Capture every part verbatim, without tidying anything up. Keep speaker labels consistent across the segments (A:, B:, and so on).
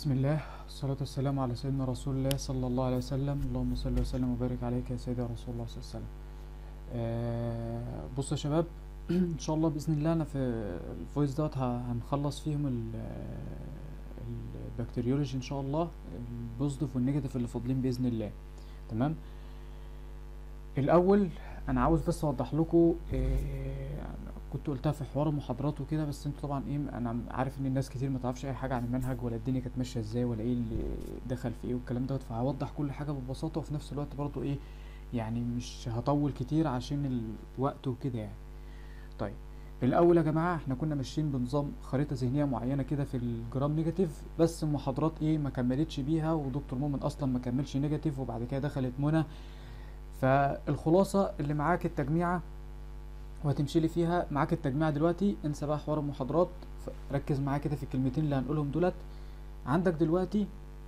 A: بسم الله والصلاة والسلام على سيدنا رسول الله صلى الله عليه وسلم. اللهم صل وسلم وبارك عليك يا سيدي رسول الله صلى الله عليه وسلم. آه بصوا يا شباب ان شاء الله باذن الله انا في الفويس دوت ه- هنخلص فيهم ال- البكتيريولوجي ان شاء الله، البوزيتيف والنيجاتيف اللي فاضلين باذن الله. تمام. الاول انا عاوز بس اوضح لكم، إيه كنت قلتها في حوار المحاضرات وكده، بس انتوا طبعا ايه، انا عارف ان الناس كتير ما تعرفش اي حاجه عن المنهج ولا الدنيا كانت ماشيه ازاي ولا ايه اللي دخل في ايه والكلام دوت، فهوضح كل حاجه ببساطه، وفي نفس الوقت برضو ايه يعني مش هطول كتير عشان الوقت وكده يعني. طيب الاول يا جماعه احنا كنا ماشيين بنظام خريطه ذهنيه معينه كده في الجرام نيجاتيف، بس المحاضرات ايه ما كملتش بيها، ودكتور مؤمن اصلا ما كملش نيجاتيف، وبعد كده دخلت منى. فالخلاصه اللي معاك التجميعه وهتمشي لي فيها معاك التجميع دلوقتي، انسى بقى حوار المحاضرات، ف- ركز معايا كده في الكلمتين اللي هنقولهم دولت. عندك دلوقتي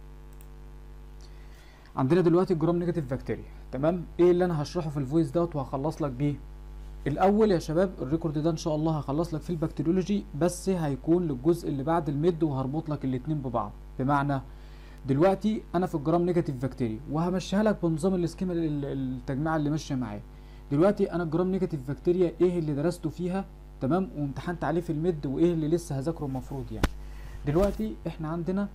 A: عندنا دلوقتي الجرام نيجاتيف بكتيريا. تمام. ايه اللي انا هشرحه في الفويس دوت وهخلص لك بيه؟ الاول يا شباب الريكورد ده ان شاء الله هخلص لك في البكتيريولوجي، بس هيكون للجزء اللي بعد الميد، وهربط لك الاتنين ببعض. بمعنى دلوقتي انا في الجرام نيجاتيف بكتيريا، وهمشيها لك بنظام السكيما ال- التجميع اللي ماشيه معايا. دلوقتي انا الجرام نيجاتيف بكتيريا ايه اللي درسته فيها، تمام، وامتحنت عليه في الميد، وايه اللي لسه هذاكره المفروض يعني. دلوقتي احنا عندنا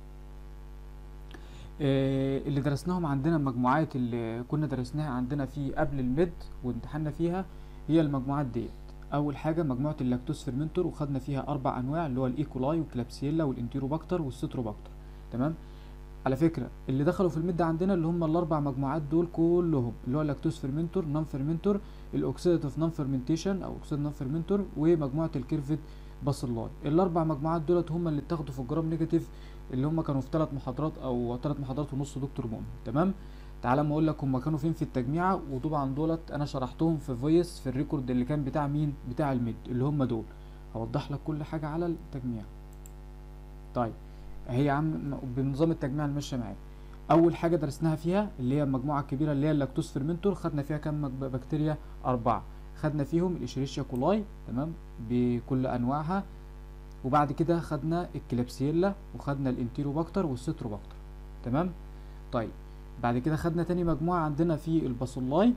A: آه اللي درسناهم عندنا، المجموعات اللي كنا درسناها عندنا في قبل الميد وامتحنا فيها، هي المجموعات ديت. اول حاجه مجموعه اللاكتوز فيرمنتور، وخدنا فيها اربع انواع اللي هو الايكولاي والكلابسيلا والانتيروباكتر والستروباكتر. تمام. على فكره اللي دخلوا في الميد عندنا اللي هم الاربع مجموعات دول كلهم، اللي هو اللاكتوز فيرمنتور، نون فيرمنتور، الاوكسيداتيف نون فيرمنتيشن او اوكسيد نون فيرمنتور، ومجموعه الكيرفد باسيلاي. الاربع مجموعات دولت هم اللي اتاخدوا في الجرام نيجاتيف، اللي هم كانوا في ثلاث محاضرات او ثلاث محاضرات ونص دكتور مؤمن. تمام. تعالى ما اقول لك هم كانوا فين في التجميعه، وطبعا دولت انا شرحتهم في فويس في الريكورد اللي كان بتاع مين، بتاع الميد، اللي هم دول. هوضح لك كل حاجه على التجميع. طيب اهي يا عم بنظام التجميع اللي ماشيه معايا. اول حاجه درسناها فيها اللي هي المجموعه الكبيره اللي هي اللاكتوز فيرمنتور، خدنا فيها كام مج- بكتيريا؟ اربعه. خدنا فيهم الاشيريشيا كولاي، تمام، بكل انواعها. وبعد كده خدنا الكلابسيلا، وخدنا الانتيروباكتر والستروباكتر. تمام. طيب بعد كده خدنا تاني مجموعه عندنا في الباسولاي.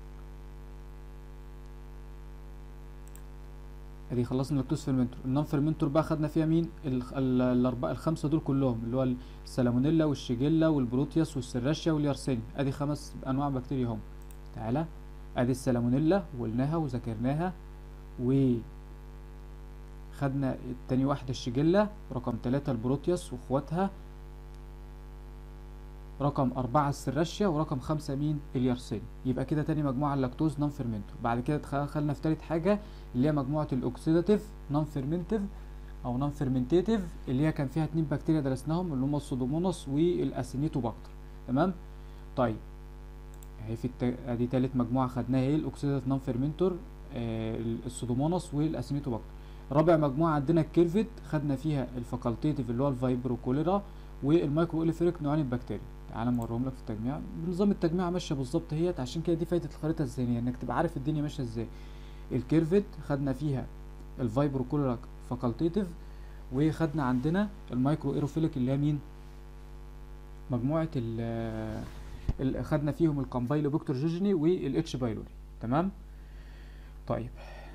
A: ادي خلصنا اللاكتوز فيرمنتور. النون فيرمنتور بقى خدنا فيها مين؟ ال- ال- الاربعه الخمسه دول كلهم، اللي هو السالمونيلا والشيجيلا والبروتياس والسراشيا واليارسيني. ادي خمس انواع بكتيريا هم. تعالى ادي السالمونيلا قلناها وذاكرناها، وخدنا التاني واحده الشيجيلا، رقم ثلاثة البروتياس واخواتها، رقم أربعة السراشيا، ورقم خمسة مين؟ اليارسيني. يبقى كده تاني مجموعة اللاكتوز نون فيرمنتور. بعد كده دخلنا في تالت حاجة اللي هي مجموعة الأوكسيداتيف نون فيرمنتيف أو نون فيرمنتيتيف، اللي هي كان فيها اتنين بكتيريا درسناهم اللي هما السودوموناس والأسينيتوباكتر. تمام. طيب اهي في الت... ادي تالت مجموعة خدناها ايه؟ الأوكسيداتيف نون فيرمنتور، آه السودوموناس والأسينيتوباكتر. رابع مجموعة عندنا الكيرفت، خدنا فيها الفاكولتيتيف اللي هو الفايبروكوليرا والمايكرو اليفيريك نوعين البكتيريا. تعالى نوريهم لك في التجميع. بنظام التجميع ماشيه بالظبط اهيت، عشان كده دي فايده الخريطه الذهنيه، انك تبقى عارف الدنيا ماشيه ازاي. الكيرفت خدنا فيها الفايبروكوليرا فاكولتيتيف، وخدنا عندنا المايكرو ايروفيليك اللي هي مين؟ مجموعه ال ال- خدنا فيهم الكامبايلوبكتر جوجيني والاتش بايلوري. تمام. طيب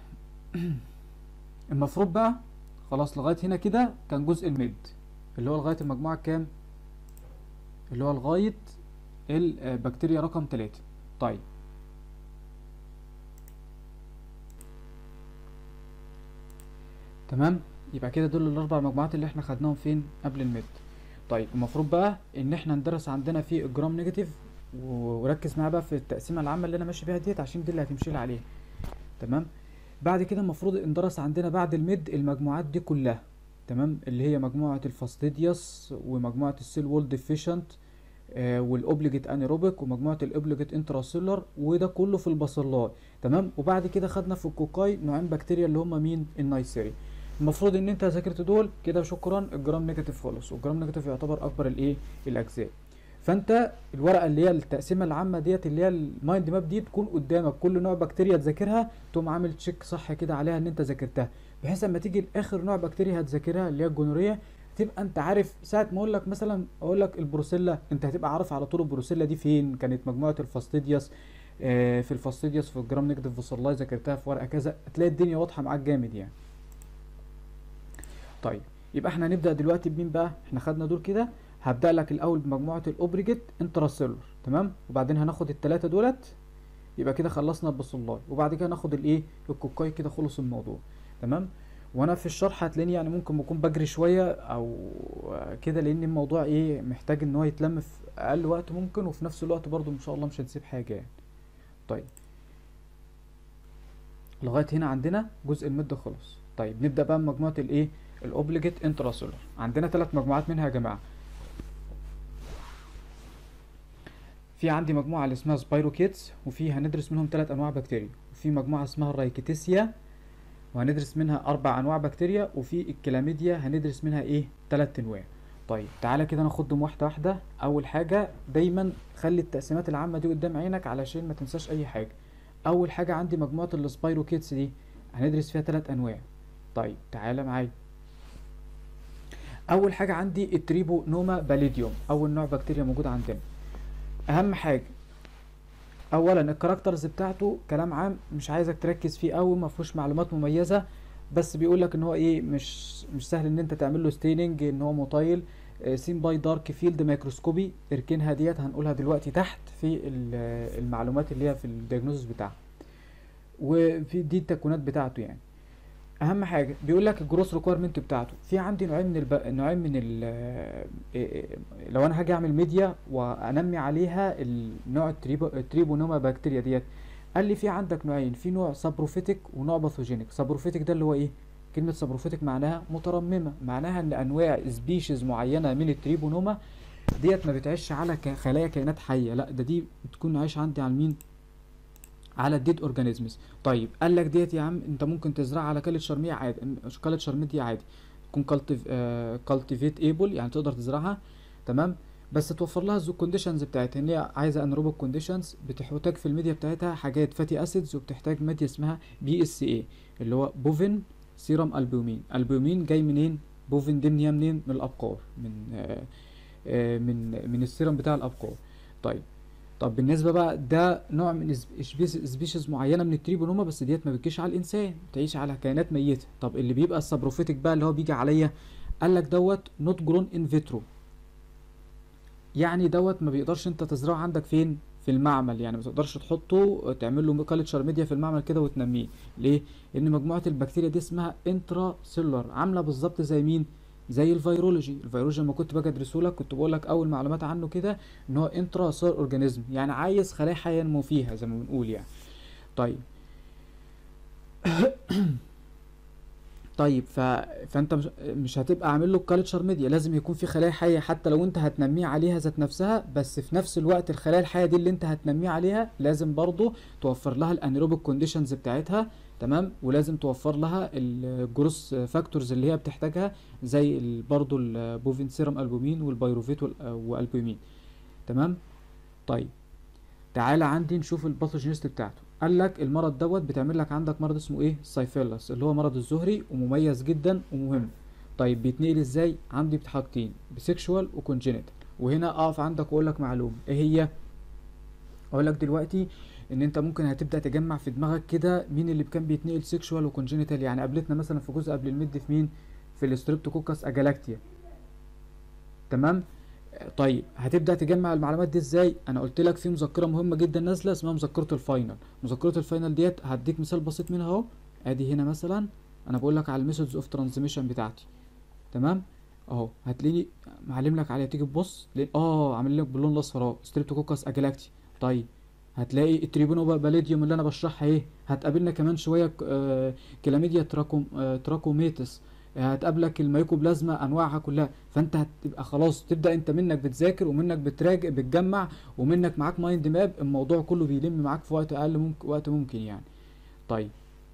A: المفروض بقى خلاص لغايه هنا كده كان جزء الميد، اللي هو لغايه المجموعه كام؟ اللي هو لغايه البكتيريا رقم ثلاثة. طيب تمام. يبقى كده دول الاربع مجموعات اللي احنا خدناهم فين قبل الميد. طيب المفروض بقى ان احنا ندرس عندنا في الجرام نيجاتيف، و- وركز معايا بقى في التقسيمه العامه اللي انا ماشي بيها ديت، عشان دي اللي هتمشي لي عليها. تمام. بعد كده المفروض اندرس عندنا بعد الميد المجموعات دي كلها، تمام، اللي هي مجموعه الفاستيديوس ومجموعه السيل وول ديفيشنت والاوبليجيت انيروبيك ومجموعه الاوبليجيت انتراسيلر، وده كله في الباسيلاي. تمام. وبعد كده خدنا في الكوكاي نوعين بكتيريا اللي هم مين؟ النايسيري. المفروض ان انت ذاكرت دول كده شكرا، الجرام نيجاتيف خلص، والجرام نيجاتيف يعتبر اكبر الايه الاجزاء. فانت الورقه اللي هي التقسيمه العامه ديت اللي هي المايند ماب دي تكون قدامك، كل نوع بكتيريا تذاكرها تقوم عامل تشيك صح كده عليها ان انت ذاكرتها، بحيث اما تيجي لاخر نوع بكتيريا هتذاكرها اللي هي الجونوريا تبقى انت عارف ساعه ما اقول لك مثلا، اقول لك البروسيلا، انت هتبقى عارف على طول البروسيلا دي فين كانت، مجموعه الفاستيديوس آه، في الفاستيديوس في الجرام نيجاتيف فوسيلاي ذاكرتها في ورقه كذا، هتلاقي الدنيا واضحه معاك جامد يعني. طيب يبقى احنا هنبدا دلوقتي بمين بقى؟ احنا خدنا دول كده، هبدا لك الاول بمجموعه الاوبريجيت انتراسيلولر، تمام، وبعدين هناخد الثلاثه دولت، يبقى كده خلصنا البصلاي، وبعد كده ناخد الايه الكوكاي، كده خلص الموضوع، تمام. وانا في الشرح هتلاقيني يعني ممكن بكون بجري شويه او كده، لان الموضوع ايه محتاج ان هو يتلم في اقل وقت ممكن، وفي نفس الوقت برضو ان شاء الله مش هنسيب حاجه يعني. طيب لغايه هنا عندنا جزء المد خلص. طيب نبدا بقى بمجموعه الايه الاوبليجيت انتراسيلولر. عندنا ثلاث مجموعات منها يا جماعه. في عندي مجموعه اللي اسمها سبايروكيتس، وفي هندرس منهم ثلاث انواع بكتيريا، وفي مجموعه اسمها الرايكيتسيا وهندرس منها اربع انواع بكتيريا، وفي الكلاميديا هندرس منها ايه ثلاث انواع. طيب تعالى كده ناخدهم واحده واحده. اول حاجه دايما خلي التقسيمات العامه دي قدام عينك علشان ما تنساش اي حاجه. اول حاجه عندي مجموعه السبايروكيتس دي هندرس فيها ثلاث انواع. طيب تعالى معايا. اول حاجه عندي التريبونوما باليديوم، اول نوع بكتيريا موجود عندنا. اهم حاجه اولا الكاركترز بتاعته كلام عام مش عايزك تركز فيه قوي، ما فيهوش معلومات مميزه، بس بيقول لك ان هو ايه مش مش سهل ان انت تعمل له ستيننج، ان هو موتايل سين باي دارك فيلد مايكروسكوبي. اركنها ديت هنقولها دلوقتي تحت في المعلومات اللي هي في الدياجنوستس بتاعه، وفي دي التكوينات بتاعته يعني. اهم حاجه بيقول لك الجروس ريكويرمنت بتاعته. في عندي نوعين من الب... نوعين من ال... لو انا هاجي اعمل ميديا وانمي عليها النوع التريبو... التريبونوما بكتيريا ديت، قال لي في عندك نوعين، في نوع سابروفيتك ونوع باثوجينيك. سابروفيتك ده اللي هو ايه؟ كلمه سابروفيتك معناها مترممه، معناها ان انواع سبيشيز معينه من التريبونوما ديت ما بتعيش على ك... خلايا كائنات حيه، لا ده دي بتكون عايشه عندي على مين؟ على الديد اورجانيزمز. طيب قال لك ديت يا عم انت ممكن تزرعها على كالتشر مية عادي، كالتشر ميديا عادي، تكون كالتيف آه كالتيفيت ايبل، يعني تقدر تزرعها، تمام، بس توفر لها الزو كونديشنز بتاعتها، ان هي عايزه انروبيك كونديشنز، بتحتاج في الميديا بتاعتها حاجات فاتي اسيدز، وبتحتاج ميديا اسمها بي اس اي اللي هو بوفين سيرم البومين. البومين جاي منين؟ بوفين دي منين؟ منين؟ من الابقار، من آه آه من من السيرم بتاع الابقار. طيب طب بالنسبه بقى ده نوع من سبيشيز معينه من التريبونوما، بس ديت ما بتجيش على الانسان، بتعيش على كائنات ميته. طب اللي بيبقى السابروفيتك بقى اللي هو بيجي عليا، قال لك دوت نوت جرون ان فيترو، يعني دوت ما بيقدرش انت تزرعه عندك فين؟ في المعمل، يعني ما تقدرش تحطه تعمل له كالتشر ميديا في المعمل كده وتنميه. ليه؟ لان مجموعه البكتيريا دي اسمها انترا سيلولر، عامله بالظبط زي مين؟ زي الفيرولوجي. الفيرولوجي لما كنت باجي ادرسه لك كنت بقول لك اول معلومات عنه كده ان هو انترا سيلولر اورجانيزم، يعني عايز خلايا حيه ينمو فيها زي ما بنقول يعني. طيب طيب ف... فانت مش... مش هتبقى عامل له الكالتشر ميديا، لازم يكون في خلايا حيه، حتى لو انت هتنميه عليها ذات نفسها، بس في نفس الوقت الخلايا الحيه دي اللي انت هتنميه عليها لازم برضو توفر لها الانيروبيك كونديشنز بتاعتها، تمام، ولازم توفر لها الجروس فاكتورز اللي هي بتحتاجها، زي ال... برضو البوفين سيرم البومين والبيروفيت وال... والبومين، تمام. طيب تعالى عندي نشوف الباثوجينيست بتاعته. قال لك المرض دوت بتعمل لك عندك مرض اسمه ايه؟ السايفيلس، اللي هو مرض الزهري ومميز جدا ومهم. طيب بيتنقل ازاي؟ عندي بحاجتين، بسيكشوال وكونجينيتال. وهنا اقف عندك واقول لك معلومه ايه هي. اقول لك دلوقتي ان انت ممكن هتبدا تجمع في دماغك كده مين اللي كان بيتنقل سيكشوال وكونجينيتال، يعني قابلتنا مثلا في جزء قبل المد في مين؟ في الستريبتوكوكس اجالاكتيا، تمام. طيب هتبدا تجمع المعلومات دي ازاي؟ انا قلت لك في مذكره مهمه جدا نازله اسمها مذكره الفاينل. مذكره الفاينل ديت هديك مثال بسيط منها اهو. ادي هنا مثلا انا بقول لك على الميثودز اوف ترانسميشن بتاعتي، تمام، اهو هتلاقيني معلم لك عليها، تيجي تبص اه عامل لك باللون الاصفر اهو ستريبتوكوكس اجالاكتي. طيب هتلاقي التريبونو باليديوم اللي انا بشرحها ايه، هتقابلنا كمان شويه آه كلاميديا تراكوم آه تراكوميتس، هتقابلك الميكوبلازما انواعها كلها. فانت هتبقى خلاص تبدا انت منك بتذاكر ومنك بتراجع بتجمع ومنك معاك مايند ماب، الموضوع كله بيلم معاك في وقت اقل ممكن وقت ممكن يعني. طيب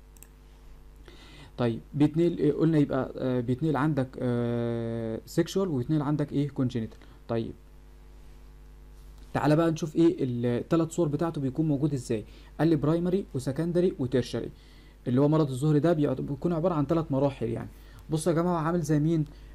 A: طيب بيتنقل قلنا يبقى آه بيتنقل عندك آه سيكشوال، ويتنقل عندك ايه؟ كونجينيتال. طيب تعالى بقى نشوف ايه الثلاث صور بتاعته بيكون موجود ازاي. قال لي برايمري وسكندري وتيرشري. اللي هو مرض الزهري ده بيكون عباره عن ثلاث مراحل يعني. بصوا يا جماعه عامل زي مين؟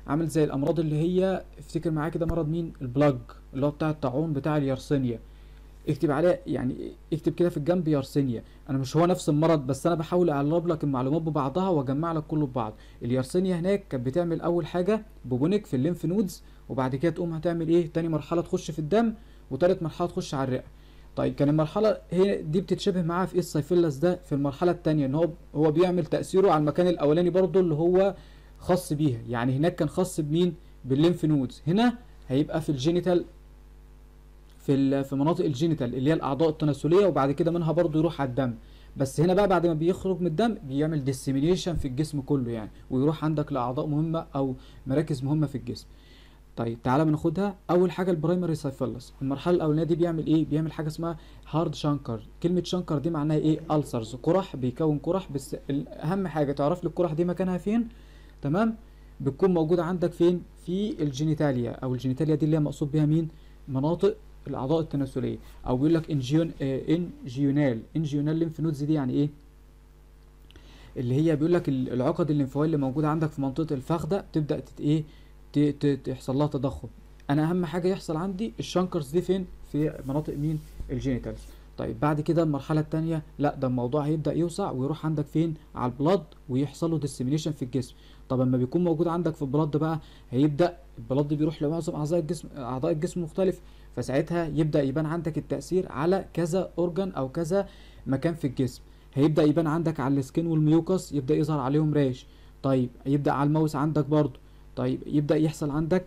A: عامل زي الامراض اللي هي افتكر معايا كده مرض مين؟ البلاج اللي هو بتاع الطاعون بتاع اليرسينيا. اكتب عليه يعني، اكتب كده في الجنب يرسينيا. انا مش هو نفس المرض، بس انا بحاول اقرب لك المعلومات ببعضها واجمع لك كله ببعض. اليرسينيا هناك كانت بتعمل اول حاجه بوبونيك في الليمف نودز، وبعد كده تقوم هتعمل ايه؟ تاني مرحله تخش في الدم، وتالت مرحله تخش على الرئه. طيب كان المرحله هي دي بتتشبه معاها في ايه السيفيلس ده في المرحله الثانيه، ان هو هو بيعمل تاثيره على المكان الاولاني برضه اللي هو خاص بيها. يعني هناك كان خاص بمين؟ بالليمف نودز. هنا هيبقى في الجينيتال، في في مناطق الجينيتال اللي هي الاعضاء التناسليه، وبعد كده منها برضه يروح على الدم. بس هنا بقى بعد ما بيخرج من الدم بيعمل ديسيمينيشن في الجسم كله يعني، ويروح عندك لاعضاء مهمه او مراكز مهمه في الجسم. طيب تعالى بناخدها. اول حاجه البرايمري سايفيلس، المرحله الاولانيه دي بيعمل ايه؟ بيعمل حاجه اسمها هارد شانكر. كلمه شانكر دي معناها ايه؟ ألسرز، قرح، بيكون قرح. بس اهم حاجه تعرف لي القرح دي مكانها فين. تمام؟ بتكون موجوده عندك فين؟ في الجينيتاليا، او الجينيتاليا دي اللي هي مقصود بيها مين؟ مناطق الاعضاء التناسليه. او بيقول لك انجيون آه انجيونال انجيونال ليمف نودز. دي يعني ايه؟ اللي هي بيقول لك العقد الليمفاويه اللي موجوده عندك في منطقه الفخذه تبدا تت ايه تحصل لها تضخم. انا اهم حاجه يحصل عندي الشانكرز دي فين؟ في مناطق مين؟ الجينيتالز. طيب بعد كده المرحله الثانيه، لا ده الموضوع هيبدا يوسع ويروح عندك فين؟ على البلاد، ويحصل له ديسيمينيشن في الجسم. طب اما بيكون موجود عندك في البلاد بقى، هيبدا البلاد بيروح لمعظم اعضاء الجسم اعضاء الجسم مختلف، فساعتها يبدا يبان عندك التاثير على كذا اورجان او كذا مكان في الجسم. هيبدا يبان عندك على السكين والميوكس، يبدا يظهر عليهم راش. طيب يبدا على الماوس عندك برضو. طيب يبدأ يحصل عندك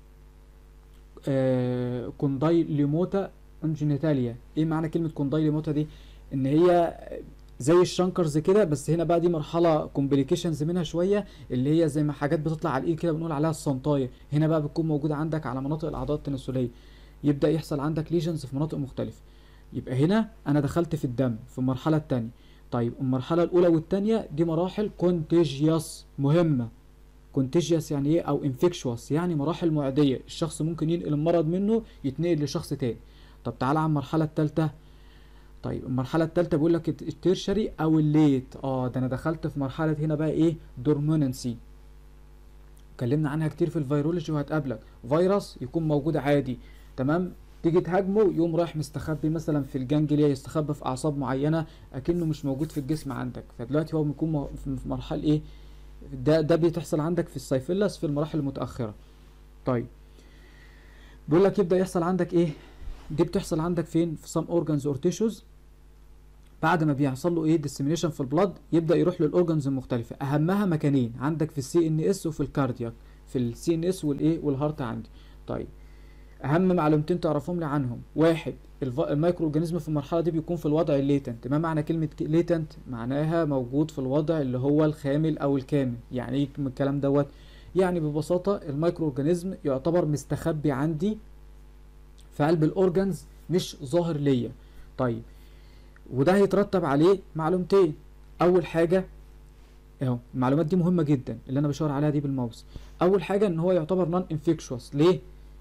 A: آه كوندايليموتا انجينيتاليا. ايه معنى كلمة كوندايليموتا دي؟ ان هي زي الشانكرز كده، بس هنا بقى دي مرحلة كومبليكيشنز منها شوية، اللي هي زي ما حاجات بتطلع على الايد كده بنقول عليها الصنطاية. هنا بقى بتكون موجودة عندك على مناطق الاعضاء التناسلية، يبدأ يحصل عندك ليجنز في مناطق مختلفة. يبقى هنا انا دخلت في الدم في المرحلة التانية. طيب المرحلة الاولى والتانية دي مراحل كونتيجيوس مهمة. كونتيجيوس يعني ايه؟ او انفكشوس يعني مراحل معديه، الشخص ممكن ينقل المرض منه يتنقل لشخص تاني. طب تعالى على المرحله الثالثه. طيب المرحله الثالثه بيقول لك التيرشري او الليت. اه ده انا دخلت في مرحله هنا بقى ايه؟ دورمينانسي. اتكلمنا عنها كتير في الفيرولوجي وهتقابلك. فيروس يكون موجود عادي، تمام، تيجي تهاجمه يقوم رايح مستخبي مثلا في الجانجليا، يستخبى في اعصاب معينه اكنه مش موجود في الجسم عندك. فدلوقتي هو بيكون في مرحله ايه؟ ده ده بتحصل عندك في السيفيلس في المراحل المتأخرة. طيب بيقول لك يبدأ يحصل عندك ايه؟ دي بتحصل عندك فين؟ في some organs or tissues. بعد ما بيحصل له ايه؟ dissemination في البلاد، يبدأ يروح للأورجنز المختلفة. أهمها مكانين عندك في السي ان اس وفي الكاردياك. في السي ان اس والايه؟ والهارت عندي. طيب أهم معلومتين تعرفهم لي عنهم. واحد، الميكرو اورجانيزم في المرحله دي بيكون في الوضع الليتنت. ما معنى كلمه ليتنت؟ معناها موجود في الوضع اللي هو الخامل او الكامل. يعني ايه الكلام دوت؟ يعني ببساطه الميكرو اورجانيزم يعتبر مستخبي عندي في قلب الاورجانز، مش ظاهر ليا. طيب وده هيترتب عليه معلومتين. اول حاجه اهو، المعلومات دي مهمه جدا اللي انا بشاور عليها دي بالماوس. اول حاجه ان هو يعتبر نون انفكشوس. ليه؟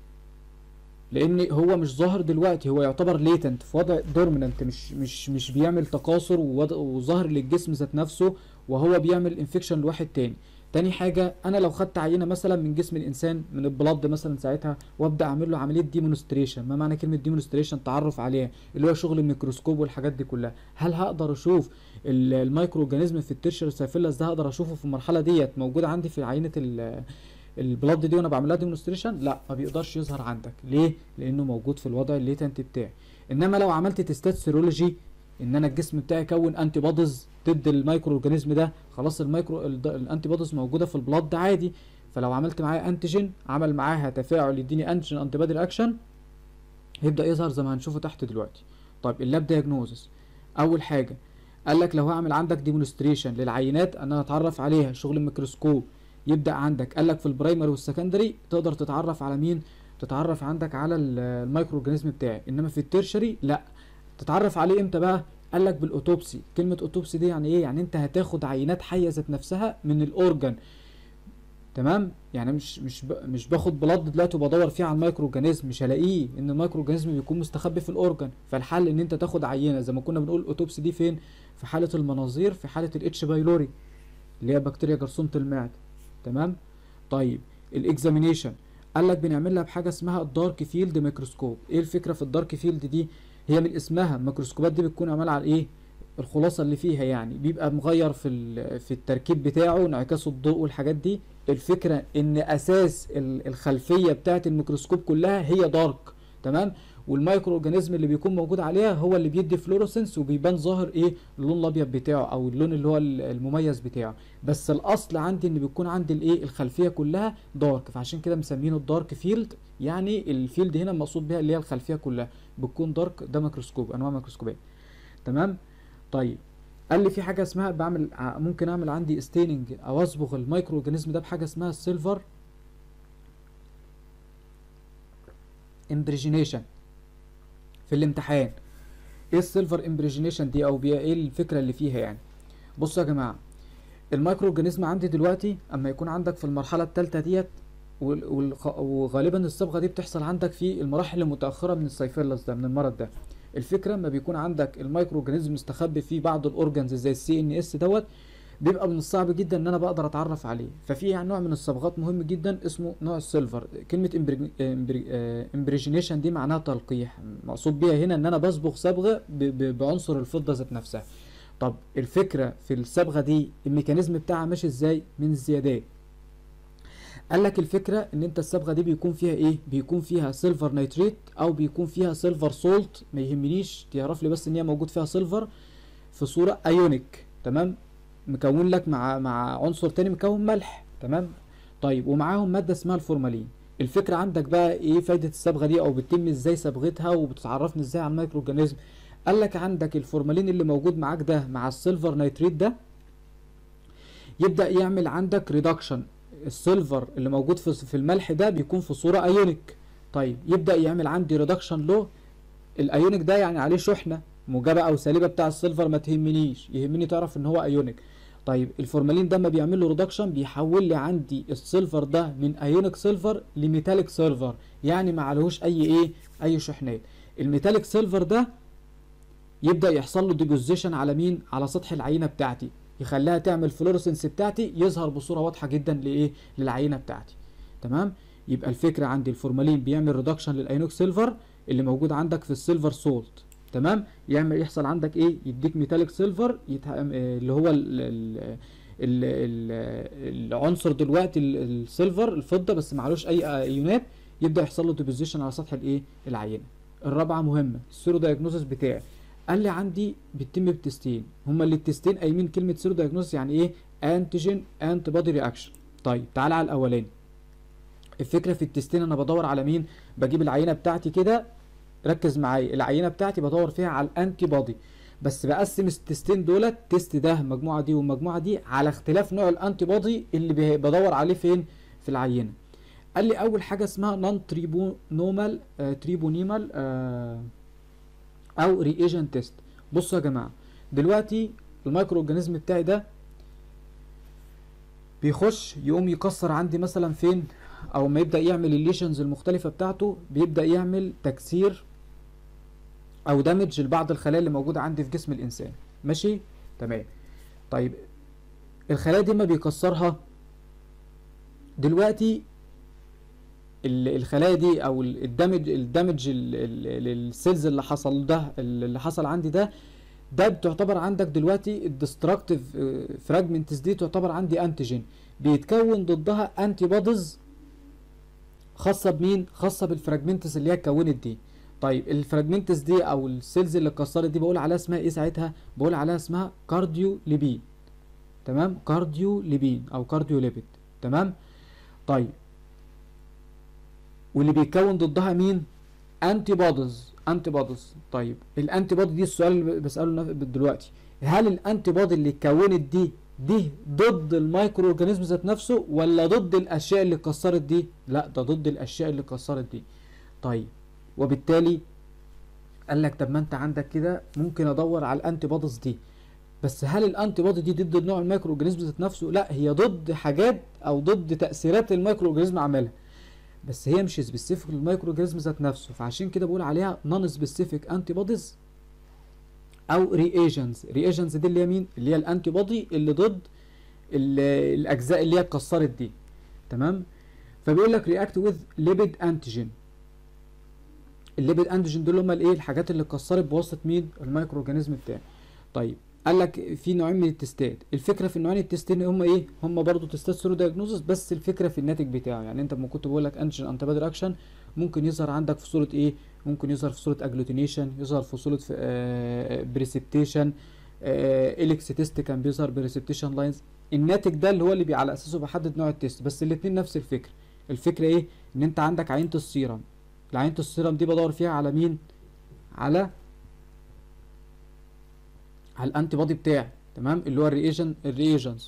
A: لان هو مش ظاهر دلوقتي، هو يعتبر ليتنت في وضع دورمينانت، مش مش مش بيعمل تكاثر وظاهر للجسم ذات نفسه، وهو بيعمل انفكشن لواحد تاني. تاني حاجه، انا لو خدت عينه مثلا من جسم الانسان من البلد مثلا ساعتها، وابدا اعمل له عمليه ديمونستريشن. ما معنى كلمه ديمونستريشن؟ تعرف عليها، اللي هو شغل الميكروسكوب والحاجات دي كلها. هل هقدر اشوف الميكرو اورجانيزم في التيرشر سايفيلس ده؟ هقدر اشوفه في المرحله ديت موجود عندي في عينه البلاد دي وانا بعمل لها ديمونستريشن؟ لا، ما بيقدرش يظهر عندك. ليه؟ لانه موجود في الوضع الليتنت بتاعي. انما لو عملت تيستات سيرولوجي، ان انا الجسم بتاعي كون انتي بوديز ضد الميكرو اورجانيزم ده، خلاص الميكرو الانتي بوديز موجوده في البلاد ده عادي. فلو عملت معاه انتيجين عمل معاها تفاعل يديني انتيجين انتي بودي رياكشن، هيبدا يظهر زي ما هنشوفه تحت دلوقتي. طيب اللاب دايجنوزس، اول حاجه قال لك لو هعمل عندك ديمونستريشن للعينات انا هتعرف عليها شغل الميكروسكوب. يبدا عندك قال لك في البرايمري والسكندري تقدر تتعرف على مين؟ تتعرف عندك على الميكرو اورجانيزم بتاعي. انما في التيرشري لا. تتعرف عليه امتى بقى؟ قال لك بالاوتوبسي. كلمه اوتوبسي دي يعني ايه؟ يعني انت هتاخد عينات حيه ذات نفسها من الاورجان، تمام؟ يعني مش مش ب... مش باخد بلد دلوقتي وبدور فيه على الميكرو اورجانيزم، مش هلاقيه، ان الميكرو اورجانيزم بيكون مستخبي في الاورجان. فالحل ان انت تاخد عينه زي ما كنا بنقول. الاوتوبسي دي فين؟ في حاله المناظير، في حاله الاتش بايلوري اللي هي بكتيريا جرثومه المعده، تمام؟ طيب الاكزامينيشن قال لك بنعمل لها بحاجه اسمها الدارك فيلد ميكروسكوب. ايه الفكره في الدارك فيلد دي؟ هي من اسمها الميكروسكوبات دي بتكون عماله على ايه؟ الخلاصه اللي فيها يعني بيبقى مغير في في التركيب بتاعه، انعكاس الضوء والحاجات دي. الفكره ان اساس الخلفيه بتاعه الميكروسكوب كلها هي دارك، تمام، والمايكرو اورجانيزم اللي بيكون موجود عليها هو اللي بيدي فلورسنس وبيبان ظاهر ايه اللون الابيض بتاعه او اللون اللي هو المميز بتاعه. بس الاصل عندي ان بيكون عندي الايه الخلفيه كلها دارك، فعشان كده مسمينه الدارك فيلد. يعني الفيلد هنا المقصود بها اللي هي الخلفيه كلها بتكون دارك. ده ميكروسكوب، انواع ميكروسكوبات، تمام. طيب قال لي في حاجه اسمها بعمل ممكن اعمل عندي ستيننج او اصبغ المايكرو اورجانيزم ده بحاجه اسمها السيلفر امبريجينيشن في الامتحان. ايه السيلفر امبريجينيشن دي او بي ايه الفكره اللي فيها يعني؟ بصوا يا جماعه، المايكرو اورجانيزم عندي دلوقتي اما يكون عندك في المرحله الثالثه ديت، وغالبا الصبغه دي بتحصل عندك في المراحل المتاخره من السيفيلس ده، من المرض ده. الفكره ما بيكون عندك المايكرو اورجانيزم مستخبي في بعض الاورجانز زي السي ان اس دوت، بيبقى من الصعب جدا ان انا بقدر اتعرف عليه. ففي يعني نوع من الصبغات مهم جدا اسمه نوع السيلفر. كلمه امبريجينيشن دي معناها تلقيح، مقصود بيها هنا ان انا بصبغ صبغه بعنصر الفضه ذات نفسها. طب الفكره في الصبغه دي الميكانيزم بتاعها ماشي ازاي؟ من الزيادات. قال لك الفكره ان انت الصبغه دي بيكون فيها ايه؟ بيكون فيها سيلفر نيتريت او بيكون فيها سيلفر سولت، ما يهمنيش تعرف لي بس ان هي موجود فيها سيلفر في صوره ايونيك، تمام، مكون لك مع مع عنصر تاني مكون ملح، تمام. طيب ومعاهم ماده اسمها الفورمالين. الفكره عندك بقى ايه فايده الصبغه دي او بتتم ازاي صبغتها وبتعرفني ازاي على المايكرو اورجانيزم؟ قال لك عندك الفورمالين اللي موجود معاك ده مع السيلفر نيتريت ده يبدا يعمل عندك ريدكشن. السيلفر اللي موجود في في الملح ده بيكون في صوره ايونيك، طيب يبدا يعمل عندي ريدكشن له. الايونيك ده يعني عليه شحنه موجبه او سالبه بتاع السيلفر ما تهمنيش، يهمني تعرف ان هو ايونيك. طيب الفورمالين ده لما بيعمل له ريدكشن بيحول لي عندي السيلفر ده من ايونيك سيلفر لميتاليك سيلفر، يعني ما عليهوش اي ايه اي شحنات. الميتاليك سيلفر ده يبدا يحصل له ديبوزيشن على مين؟ على سطح العينه بتاعتي، يخليها تعمل فلورسنس بتاعتي يظهر بصوره واضحه جدا لايه؟ للعينه بتاعتي، تمام. يبقى الفكره عندي الفورمالين بيعمل ريدكشن للايونيك سيلفر اللي موجود عندك في السيلفر سولت، تمام، يعمل يحصل عندك ايه؟ يديك ميتاليك سيلفر يتح... اللي هو ال... ال... ال... ال... العنصر دلوقتي السيلفر الفضه بس معلوش اي ايونات، يبدا يحصل له ديبوزيشن على سطح الايه؟ العينه. الرابعه مهمه، السيرو دايجنوستس بتاعي. قال لي عندي بيتم بتستين، هما اللي التستين قايمين كلمه سيرو دايجنوستس يعني ايه؟ انتيجين انتي بودي رياكشن. طيب تعالى على الاولاني. الفكره في التستين انا بدور على مين؟ بجيب العينه بتاعتي كده، ركز معايا، العينه بتاعتي بدور فيها على الانتي بودي، بس بقسم التستين دولت، تيست ده المجموعه دي والمجموعه دي على اختلاف نوع الانتي بودي اللي بدور عليه فين؟ في العينه. قال لي اول حاجه اسمها نون تريبونومال آه تريبونيمال آه او رياجن تيست. بصوا يا جماعه، دلوقتي المايكرو اورجانيزم بتاعي ده بيخش يقوم يكسر عندي مثلا فين؟ او ما يبدا يعمل الليشنز المختلفه بتاعته، بيبدا يعمل تكسير او دامج لبعض الخلايا اللي موجوده عندي في جسم الانسان، ماشي، تمام. طيب الخلايا دي ما بيكسرها دلوقتي الخلايا دي او الدمج الدمج للسيلز اللي حصل ده اللي حصل عندي ده ده بتعتبر عندك دلوقتي الدستركتيف فراجمنتس دي تعتبر عندي انتيجين بيتكون ضدها انتي بوديز خاصه بمين؟ خاصه بالفراجمنتس اللي هي اتكونت دي. طيب الفراجمنتس دي او السيلز اللي اتكسرت دي بقول عليها اسمها ايه ساعتها؟ بقول عليها اسمها كارديو ليبين، تمام، كارديو ليبين او كارديو ليبيد، تمام. طيب واللي بيتكون ضدها مين؟ انتي بوديز، انتي بوديز. طيب الانتي بودي دي السؤال اللي بساله دلوقتي، هل الانتي بودي اللي اتكونت دي دي ضد المايكرو اورجانيزم ذات نفسه ولا ضد الاشياء اللي اتكسرت دي؟ لا، ده ضد الاشياء اللي اتكسرت دي. طيب وبالتالي قال لك طب ما انت عندك كده ممكن ادور على الانتي بوديز دي، بس هل الانتي بودي دي ضد نوع المايكرو اورجانيزم ذات نفسه؟ لا، هي ضد حاجات او ضد تاثيرات المايكرو اورجانيزم عملها، بس هي مش سبيسيفيك للمايكرو اورجانيزم ذات نفسه، فعشان كده بقول عليها نون سبيسيفيك انتي بوديز او رياجنز. رياجنز دي اللي هي مين؟ اللي هي الانتي بودي اللي ضد الاجزاء اللي هي اتكسرت دي، تمام. فبيقول لك رياكت وذ ليبيد انتيجين. الليبيد انتيجين دول هم الايه الحاجات اللي اتكسرت بواسطه مين؟ المايكرو اورجانيزم بتاعي. طيب قال لك في نوعين من التستات. الفكره في النوعين التستين هم ايه؟ هم برضو تستات سيرو دايجنوزس، بس الفكره في الناتج بتاعه. يعني انت لما كنت بقول لك انتيجين انتي بودي اكشن ممكن يظهر عندك في صوره ايه؟ ممكن يظهر في صوره اجلوتينيشن، يظهر في صوره آه بريسبتيشن، آه اليكس تيست كان بيظهر بريسبتيشن لاينز. الناتج ده اللي هو اللي بي على اساسه بحدد نوع التيست، بس الاثنين نفس الفكره. الفكره ايه؟ ان انت عندك عينه السيرم، العينه السيرم دي بدور فيها على مين؟ على على الانتي بودي بتاعي، تمام، اللي هو الرياجن الرياجنز.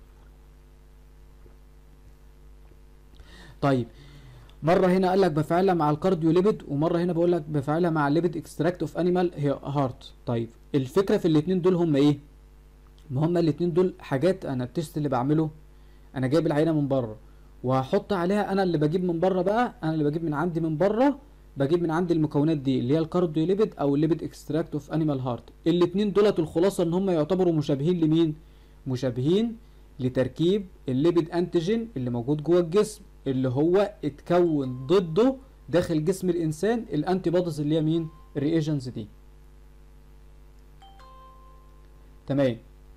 A: طيب مره هنا قال لك بفعلها مع الكارديو ليبيد، ومره هنا بقول لك بفعلها مع الليبيد اكستراكت اوف انيمال هارت. طيب الفكره في الاثنين دول هم ايه؟ ما هم الاثنين دول حاجات انا التيست اللي بعمله انا جايب العينه من بره وهحط عليها، انا اللي بجيب من بره بقى، انا اللي بجيب من عندي من بره، بجيب من عندي المكونات دي اللي هي الكارديو ليبيد او الليبيد اكستراكت اوف انيمال هارت. الاثنين دولت الخلاصه ان هم يعتبروا مشابهين لمين؟ مشابهين لتركيب الليبيد انتيجين اللي موجود جوه الجسم، اللي هو اتكون ضده داخل جسم الانسان الانتي بوديز اللي هي مين؟ الرياجنز دي. تمام.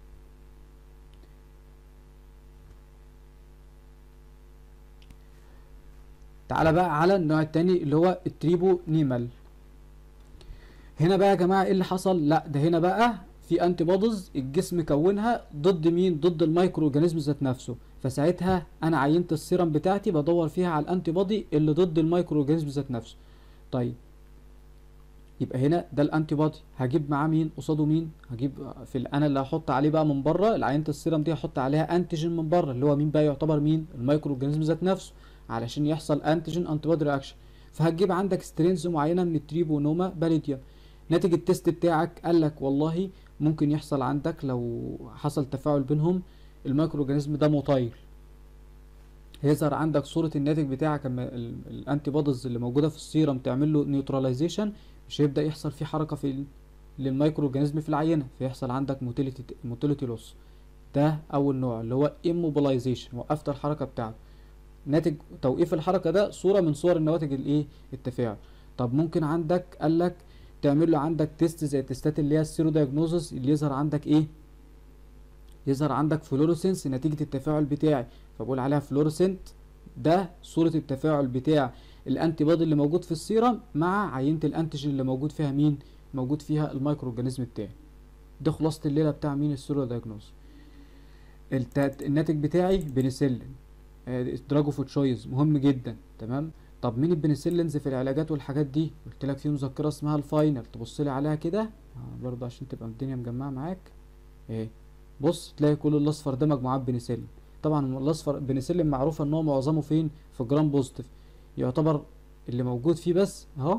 A: تعالى بقى على النوع التاني اللي هو التريبو نيمال. هنا بقى يا جماعه ايه اللي حصل؟ لا ده هنا بقى في انتي بوديز الجسم كونها ضد مين؟ ضد المايكرو اورجانيزم ذات نفسه. فساعتها انا عينت السيرم بتاعتي بدور فيها على الانتي بودي اللي ضد المايكرو اورجانيزم ذات نفسه. طيب يبقى هنا ده الانتي بودي، هجيب معاه مين؟ قصاده مين؟ هجيب في انا اللي هحط عليه بقى من بره العينه السيرم دي، هحط عليها انتيجين من بره اللي هو مين بقى؟ يعتبر مين؟ المايكرو اورجانيزم ذات نفسه، علشان يحصل انتيجين انتي بودي رياكشن. فهتجيب عندك سترينز معينه من التريبونوما باليديوم. ناتج التست بتاعك قال لك والله ممكن يحصل عندك لو حصل تفاعل بينهم المايكرو اورجانيزم ده مطير، هيظهر عندك صوره الناتج بتاعك اما الانتي بوديز اللي موجوده في السيرم تعمل له نيوتراليزيشن، مش هيبدا يحصل فيه حركه في للمايكرو اورجانيزم في العينه، فيحصل عندك موتيليتي موتيليتي لوس. ده اول نوع اللي هو immobilization، وقفت الحركه بتاعته. ناتج توقيف الحركه ده صوره من صور النواتج الايه؟ التفاعل. طب ممكن عندك قال لك تعمل له عندك تيست زي التستات اللي هي السيرو دايجنوزس، اللي يظهر عندك ايه؟ يظهر عندك فلوريسنس نتيجه التفاعل بتاعي، فبقول عليها فلوريسنت. ده صوره التفاعل بتاع الانتي بودي اللي موجود في السيرم مع عينه الانتيجين اللي موجود فيها مين؟ موجود فيها المايكرو اورجانيزم بتاعي. ده خلاصه الليله بتاع مين؟ السيرو دايجنوز. الناتج بتاعي بنسلين، دراج اوف تشويز، مهم جدا. تمام. طب مين البنسلينز في العلاجات والحاجات دي؟ قلت لك في مذكره اسمها الفاينل، تبص لي عليها كده آه برضه عشان تبقى الدنيا مجمعه معاك. ايه بص تلاقي كل الاصفر ده مجموعات بنسلين. طبعا الاصفر بنسلين معروفه ان هو معظمه فين؟ في جرام بوزيتيف، يعتبر اللي موجود فيه بس اهو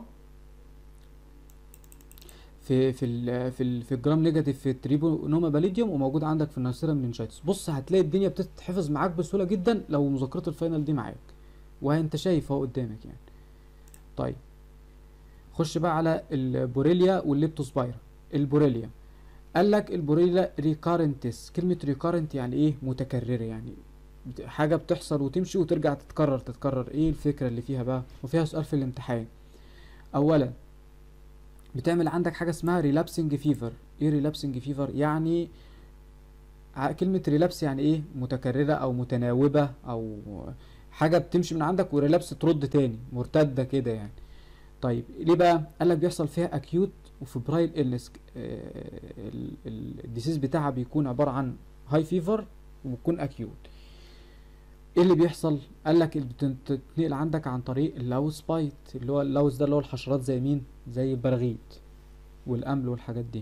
A: في في ال في ال في الجرام نيجاتيف في التريبونوما باليديوم، وموجود عندك في النيرسيرم منشايتس. بص هتلاقي الدنيا بتتحفظ معاك بسهوله جدا لو مذكره الفاينل دي معاك، وانت شايف اهو قدامك يعني. طيب خش بقى على البوريليا والليبتوسبايرا. البوريليا قال لك البوريليا ريكارنتس. كلمه ريكارنت يعني ايه؟ متكرره، يعني حاجه بتحصل وتمشي وترجع تتكرر تتكرر. ايه الفكره اللي فيها بقى؟ وفيها سؤال في الامتحان. اولا بتعمل عندك حاجه اسمها ريلابسنج فيفر. ايه ريلابسنج فيفر؟ يعني كلمه ريلابس يعني ايه؟ متكرره او متناوبه، او حاجه بتمشي من عندك وريلابس ترد تاني، مرتده كده يعني. طيب ليه بقى؟ قال لك بيحصل فيها اكيوت وفبرايل إلنس. الديسيز بتاعها بيكون عباره عن هاي فيفر وبيكون اكيوت. ايه اللي بيحصل؟ قال لك بتتنقل عندك عن طريق اللاوس بايت، اللي هو اللاوس ده اللي هو الحشرات زي مين؟ زي البراغيث والامل والحاجات دي.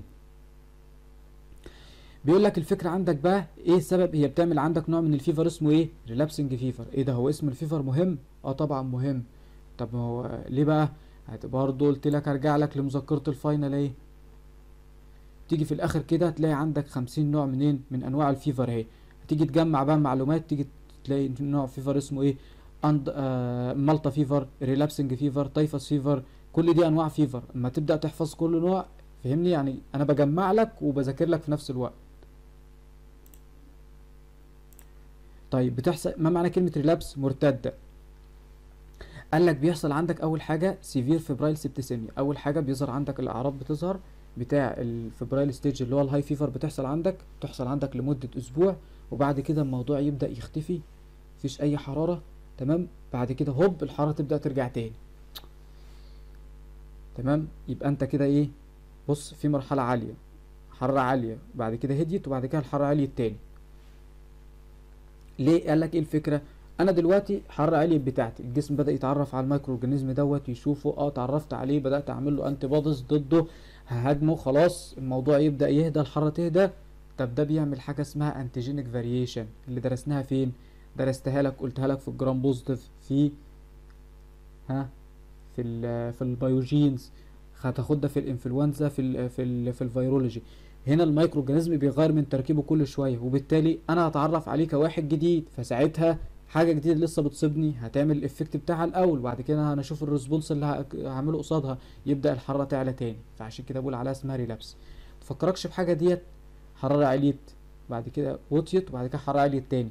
A: بيقول لك الفكره عندك بقى ايه السبب؟ هي بتعمل عندك نوع من الفيفر اسمه ايه؟ ريلابسنج فيفر. ايه ده؟ هو اسم الفيفر مهم؟ اه طبعا مهم. طب هو ليه بقى؟ برضه قلت لك ارجع لك لمذكره الفاينل ايه؟ تيجي في الاخر كده هتلاقي عندك خمسين نوع منين؟ من انواع الفيفر اهي. هتيجي تجمع بقى معلومات، تيجي تلاقي نوع فيفر اسمه ايه؟ اند آه مالتا فيفر، ريلابسنج فيفر، تايفوس فيفر. كل دي انواع فيفر. اما تبدا تحفظ كل نوع، فهمني يعني، انا بجمع لك وبذاكر لك في نفس الوقت. طيب بتحصل ما معنى كلمه ريلابس؟ مرتده. قال لك بيحصل عندك اول حاجه سيفير فيبرايل سيبتيسيميا. اول حاجه بيظهر عندك الاعراض بتظهر بتاع الفيبرايل ستيج اللي هو الهاي فيفر، بتحصل عندك تحصل عندك لمده اسبوع، وبعد كده الموضوع يبدا يختفي، مفيش اي حراره. تمام. بعد كده هوب الحراره تبدا ترجع تاني. تمام. يبقى انت كده ايه، بص في مرحله عاليه، حراره عاليه، بعد كده هديت، وبعد كده الحراره عليت تاني. ليه؟ قال لك ايه الفكره؟ انا دلوقتي حراره عليت بتاعتي، الجسم بدا يتعرف على الميكرو اورجانيزم دوت، يشوفه، اه اتعرفت عليه، بدات اعمل له انتي بوديز ضده، ههاجمه، خلاص الموضوع يبدا يهدى، الحراره تهدى. طب ده بيعمل حاجه اسمها انتيجينيك فاريشن، اللي درسناها فين؟ درستها لك، قلتها لك في الجرام بوزيتيف، في ها في ال في البيوجينز، هتاخدها في الانفلونزا، في ال في ال في الفيرولوجي. هنا الميكرو اورجانيزم بيغير من تركيبه كل شويه، وبالتالي انا هتعرف عليه كواحد جديد، فساعتها حاجه جديده لسه بتصيبني هتعمل الافكت بتاعها الاول، وبعد كده انا اشوف الريسبونس اللي ه- هعمله قصادها، يبدا الحراره تعلى تاني. فعشان كده بقول عليها اسمها ريلابس. متفكركش بحاجه ديت، حراره عليت، بعد كده وطيت، وبعد كده حراره عليت تاني.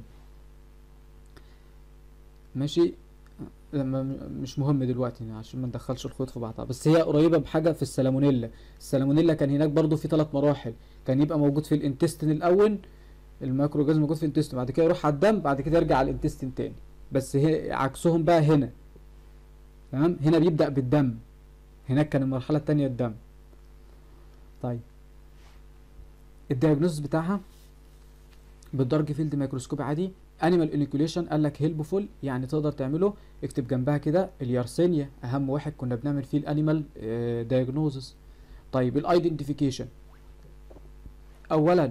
A: ماشي. لما مش مهم دلوقتي عشان ما ندخلش الخيوط في بعضها، بس هي قريبه بحاجه في السالمونيلا. السالمونيلا كان هناك برضو في ثلاث مراحل، كان يبقى موجود في الانتستين الاول، الميكرو اورجانيزم موجود في الانتستين، بعد كده يروح على الدم، بعد كده يرجع على الانتستين تاني. بس هي عكسهم بقى هنا. تمام. هنا بيبدا بالدم، هناك كان المرحله الثانيه الدم. طيب الدياجنوز بتاعها بالدارك فيلد ميكروسكوب عادي. انيمال انيكوليشن قال لك هيلبفول، يعني تقدر تعمله، اكتب جنبها كده اليارسينيا اهم واحد كنا بنعمل فيه الانيمال دايجنوزس. طيب الايدنتيفيكيشن، اولا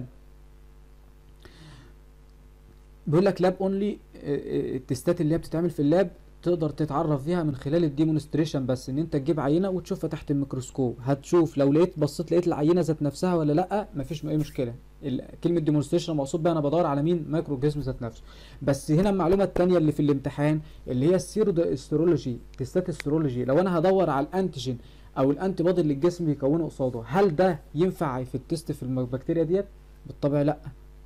A: بيقول لك لاب اونلي، التستات اللي هي بتتعمل في اللاب تقدر تتعرف بيها من خلال الديمونستريشن، بس ان انت تجيب عينه وتشوفها تحت الميكروسكوب، هتشوف لو لقيت بصيت لقيت العينه ذات نفسها ولا لا، مفيش اي مشكله. ال- كلمه ديمونستريشن مقصود بها انا بدور على مين؟ مايكرو اورجانيزم ذات نفسه. بس هنا المعلومه الثانيه اللي في الامتحان اللي هي السيرو استرولوجي، تستات استرولوجي، لو انا هدور على الانتيجين او الانتي بودي اللي الجسم بيكونه قصاده، هل ده ينفع في التست في البكتيريا ديت؟ بالطبع لا.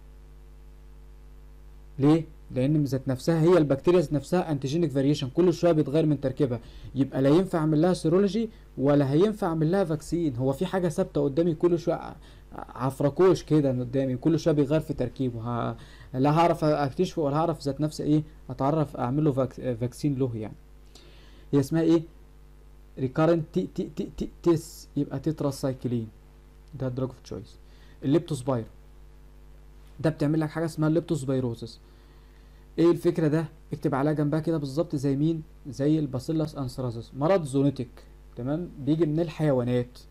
A: ليه؟ لان ذات نفسها هي البكتيريا ذات نفسها انتيجينيك فاريشن، كل شويه بيتغير من تركيبها، يبقى لا ينفع اعمل لها سيرولوجي ولا هينفع اعمل لها فاكسين. هو في حاجه ثابته قدامي كل شويه، ع- عفركوش كده من قدامي كل شويه بيغير في تركيبه، ها لا هعرف اكتشفه ولا هعرف ذات نفسي ايه اتعرف اعمل له فاكس فاكسين له يعني. هي اسمها ايه؟ ريكارنت تي تي تي تي تيس، يبقى تترا سايكلين، ده دراج اوف تشويس. الليبتوسباير ده بتعمل لك حاجه اسمها الليبتوسبايروسس. ايه الفكره ده؟ اكتب عليها جنبها كده بالظبط زي مين؟ زي الباسيلاس انثراسيس، مرض زونيتك. تمام. بيجي من الحيوانات.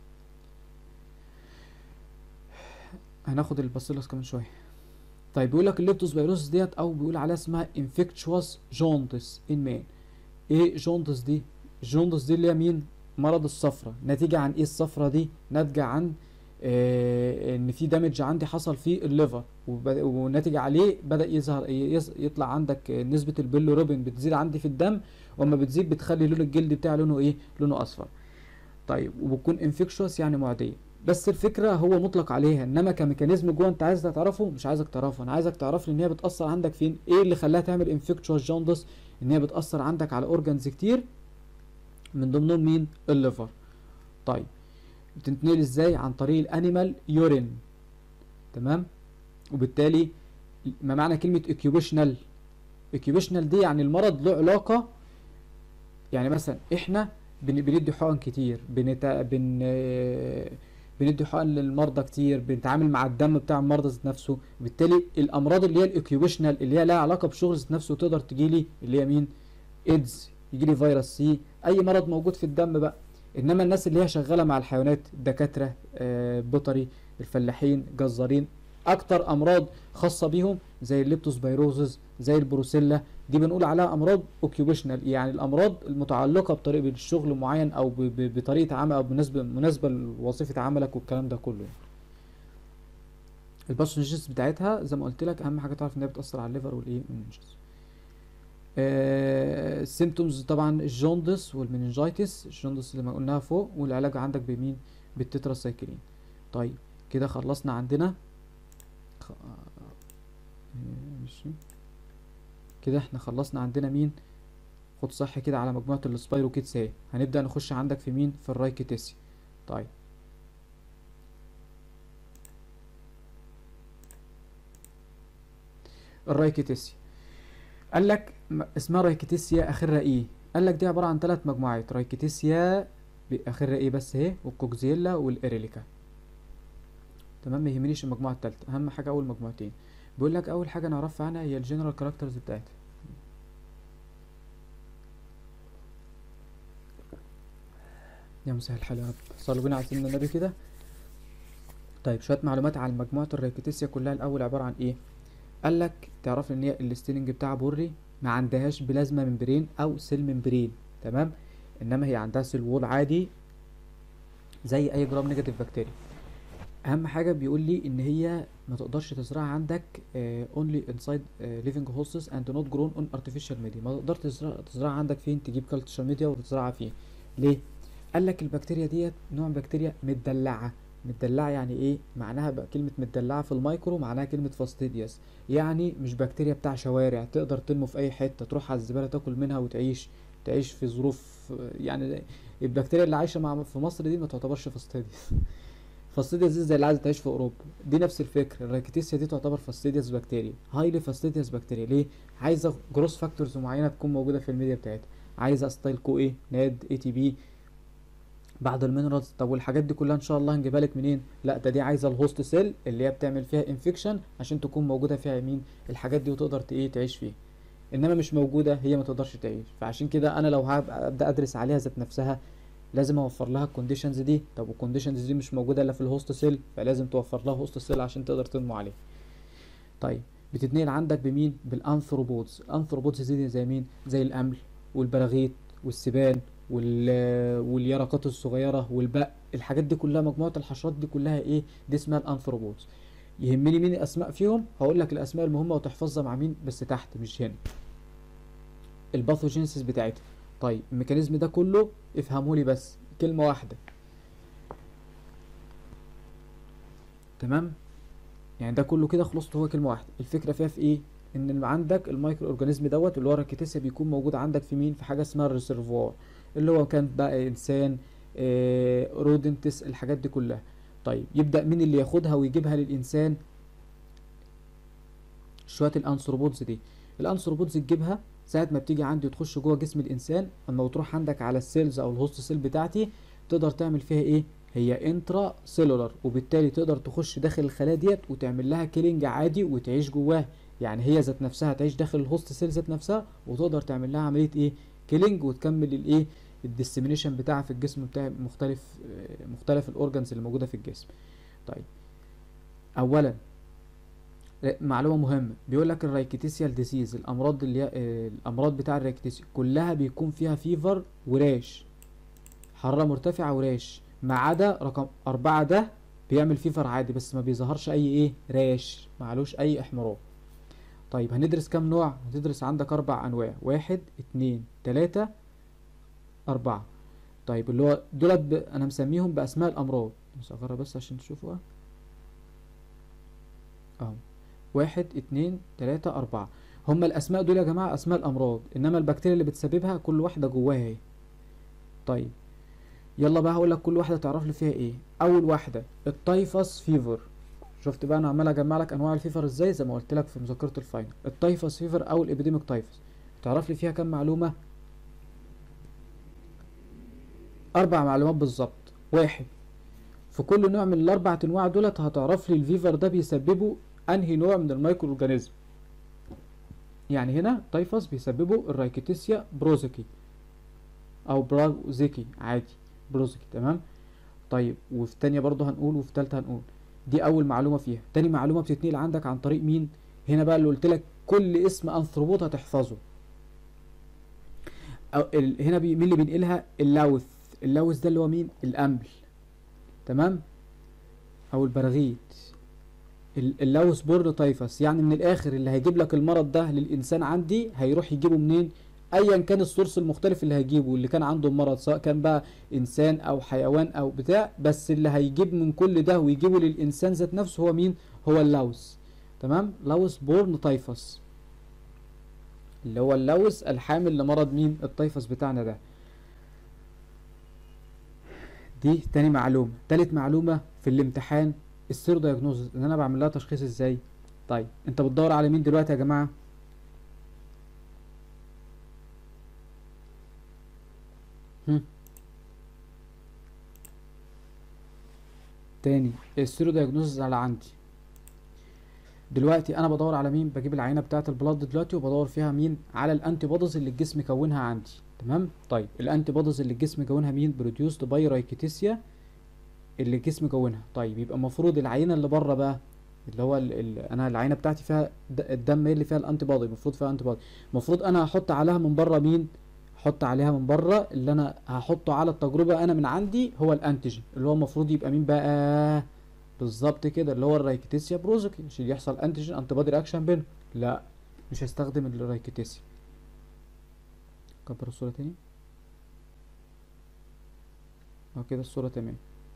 A: هناخد الباسيلاس كمان شويه. طيب بيقول لك الليبتوسبيروسس ديت، او بيقول عليها اسمها انفكتشوس جوندس ان مان. ايه جوندس دي؟ جوندس دي اللي هي مين؟ مرض الصفرة. نتيجة عن ايه الصفرة دي؟ ناتجة عن آه ان في دامج عندي حصل في الليفر، وب- وناتج عليه بدأ يظهر يز- يطلع عندك آه، نسبة البيلوروبين بتزيد عندي في الدم، واما بتزيد بتخلي لون الجلد بتاعي لونه ايه؟ لونه اصفر. طيب وبتكون انفكشوس يعني معدية. بس الفكرة هو مطلق عليها، انما كميكانيزم جوه انت عايز تعرفه؟ مش عايزك تعرفه، انا عايزك تعرف لي ان هي بتأثر عندك فين، ايه اللي خلاها تعمل انفكشوس جوندس؟ ان هي بتأثر عندك على اورجانز كتير، من ضمنهم مين؟ الليفر. طيب بتنتقل ازاي؟ عن طريق الانيمال يورين. تمام. وبالتالي ما معنى كلمة اوكيوبيشنال؟ اوكيوبيشنال دي يعني المرض له علاقة، يعني مثلا احنا بن- بندي حقن كتير، بنتا بن آه، بندي حقن للمرضى كتير، بنتعامل مع الدم بتاع المرضى ذات نفسه، وبالتالي الامراض اللي هي الاوكيوبيشنال اللي هي لها علاقة بشغل ذات نفسه تقدر تجيلي، اللي هي مين؟ ايدز، يجيلي فيروس سي، اي مرض موجود في الدم بقى. انما الناس اللي هي شغاله مع الحيوانات، دكاتره، آه، بيطري، الفلاحين، جزارين، اكتر امراض خاصه بيهم زي الليبتوسبيروزز، زي البروسيلا، دي بنقول عليها امراض اوكيوبيشنال، يعني الامراض المتعلقه بطريقه بالشغل معين او ب- ب- بطريقه عمل او مناسبه مناسبه لوظيفه عملك والكلام ده كله. الباثوجينيسيس بتاعتها زي ما قلت لك، اهم حاجه تعرف ان هي بتاثر على الليفر والايه والمنجز. السيمتومز طبعا الجوندس والمننجايتس، الجوندس اللي ما قلناها فوق، والعلاج عندك بمين؟ بالتتراسايكلين. طيب كده خلصنا عندنا خ... آه، ماشي كده احنا خلصنا عندنا مين؟ خد صح كده على مجموعة السبايروكيتس اهي. هنبدأ نخش عندك في مين؟ في الرايكيتسيا. طيب الرايكيتسيا قال لك اسمها رايكيتسيا اخرها ايه؟ قال لك دي عبارة عن ثلاث مجموعات، رايكيتسيا اخرها ايه بس اهي، والكوكزيلا والاريليكا. تمام، ما يهمنيش المجموعة التالتة، اهم حاجة اول مجموعتين. بيقول لك اول حاجة نعرفها عنها هي الجنرال كاركترز بتاعتها. يا مسهل الحال يا رب، صلوا بينا على سيدنا النبي كده. طيب شوية معلومات عن مجموعة الرايكيتسيا كلها. الأول عبارة عن إيه؟ قال لك تعرف إن هي الستيننج بتاعها بوري، ما عندهاش بلازما ممبرين أو سيل ممبرين، تمام؟ إنما هي عندها سيل وول عادي زي أي جرام نيجاتيف بكتيريا. أهم حاجة بيقول لي إن هي ما تقدرش تزرعها عندك uh, only inside uh, living hosts and not grown on artificial media. ما تقدرش تزرع تزرعها عندك فين؟ تجيب كالتشر ميديا وتزرعها فيه. ليه؟ قال لك البكتيريا ديت نوع بكتيريا متدلعة. متدلعة يعني ايه؟ معناها بقى كلمة متدلعة في المايكرو معناها كلمة فاستيديوس، يعني مش بكتيريا بتاع شوارع تقدر تنمو في اي حتة تروح على الزبالة تاكل منها وتعيش تعيش في ظروف. يعني البكتيريا اللي عايشة مع في مصر دي ما تعتبرش فاستيديوس. فاستيديوس دي زي اللي عايزة تعيش في اوروبا، دي نفس الفكرة. الرايكيتسيا دي تعتبر فاستيديوس بكتيريا، هايلي فاستيديوس بكتيريا. ليه؟ عايزة جروس فاكتورز معينة تكون موجودة في الميديا بتاعتها، عايزة ستايل كو ايه، ناد، اي تي بي، بعض المينرالز. طب والحاجات دي كلها ان شاء الله هنجيبها لك منين؟ لا ده دي عايزه الهوست سيل اللي هي بتعمل فيها انفكشن عشان تكون موجوده فيها مين؟ الحاجات دي وتقدر ايه تعيش فيها. انما مش موجوده هي ما تقدرش تعيش. فعشان كده انا لو هبدا ادرس عليها ذات نفسها لازم اوفر لها الكونديشنز دي. طب والكونديشنز دي مش موجوده الا في الهوست سيل، فلازم توفر لها هوست سيل عشان تقدر تنمو عليه. طيب بتتنقل عندك بمين؟ بالانثروبودز. الانثروبودز دي زي مين؟ زي الامل والبراغيث والسبان وال واليرقات الصغيره والبق. الحاجات دي كلها مجموعه الحشرات دي كلها ايه؟ دي اسمها الانثروبودز. يهمني مين الاسماء فيهم؟ هقول لك الاسماء المهمه وتحفظها مع مين بس تحت مش هنا. الباثوجينيسيس بتاعتها. طيب الميكانيزم ده كله افهمه لي بس كلمه واحده، تمام؟ يعني ده كله كده خلصت هو كلمه واحده. الفكره فيها في ايه؟ ان اللي عندك المايكرو اورجانيزم دوت اللي هو الراكيتسيا بيكون موجود عندك في مين؟ في حاجه اسمها الريسيرفوار، اللي هو كان بقى انسان، آه رودنتس، الحاجات دي كلها. طيب يبدا مين اللي ياخدها ويجيبها للانسان؟ شويه الانثروبودز دي. الانثروبودز تجيبها ساعه ما بتيجي عندي وتخش جوه جسم الانسان، اما بتروح عندك على السيلز او الهوست سيل بتاعتي تقدر تعمل فيها ايه؟ هي انترا سيلولار، وبالتالي تقدر تخش داخل الخلايا ديت وتعمل لها كيلينج عادي وتعيش جواها. يعني هي ذات نفسها تعيش داخل الهوست سيل ذات نفسها وتقدر تعمل لها عمليه ايه؟ كيلينج، وتكمل الايه؟ الديسيمينيشن بتاعها في الجسم بتاع مختلف مختلف الاورجانز اللي موجوده في الجسم. طيب اولا معلومه مهمه، بيقول لك الرايكيتسيال ديسيز، الامراض اللي هي الامراض بتاع الرايكيتسيا كلها بيكون فيها فيفر وراش، حراره مرتفعه وراش، ما عدا رقم أربعة ده بيعمل فيفر عادي بس ما بيظهرش أي إيه؟ راش، معلوش أي إحمرار. طيب هندرس كام نوع؟ هتدرس عندك أربع أنواع، واحد اتنين تلاتة أربعة. طيب اللي هو دولت ب... أنا مسميهم بأسماء الأمراض، نصغرها بس عشان تشوفوا أهو. واحد اتنين تلاتة أربعة، هما الأسماء دول يا جماعة أسماء الأمراض، إنما البكتيريا اللي بتسببها كل واحدة جواها إيه. طيب يلا بقى هقول لك كل واحده تعرف لي فيها ايه. اول واحده التايفس فيفر. شفت بقى انا عمال اجمع لك انواع الفيفر ازاي زي ما قلت لك في مذكره الفاينل. التايفس فيفر او الابيديميك تايفس تعرف لي فيها كام معلومه؟ اربع معلومات بالظبط. واحد، في كل نوع من الاربع انواع دولت هتعرف لي الفيفر ده بيسببه انهي نوع من المايكرو اورجانيزم. يعني هنا تايفس بيسببه الرايكيتسيا بروزيكي او براوزيكي عادي، بروزيكي، تمام. طيب وفي التانية برضه هنقول وفي التالتة هنقول. دي أول معلومة فيها. تاني معلومة بتتنقل عندك عن طريق مين؟ هنا بقى اللي قلت لك كل اسم أنثروبود هتحفظه. أو ال... هنا بي... مين اللي بينقلها؟ اللاوث. اللاوث ده اللي هو مين؟ الأمل، تمام؟ أو البراغيث. اللاوث بورن تايفس، يعني من الآخر اللي هيجيب لك المرض ده للإنسان عندي هيروح يجيبه منين؟ ايا كان السورس المختلف اللي هيجيبه اللي كان عنده المرض، سواء كان بقى انسان او حيوان او بتاع، بس اللي هيجيب من كل ده ويجيبه للانسان ذات نفسه هو مين؟ هو اللاوس، تمام. لاوس بورن تايفس. اللي هو اللوز الحامل لمرض مين؟ التيفوس بتاعنا ده. دي تاني معلومة. تالت معلومة في الامتحان السيرو دايجنوزز، ان انا بعمل لها تشخيص ازاي. طيب انت بتدور على مين دلوقتي يا جماعة؟ هم. تاني السيرو دايجنوزز على عندي دلوقتي انا بدور على مين؟ بجيب العينه بتاعه البلاد دلوقتي وبدور فيها مين؟ على الانتي بوديز اللي الجسم كونها عندي. تمام. طيب الانتي بوديز اللي الجسم كونها مين؟ بروديوسد باي رايكيتيسيا اللي الجسم كونها. طيب يبقى المفروض العينه اللي بره بقى اللي هو ال ال انا العينه بتاعتي فيها الدم اللي فيها الانتي بودي، المفروض فيها انتي بودي، المفروض انا هحط عليها من بره مين؟ احط عليها من بره اللي انا هحطه على التجربه انا من عندي هو الانتيجين، اللي هو المفروض يبقى مين بقى؟ بالظبط كده، اللي هو الرايكيتيسيا بروزوكي، عشان يحصل انتيجين انتي بودي رياكشن بينهم. لا مش هستخدم الرايكيتيسيا. كبر الصوره تاني. اهو كده الصوره تمام.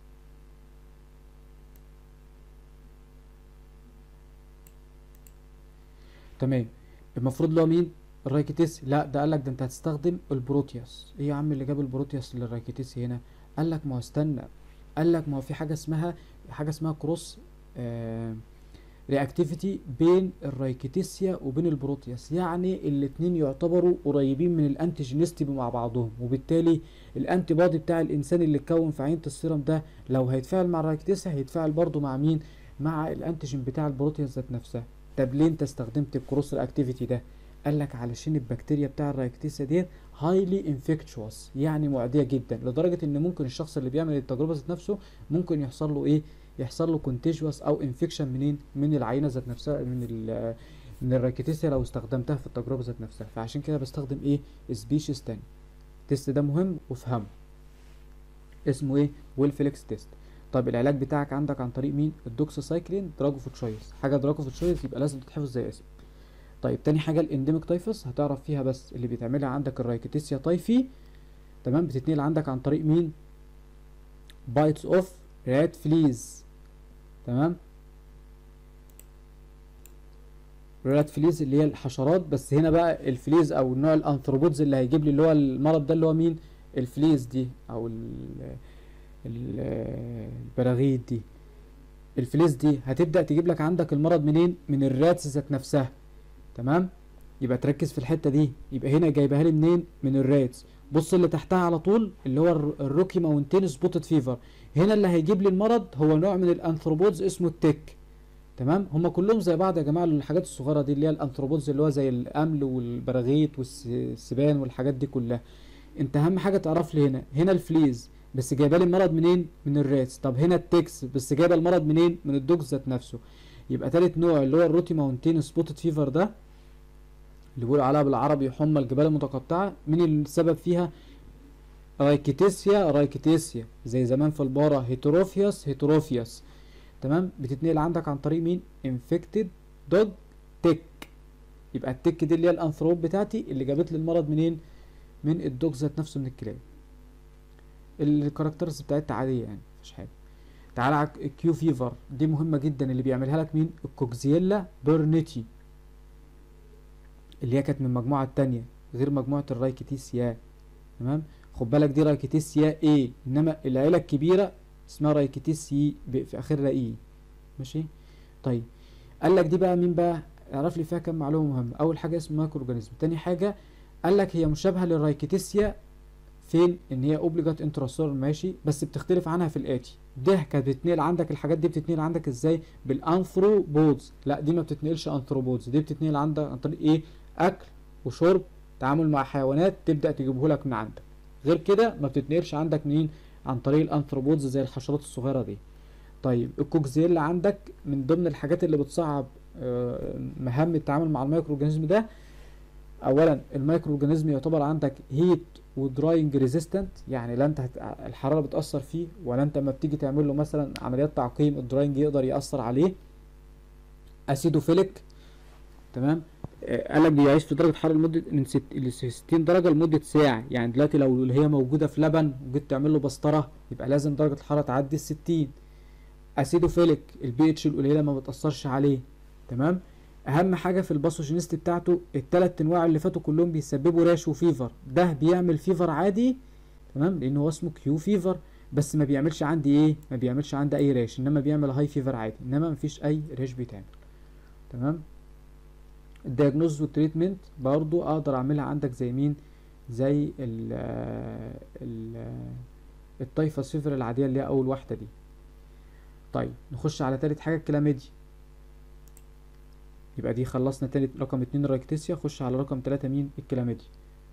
A: تمام. المفروض له مين؟ الرايكيتيسي. لا ده قالك ده انت هتستخدم البروتياس. ايه يا عم اللي جاب البروتياس للرايكيتيسي هنا؟ قالك ما هو استنى، قالك ما هو في حاجه اسمها حاجه اسمها كروس آه رياكتيفيتي بين الرايكيتيسيا وبين البروتياس، يعني الاتنين يعتبروا قريبين من الانتيجينيستي مع بعضهم، وبالتالي الانتي بودي بتاع الانسان اللي اتكون في عينه السيرم ده لو هيتفاعل مع الرايكيتيسيا هيتفاعل برضو مع مين؟ مع الانتيجين بتاع البروتياس ذات نفسها. طب ليه انت استخدمت الكروس رياكتيفيتي ده؟ قالك علشان البكتيريا بتاع الرايكيتيسيا ديت هايلي انفكتشوس، يعني معديه جدا لدرجه ان ممكن الشخص اللي بيعمل التجربه ذات نفسه ممكن يحصل له ايه؟ يحصل له كونتيجوس او انفكشن منين؟ من العينه ذات نفسها، من ال من الرايكيتيسيا لو استخدمتها في التجربه ذات نفسها. فعشان كده بستخدم ايه؟ سبيشيز تاني. التست ده مهم وافهمه، اسمه ايه؟ ويلفليكس تيست. طيب العلاج بتاعك عندك عن طريق مين؟ الدوكساسايكلين دراج اوف تشويس. حاجه دراج اوف تشويس يبقى لازم تتحفظ زي اسم. طيب تاني حاجه الانديميك تايفس هتعرف فيها بس اللي بيتعملها عندك الرايكيتيسيا تايفي. تمام. بتتنقل عندك عن طريق مين؟ بايتس اوف رات فليز. تمام. رات فليز اللي هي الحشرات، بس هنا بقى الفليز او النوع الانثروبودز اللي هيجيب لي اللي هو المرض ده اللي هو مين؟ الفليز دي او البراغيث دي. الفليز دي هتبدأ تجيب لك عندك المرض منين؟ من الراتس ذات نفسها. تمام. يبقى تركز في الحتة دي، يبقى هنا جايبها لي منين؟ من الراتس. بص اللي تحتها على طول اللي هو الروكي ماونتين سبوتد فيفر، هنا اللي هيجيب لي المرض هو نوع من الانثروبودز اسمه التك. تمام. هما كلهم زي بعض يا جماعه، الحاجات الصغيره دي اللي هي الانثروبودز اللي هو زي الامل والبراغيث والسبان والحاجات دي كلها. انت اهم حاجه تعرف لي هنا هنا الفليز بس جايبه لي المرض منين؟ من الراتس. طب هنا التكس بس جايبه المرض منين؟ من الدوجز ذات نفسه. يبقى تالت نوع اللي هو الروتي ماونتين سبوتد فيفر ده اللي بيقولوا عليها بالعربي حمى الجبال المتقطعه، مين السبب فيها؟ رايكيتيسيا رايكيتيسيا زي زمان في البارة هيتروفيوس هيتروفيوس. تمام. بتتنقل عندك عن طريق مين؟ انفكتد دوج تك. يبقى التك دي اللي هي الانثروب بتاعتي اللي جابت لي المرض منين؟ من الدوج ذات نفسه، من الكلاب. الكاركترز بتاعتها عاديه يعني مفيش حاجه. تعالى على الكيو فيفر دي مهمه جدا، اللي بيعملها لك مين؟ الكوكزيلا بيرنيتي اللي هي كانت من المجموعه الثانيه غير مجموعه الرايكيتيسيا. تمام. خد بالك دي رايكيتيسيا ايه، انما العيله الكبيره اسمها رايكيتيسي في اخرها اي. ماشي. طيب قال لك دي بقى مين بقى؟ اعرف لي فيها كام معلومه مهمه. اول حاجه اسمه مايكرو اورجانيزم. تاني حاجه قال لك هي مشابهه للرايكيتيسيا فين؟ ان هي اوبليجات انتراسور. ماشي. بس بتختلف عنها في الاتي. ده كانت بتتنقل عندك، الحاجات دي بتتنقل عندك ازاي؟ بالانثروبودز. لا دي ما بتتنقلش انثروبودز، دي بتتنقل عندك عن طريق ايه؟ اكل وشرب، تعامل مع حيوانات تبدا تجيبه لك من عندك. غير كده ما بتتنقلش عندك منين؟ عن طريق الانثروبودز زي الحشرات الصغيره دي. طيب الكوكزيلا عندك من ضمن الحاجات اللي بتصعب مهام التعامل مع المايكرو اورجانيزم ده. اولا المايكرو اورجانيزم يعتبر عندك هيت ودراينج ريزيستنت، يعني لا انت هت... الحراره بتاثر فيه ولا انت لما بتيجي تعمل له مثلا عمليات تعقيم الدراينج يقدر ياثر عليه. اسيدوفيليك. تمام. قال لك بيعيش في درجه حراره لمده من ستين درجه لمده ساعه، يعني دلوقتي لو هي موجوده في لبن وجيت تعمل له بسطره يبقى لازم درجه الحراره تعدي ال ستين. اسيدوفيليك البي اتش القليله ما بتاثرش عليه. تمام. اهم حاجه في الباثوجينيستي بتاعته الثلاث انواع اللي فاتوا كلهم بيسببوا راش وفيفر. ده بيعمل فيفر عادي تمام لان هو اسمه كيو فيفر، بس ما بيعملش عندي ايه، ما بيعملش عندي اي راش، انما بيعمل هاي فيفر عادي، انما مفيش اي راش بيتعمل. تمام. الدياجنوز والتريتمنت برضو اقدر اعملها عندك زي مين، زي ال ال التايفاس فيفر العاديه اللي هي اول واحده دي. طيب نخش على تالت حاجه الكلاميديا. يبقى دي خلصنا تالت رقم اتنين الرايكتيسيا، خش على رقم تلاتة مين، الكلاميديا.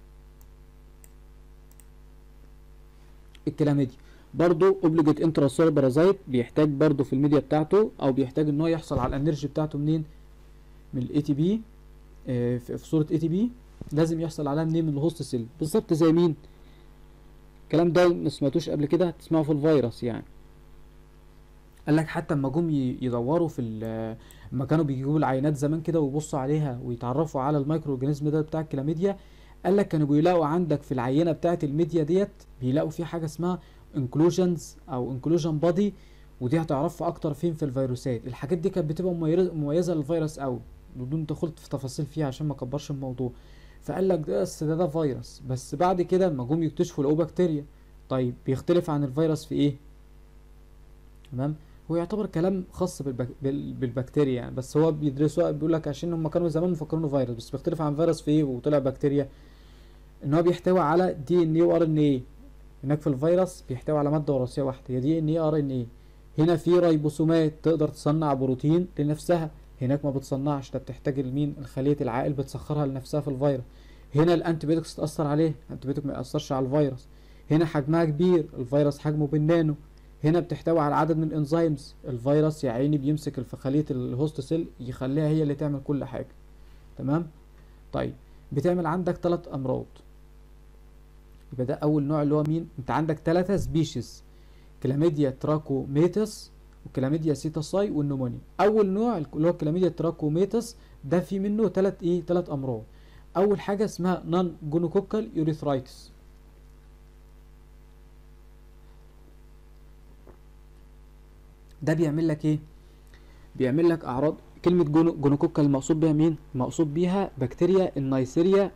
A: الكلاميديا برضو اوبليجيت انتراسول بارازايت، بيحتاج برضو في الميديا بتاعته او بيحتاج ان هو يحصل على الانرجي بتاعته منين، من الاي تي بي، في صوره اي تي بي لازم يحصل عليها منين، من الهوست سيل بالظبط. زي مين الكلام ده ما سمعتوش قبل كده، تسمعوا في الفيروس يعني. قال لك حتى اما جم يدوروا في لما كانوا بيجيبوا العينات زمان كده ويبصوا عليها ويتعرفوا على المايكرو اورجانيزم ده بتاع الكلاميديا، قال لك كانوا بيلاقوا عندك في العينه بتاعه الميديا ديت بيلاقوا في حاجه اسمها انكلوجنز او انكلوجن بادي، ودي هتعرفها اكتر فين في الفيروسات. الحاجات دي كانت بتبقى مميزه للفيروس قوي بدون دخول في تفاصيل فيها عشان ما اكبرش الموضوع. فقال لك ده بس ده, ده فيروس، بس بعد كده لما جم يكتشفوا لقوا بكتيريا. طيب بيختلف عن الفيروس في ايه؟ تمام. هو يعتبر كلام خاص بالبك... بال... بالبكتيريا يعني، بس هو بيدرسوا بيقول لك عشان هم كانوا زمان مفكرينه فيروس، بس بيختلف عن فيروس في ايه وطلع بكتيريا، ان هو بيحتوي على دي ان ايه وار ان ايه. هناك في الفيروس بيحتوي على ماده وراثيه واحده هي دي ان ايه ار ان ايه. هنا في ريبوسومات تقدر تصنع بروتين لنفسها، هناك ما بتصنعش، ده بتحتاج لمين، الخليه العائل بتسخرها لنفسها في الفيروس. هنا الانتيبيوتكس تاثر عليه، الانتيبيوتك ما ياثرش على الفيروس. هنا حجمها كبير، الفيروس حجمه بالنانو. هنا بتحتوي على عدد من الانزيمز، الفيروس يا عيني بيمسك في خليه الهوست سيل يخليها هي اللي تعمل كل حاجه. تمام. طيب بتعمل عندك ثلاث امراض. يبقى ده اول نوع اللي هو مين، انت عندك ثلاثه سبيشيز، كلاميديا تراكوميتس وكلاميديا سيتاساي والنمونيا. اول نوع اللي هو كلاميديا تراكوميتس ده في منه ثلاث ايه، ثلاث امراض. اول حاجه اسمها نون جونوكوكال يوريثرايتس. ده بيعمل لك ايه، بيعمل لك اعراض. كلمه جونو جونوكوكال المقصود بيها مين، مقصود بيها بكتيريا النيسيريا،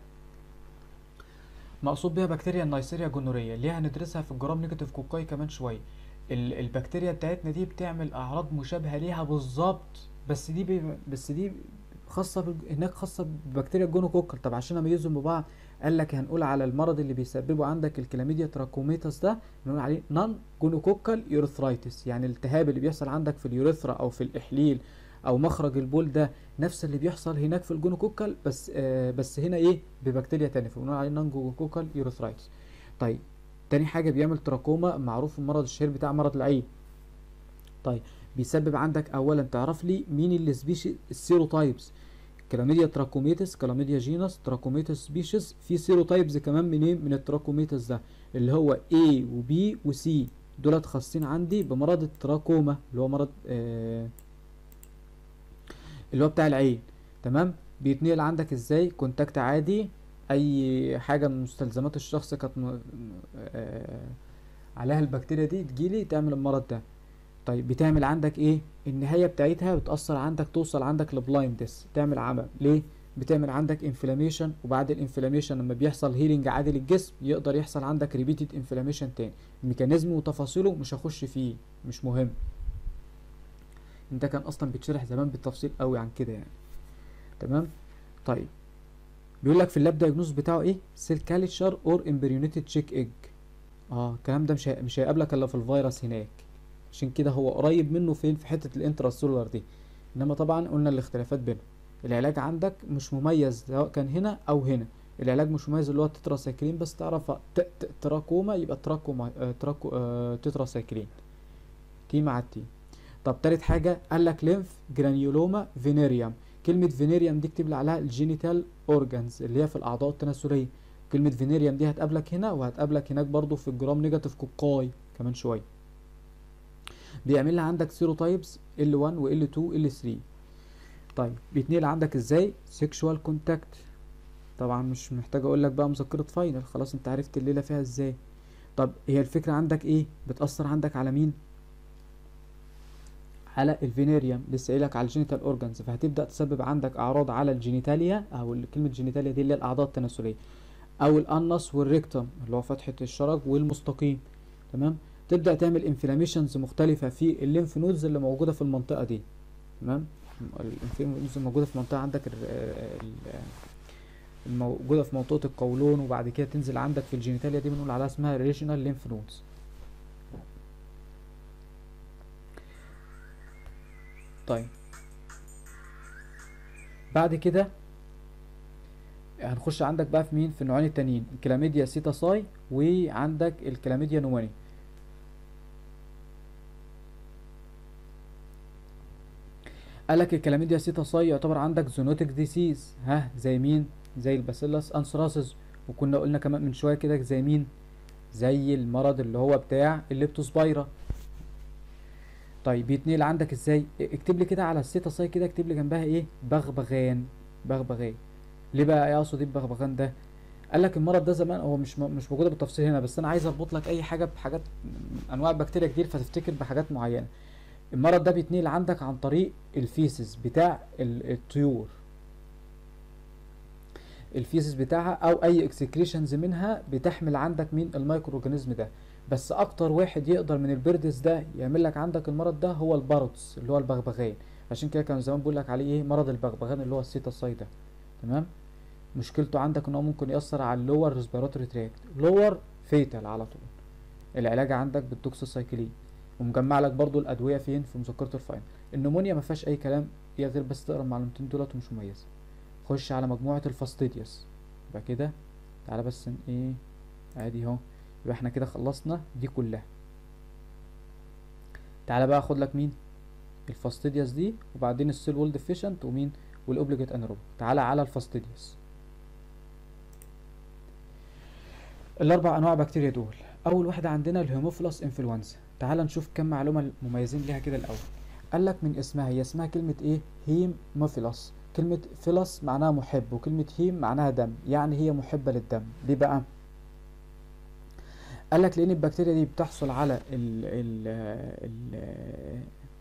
A: مقصود بيها بكتيريا النيسيريا جونوريا اللي هندرسها في الجرام نيجاتيف كوكاي كمان شويه. البكتيريا بتاعتنا دي بتعمل اعراض مشابهه ليها بالظبط، بس دي بي بس دي خاصه بال... هناك خاصه ببكتيريا الجونوكوكال. طب عشان اميزهم ببعض قال لك هنقول على المرض اللي بيسببه عندك الكلاميديا تراكوميتاس ده نقول عليه نون جونوكوكال يوريثرايتس، يعني الالتهاب اللي بيحصل عندك في اليوريثرا او في الاحليل او مخرج البول ده نفس اللي بيحصل هناك في الجونوكوكال، بس آه بس هنا ايه ببكتيريا تانية، فبنقول عليه نون جونوكوكال يوريثرايتس. طيب تاني حاجه بيعمل تراكوما، معروف المرض الشهير بتاع مرض العين. طيب بيسبب عندك اولا تعرف لي مين السبيشي السيروتايبس، كلاميديا تراكوميتس، كلاميديا جينس، تراكوميتس سبيشيز، في سيروتايبز كمان من ايه، من التراكوميتس ده اللي هو A و B و C، دولت خاصين عندي بمرض التراكوما اللي هو مرض آه اللي هو بتاع العين. تمام. بيتنقل عندك ازاي، كونتاكت عادي، اي حاجه من مستلزمات الشخص كانت آه عليها البكتيريا دي تجيلي تعمل المرض ده. طيب بتعمل عندك ايه، النهايه بتاعتها بتاثر عندك، توصل عندك لبلايندس، تعمل عمى. ليه؟ بتعمل عندك انفلاميشن، وبعد الانفلاميشن لما بيحصل هيلينج عادي للجسم يقدر يحصل عندك ريبيتد انفلاميشن تاني. الميكانيزم وتفاصيله مش هخش فيه، مش مهم، انت كان اصلا بتشرح زمان بالتفصيل قوي عن كده يعني. تمام. طيب بيقول لك في اللاب دايجنوز بتاعه ايه، سيل كالتشر اور امبريونيتد تشيك ايج. اه الكلام ده مش هي... مش هيقابلك الا في الفيروس هناك، عشان كده هو قريب منه فين، في حته الانتراسولار دي. انما طبعا قلنا الاختلافات بينهم. العلاج عندك مش مميز سواء كان هنا او هنا، العلاج مش مميز اللي هو التتراسايكلين بس، تعرف ت... ت... تراكوما يبقى تراكوما آه تراكو آه تتراسايكلين تي مع التي. طب تالت حاجه قال لك ليمف جرانيولوما فينيريوم. كلمه فينيريوم دي اكتب لي عليها الجينيتال اورجانز اللي هي في الاعضاء التناسليه. كلمه فينيريوم دي هتقابلك هنا وهتقابلك هناك برضو في الجرام نيجاتيف كوكاي كمان شويه. بيعمل لها عندك سيروتايبس إل واحد و إل اتنين و إل تلاتة. طيب بيتنقل عندك ازاي، سيكشوال كونتاكت. طبعا مش محتاج اقول لك بقى مذكره فاينل، خلاص انت عرفت الليله فيها ازاي. طب هي الفكره عندك ايه، بتاثر عندك على مين، على الفينيريوم، لسه قايلك على الجينيتال اورجانز، فهتبدا تسبب عندك اعراض على الجينيتاليا، او كلمه جينيتاليا دي اللي هي الاعضاء التناسليه، او الانس والريكتم اللي هو فتحه الشرج والمستقيم. تمام. تبدا تعمل انفلاميشنز مختلفه في الليمف نودز اللي موجوده في المنطقه دي. تمام. الانفلاميشنز الموجوده في المنطقه عندك الموجوده في منطقه القولون، وبعد كده تنزل عندك في الجينيتاليا دي بنقول عليها اسمها ريجينال ليمف نودز. طيب بعد كده هنخش عندك بقى في مين، في النوعين التانيين، الكلاميديا سيتاساي وعندك الكلاميديا نوماني. قالك الكلاميديا سيتاساي يعتبر عندك زونوتيك ديسيز، ها زي مين؟ زي الباسيلاس انثراسيس، وكنا قلنا كمان من شويه كده زي مين؟ زي المرض اللي هو بتاع الليبتوسبايرا. طيب بيتنقل عندك ازاي؟ اكتب لي كده على السيتاساي كده، اكتب لي جنبها ايه؟ بغبغان. بغبغان. ليه بقى ايه اقصد ايه ببغبغان ده؟ قال لك المرض ده زمان هو مش مش موجوده بالتفصيل هنا، بس انا عايز اربط لك اي حاجه بحاجات انواع بكتيريا كتير فتفتكر بحاجات معينه. المرض ده بيتنقل عندك عن طريق الفيسز بتاع الطيور، الفيسز بتاعها او اي اكسكريشنز منها بتحمل عندك مين؟ المايكرو اورجانيزم ده. بس اكتر واحد يقدر من البيردز ده يعمل لك عندك المرض ده هو الباروتس اللي هو البغبغان، عشان كده كانوا زمان بيقول لك عليه ايه؟ مرض البغبغان اللي هو السيتاساي ده. تمام. مشكلته عندك ان هو ممكن يأثر على اللور ريسبيراتوري تراكت، لور فيتال على طول. العلاج عندك بالدوكسوسايكلين، ومجمع لك برضو الادويه فين؟ في مذكره الفاينل. النمونيا ما فيهاش اي كلام، هي غير بس تقرا المعلومتين دولت ومش مميزه. خش على مجموعه الفاستيديوس. يبقى كده تعالى بس ن- ايه ادي اهو. يبقى احنا كده خلصنا دي كلها. تعالى بقى اخد لك مين؟ الفاستيديوس دي، وبعدين السيل وول ديفيشنت، ومين؟ والاوبليجيت انيروبيك. تعالى على الفاستيديوس. الاربع انواع بكتيريا دول، اول واحده عندنا الهيموفيلوس انفلونزا. تعال نشوف كم معلومه مميزين ليها كده الاول. قال لك من اسمها، هي اسمها كلمه ايه؟ هيموفيلوس. كلمه فيلوس معناها محب، وكلمه هيم معناها دم، يعني هي محبه للدم. ليه بقى؟ قال لك لان البكتيريا دي بتحصل على ال ال ال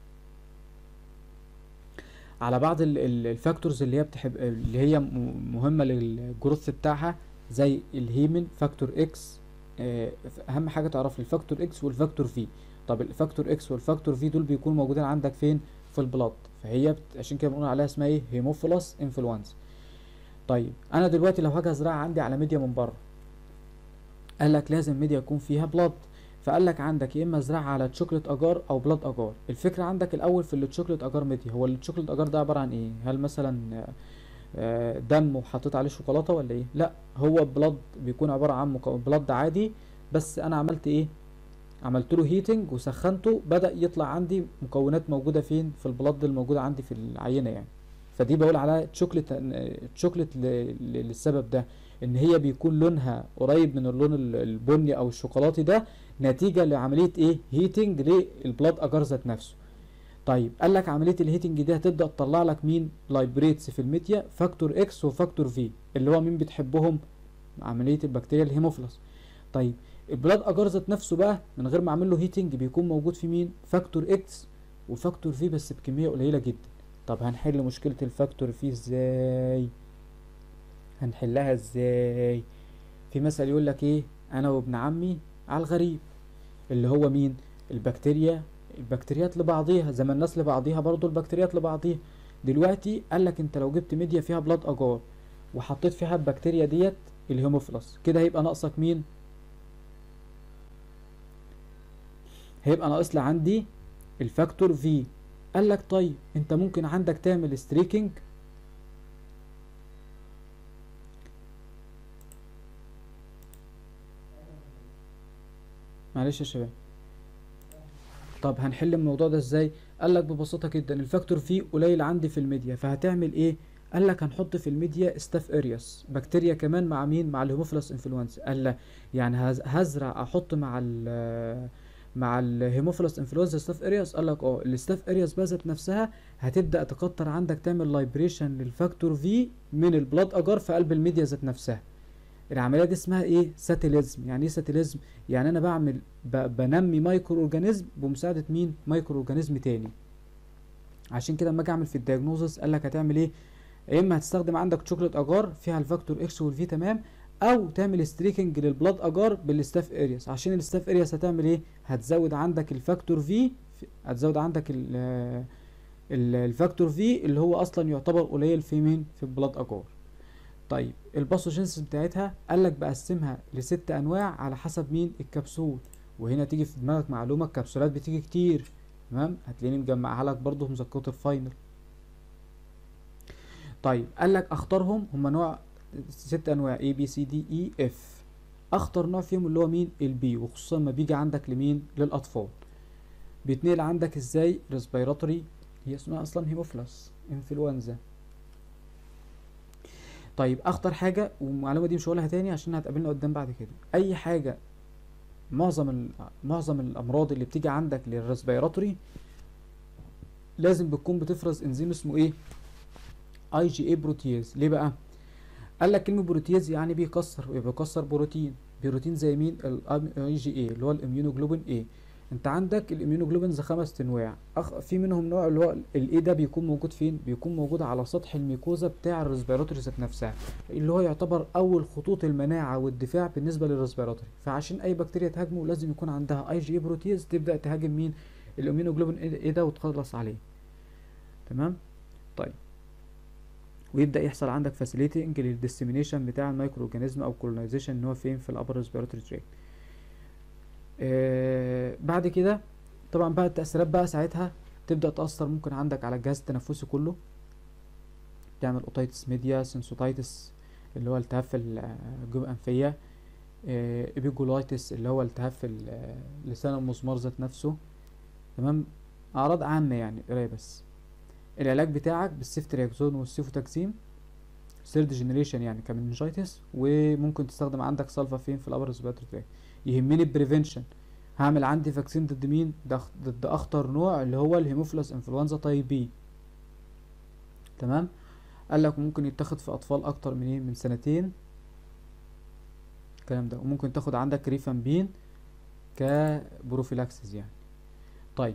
A: على بعض ال- ال- الفاكتورز اللي هي بتحب، اللي هي م- مهمه للجروث بتاعها، زي الهيمين فاكتور اكس. آه، اهم حاجه تعرف الفاكتور اكس والفاكتور في. طب الفاكتور اكس والفاكتور في دول بيكونوا موجودين عندك فين؟ في البلاد. فهي بت... عشان كده بنقول عليها اسمها ايه؟ هيموفيلوس انفلونزا. طيب انا دلوقتي لو هاجي ازرعها عندي على ميديا من بره، قال لك لازم ميديا يكون فيها بلاد. فقال لك عندك يا اما ازرعها على تشوكلت اجار او بلاد اجار. الفكره عندك الاول في التشوكلت اجار ميديا، هو التشوكلت اجار ده عباره عن ايه؟ هل مثلا آه، دم وحطيت عليه شوكولاته ولا ايه؟ لا، هو بلاد بيكون عباره عن مكون بلاد عادي، بس انا عملت ايه؟ عملت له هيتنج وسخنته، بدأ يطلع عندي مكونات موجوده فين؟ في البلاد الموجوده عندي في العينه يعني. فدي بقول عليها تشوكلت. تشوكلت للسبب ده، ان هي بيكون لونها قريب من اللون ال- البني او الشوكولاتي ده، نتيجه لعمليه ايه؟ هيتنج للبلاد اجار ذات نفسه. طيب قال لك عمليه الهيتنج دي هتبدا تطلع لك مين؟ لايبريتس في الميديا، فاكتور اكس وفاكتور في، اللي هو مين بتحبهم؟ عمليه البكتيريا الهيموفيلس. طيب البلاد اجار ذات نفسه بقى من غير ما اعمل له هيتنج بيكون موجود في مين؟ فاكتور اكس وفاكتور في، بس بكميه قليله جدا. طب هنحل مشكله الفاكتور في ازاي؟ هنحلها ازاي؟ في مثل يقول لك ايه؟ انا وابن عمي على الغريب، اللي هو مين؟ البكتيريا. البكتيريات لبعضيها زي ما الناس لبعضيها، برضو البكتيريات لبعضيها. دلوقتي قال لك انت لو جبت ميديا فيها بلاد اجار وحطيت فيها البكتيريا ديت الهيموفيلس، كده هيبقى ناقصك مين؟ هيبقى ناقص لي عندي الفاكتور في. قال لك طيب انت ممكن عندك تعمل ستريكنج. معلش يا شباب. طب هنحل الموضوع ده ازاي؟ قال لك ببساطه جدا الفاكتور في قليل عندي في الميديا، فهتعمل ايه؟ قال لك هنحط في الميديا ستاف ارياس بكتيريا كمان مع مين؟ مع الهيموفيلس انفلونزا. قال لا، يعني هز- هزرع احط مع ال مع الهيموفيلس انفلونزا ستاف ارياس. قال لك اه الستاف ارياس بقى ذات نفسها هتبدا تكتر عندك، تعمل لايبريشن للفاكتور في من البلاد اجار في قلب الميديا ذات نفسها. العمليه دي اسمها ايه؟ ساتيليزم. يعني ايه ساتيليزم؟ يعني انا بعمل ب... بنمي مايكرو اورجانيزم بمساعده مين؟ مايكرو اورجانيزم تاني. عشان كده اما اجي اعمل في الدياجنوزس قال لك هتعمل ايه؟ يا اما هتستخدم عندك شوكليت اجار فيها الفاكتور اكس والفي تمام، او تعمل ستريكنج للبلاد اجار بالستاف ارياس. عشان الستاف ارياس هتعمل ايه؟ هتزود عندك الفاكتور في، هتزود عندك ال الفاكتور في اللي هو اصلا يعتبر قليل في مين؟ في البلاد اجار. طيب الباثوجينيسيس بتاعتها قال لك بقسمها لست انواع على حسب مين؟ الكبسول. وهنا تيجي في دماغك معلومه، الكبسولات بتيجي كتير تمام، هتلاقيني مجمعها لك برضه في مذكره الفاينل. طيب قال لك اختارهم، هم نوع ست انواع A B C D E F، اخطر نوع فيهم اللي هو مين؟ البي، وخصوصا ما بيجي عندك لمين؟ للاطفال. بيتنقل عندك ازاي؟ ريسبيراتوري، هي اسمها اصلا هيموفيلس انفلونزا. طيب اخطر حاجه، والمعلومه دي مش هقولها تاني عشان هتقابلنا قدام بعد كده، اي حاجه معظم ال... معظم الامراض اللي بتيجي عندك للريسبيراتوري لازم بتكون بتفرز انزيم اسمه ايه؟ اي جي اي بروتياز. ليه بقى؟ قال لك كلمه بروتياز يعني بيكسر، بيكسر بروتين، بروتين زي مين؟ الاي جي اي اللي هو الاميونوجلوبين اي. انت عندك الاميونوجلوبينز خمس انواع، أخ... في منهم نوع اللي هو الاي ده بيكون موجود فين؟ بيكون موجود على سطح الميكوزا بتاع الريسبيراتوري ذات نفسها، اللي هو يعتبر اول خطوط المناعه والدفاع بالنسبه للريسبيراتوري. فعشان اي بكتيريا تهاجمه لازم يكون عندها اي جي اي بروتيز تبدا تهاجم مين؟ الاميونوجلوبين اي ده وتخلص عليه. تمام؟ طيب ويبدا يحصل عندك فاسيليتنج للديسيمينيشن بتاع المايكرو اورجانيزم او كولونايزيشن ان هو فين؟ في الابر ريسبيراتوري تراكت. آه بعد كده طبعا بقى التأثيرات بقى ساعتها تبدأ تأثر ممكن عندك على الجهاز التنفسي كله، تعمل اوتيتس ميديا، سنسوتايتس اللي هو التهاب في الجيوب الأنفية، آه ابيجولايتس اللي هو التهاب في لسان المسمار ذات نفسه. تمام؟ أعراض عامة يعني قراية بس. العلاج بتاعك بالسيفترياكزون والسيفوتاكسيم ثيرد جنريشن يعني كمنجايتس، وممكن تستخدم عندك سلفا فين؟ في الابر ريسبيراتوري تراكت. يهمني البريفنشن، هعمل عندي فاكسين ضد مين؟ ضد اخطر نوع اللي هو الهيموفيلس انفلونزا تايب بي. تمام؟ قال لك ممكن يتاخد في اطفال اكتر من ايه؟ من سنتين الكلام ده، وممكن تاخد عندك ريفامبين كبروفيلاكسيس يعني. طيب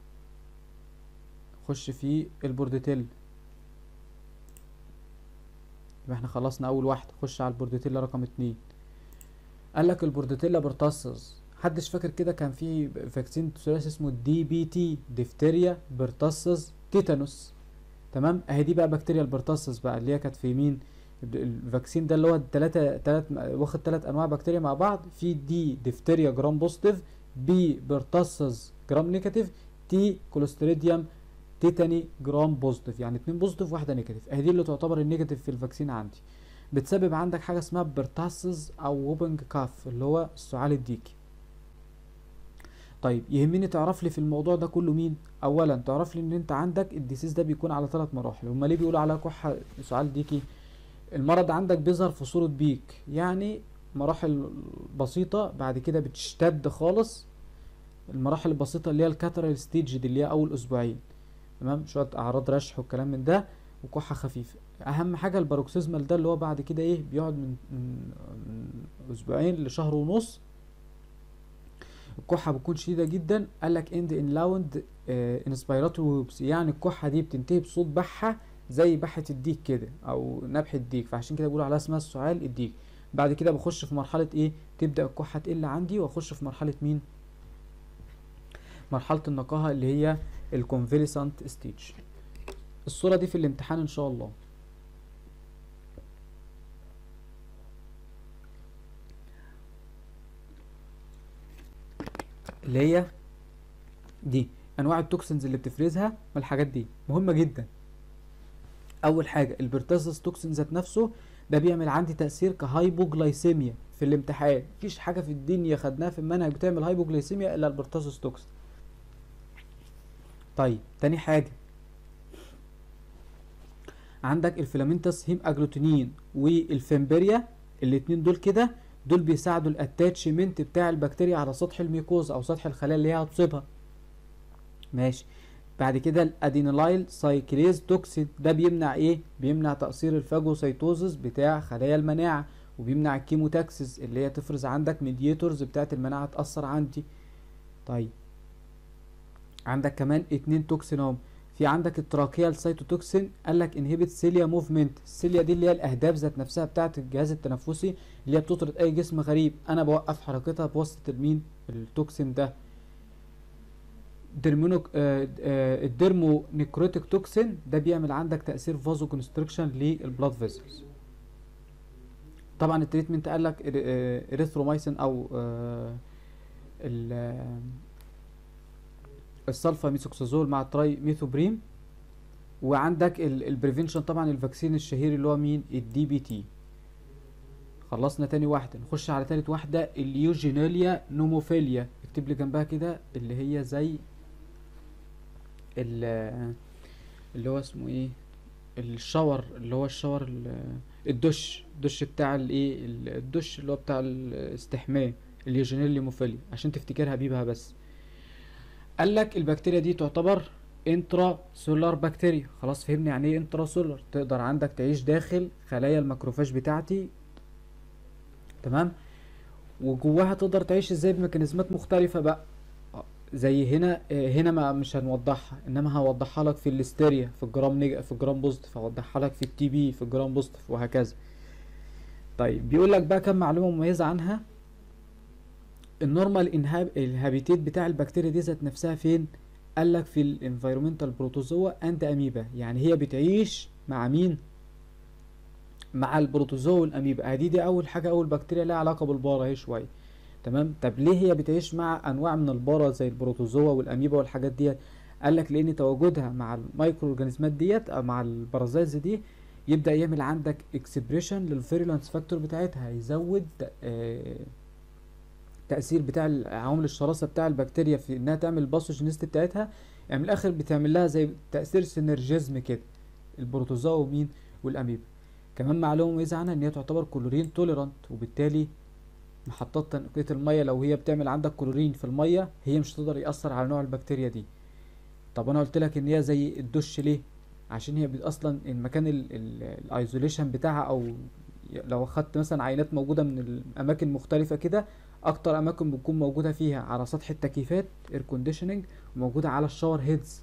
A: خش في البورديتيل، يبقى احنا خلصنا اول واحده، خش على البورديتيلا رقم اتنين. قال لك البورديتيلا برتصص، محدش فاكر كده كان في فاكسين ثلاثي اسمه الدي بي تي، ديفتيريا برتصص تيتانوس. تمام؟ اهي دي بقى بكتيريا البرتصص بقى اللي هي كانت في مين؟ الفاكسين ده اللي هو التلاتة تلات واخد تلات انواع بكتيريا مع بعض، في دي ديفتيريا جرام بوزيتيف، بي برتصص جرام نيجاتيف، تي كولوستريديوم تيتاني جرام بوزيتيف، يعني اتنين بوزيتيف واحده نيجاتيف. اهي دي اللي تعتبر النيجاتيف في الفاكسين عندي، بتسبب عندك حاجه اسمها بيرتاسز او ووبنج كاف اللي هو السعال الديكي. طيب يهمني تعرف لي في الموضوع ده كله مين؟ اولا تعرف لي ان انت عندك الديسيز ده بيكون على ثلاث مراحل. هما ليه بيقولوا على كحه سعال ديكي؟ المرض عندك بيظهر في صوره بيك، يعني مراحل بسيطه بعد كده بتشتد خالص. المراحل البسيطه اللي هي الكاترال ستيج دي اللي هي اول اسبوعين، تمام؟ شويه اعراض رشح والكلام من ده وكحه خفيفه. اهم حاجه الباروكسيزمال ده اللي هو بعد كده ايه؟ بيقعد من, من اسبوعين لشهر ونص، الكحه بتكون شديده جدا. قال لك اند ان لاوند انسبيراتوري ويبس، يعني الكحه دي بتنتهي بصوت بحه زي بحه الديك كده او نبح الديك، فعشان كده بيقولوا عليها اسمها السعال الديك. بعد كده بخش في مرحله ايه؟ تبدا الكحه تقل عندي واخش في مرحله مين؟ مرحله النقاهه اللي هي الكونفاليسنت ستيج. الصوره دي في الامتحان ان شاء الله. اللي هي دي انواع التوكسينز اللي بتفرزها، والحاجات دي مهمه جدا. اول حاجه البرتاسس توكسين ذات نفسه ده بيعمل عندي تاثير كهايبوجلايسيميا في الامتحان، مفيش حاجه في الدنيا خدناها في المنهج بتعمل هايبوجلايسيميا الا البرتاسس توكسين. طيب تاني حاجه عندك الفيلامنتس هيم اجلوتينين والفيمبريا، الاتنين دول كده دول بيساعدوا الاتاتشمنت بتاع البكتيريا على سطح الميكوزا او سطح الخلايا اللي هي هتصيبها. ماشي. بعد كده الادينيلايل سايكليز توكسين ده بيمنع ايه؟ بيمنع تأثير الفاجوسيتوزس بتاع خلايا المناعة، وبيمنع الكيموتاكسس اللي هي تفرز عندك ميدياتورز بتاعت المناعة تأثر عندي. طيب عندك كمان اتنين توكسين اهم، في عندك التراكيال سايتوتوكسين قال لك انهبت سيليا موفمنت. السيليا دي اللي هي الاهداف ذات نفسها بتاعه الجهاز التنفسي، اللي هي بتطرد اي جسم غريب، انا بوقف حركتها بواسطه المين التوكسين ده. درمونوك آه آه الديرمو نيكروتيك توكسين ده بيعمل عندك تاثير فازو كونستريكشن للبلاد فيسلز. طبعا التريتمنت قال لك اريثرومايسين او آه السلفا ميثوكسازول مع تراي ميثوبريم. وعندك البريفنشن طبعا الفاكسين الشهير اللي هو مين الدي بي تي. خلصنا تاني واحده، نخش على تالت واحده اليوجينيليا نوموفيليا. اكتب لي جنبها كده اللي هي زي اللي هو اسمه ايه الشاور، اللي هو الشاور الدش الدش بتاع الايه الدش اللي هو بتاع الاستحمام، اليوجينيليا نوموفيليا عشان تفتكرها بيبها بس. قال لك البكتيريا دي تعتبر انترا سولار بكتيريا. خلاص فهمنا يعني ايه انترا سولار، تقدر عندك تعيش داخل خلايا الماكروفاج بتاعتي، تمام، وجواها تقدر تعيش ازاي بميكانيزمات مختلفه بقى، زي هنا هنا ما مش هنوضحها، انما هوضحها لك في الليستيريا في الجرام نيج في الجرام بوزيتيف، هوضحها لك في التي بي في الجرام بوزيتيف وهكذا. طيب بيقول لك بقى كم معلومه مميزه عنها. النورمال انهاب الهابيتيت بتاع البكتيريا دي ذات نفسها فين؟ قال لك في الانفيرومنتال بروتوزوا اند اميبا. يعني هي بتعيش مع مين؟ مع البروتوزوا والاميبا. ادي دي اول حاجه، اول بكتيريا لها علاقه بالبارا اهي شويه، تمام. طب ليه هي بتعيش مع انواع من البارا زي البروتوزوا والاميبا والحاجات ديت؟ قال لك لان تواجدها مع المايكرو اورجانيزمات ديت او مع البرازيلز دي يبدا يعمل عندك اكسبريشن للفيرولانس فاكتور بتاعتها، يزود آه التأثير بتاع عوامل الشراسة بتاع البكتيريا في انها تعمل الباثوجينيستي بتاعتها. يعني من الاخر بتعمل لها زي تأثير سينرجيزم كده البروتوزوا ومين والاميبا. كمان معلومة مميزة عنها ان هي تعتبر كلورين توليرانت، وبالتالي محطات تنقية المية لو هي بتعمل عندك كلورين في المية هي مش هتقدر يأثر على نوع البكتيريا دي. طب انا قلت لك ان هي زي الدش ليه؟ عشان هي اصلا المكان الايزوليشن بتاعها، او لو اخدت مثلا عينات موجودة من الاماكن مختلفة كده، اكتر اماكن بتكون موجوده فيها على سطح التكييفات اير كونديشننج، وموجوده على الشاور هيدز.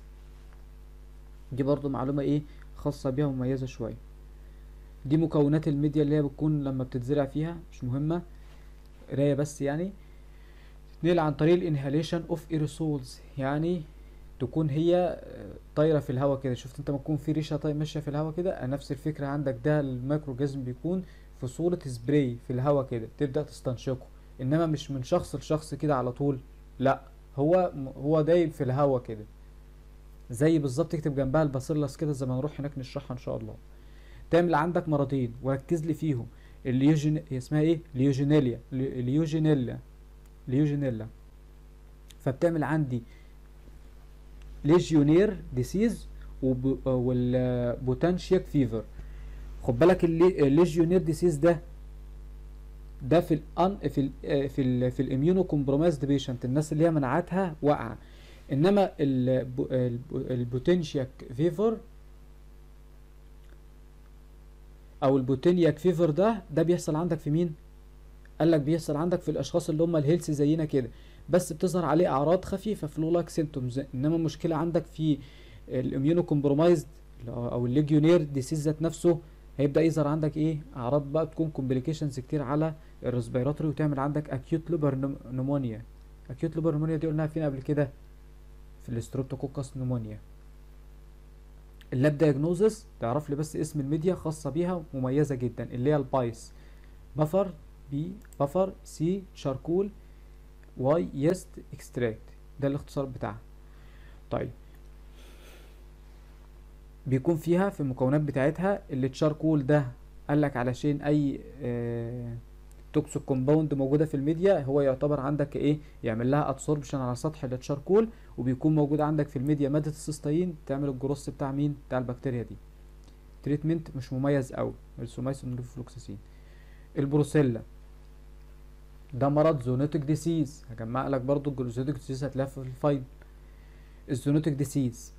A: دي برضو معلومه ايه خاصه بيها ومميزه شويه. دي مكونات الميديا اللي هي بتكون لما بتتزرع فيها، مش مهمه قرايه بس يعني. تتنقل عن طريق الانهاليشن اوف ايروسولز، يعني تكون هي طايره في الهواء كده. شفت انت ما تكون في ريشه طايره ماشيه في الهواء كده، نفس الفكره عندك. ده الميكروجازم بيكون في صوره سبراي في الهواء كده، تبدا تستنشقه، انما مش من شخص لشخص كده على طول، لا هو هو دايب في الهوا كده، زي بالظبط. تكتب جنبها الباسيلاس كده زي ما نروح هناك نشرحها ان شاء الله. تعمل عندك مرضين وركز لي فيهم. اليوجين اسمها ايه؟ ليوجينيليا ليوجينيلا ليوجينيلا فبتعمل عندي ليجيونير ديسيز والبوتانشيك فيفر. خد بالك الليجيونير ديسيز ده ده في الان في ال في ال في الاميونو كومبرومايزد بيشنت، الناس اللي هي مناعتها واقعه. انما البوتنشياك فيفر او البوتينياك فيفر ده ده بيحصل عندك في مين؟ قال لك بيحصل عندك في الاشخاص اللي هم الهيلث زينا كده، بس بتظهر عليه اعراض خفيفه فلو لايك سيمتومز. انما المشكله عندك في الاميونو كومبرومايزد او الليجيونير ديسيز ذات نفسه، هيبدا يظهر عندك ايه؟ اعراض بقى تكون كومبليكيشنز كتير على الريسبيراتوري، وتعمل عندك اكيوت لوبر نمونيا. اكيوت لوبر نمونيا دي قلناها فين قبل كده؟ في الستريبتوكوكس نمونيا. اللاب دايجنوزس تعرف لي بس اسم الميديا خاصه بيها مميزه جدا، اللي هي البايس بفر بي بفر سي شاركول واي يست اكستراكت، ده الاختصار بتاعها. طيب بيكون فيها في المكونات بتاعتها اللي تشاركول ده قال لك علشان اي اه توكسيك كومباوند موجوده في الميديا هو يعتبر عندك ايه؟ يعمل لها ادسوربشن على سطح التشاركول، وبيكون موجود عندك في الميديا ماده السيستين تعمل الجروس بتاع مين؟ بتاع البكتيريا دي. تريتمنت مش مميز قوي، السومايسين ريفلوكساسين. البروسيلا ده مرض زونوتيك ديسيز، هجمع لك برضو الزونوتيك ديسيز هتلاقيها في الفايل. الزونوتيك ديسيز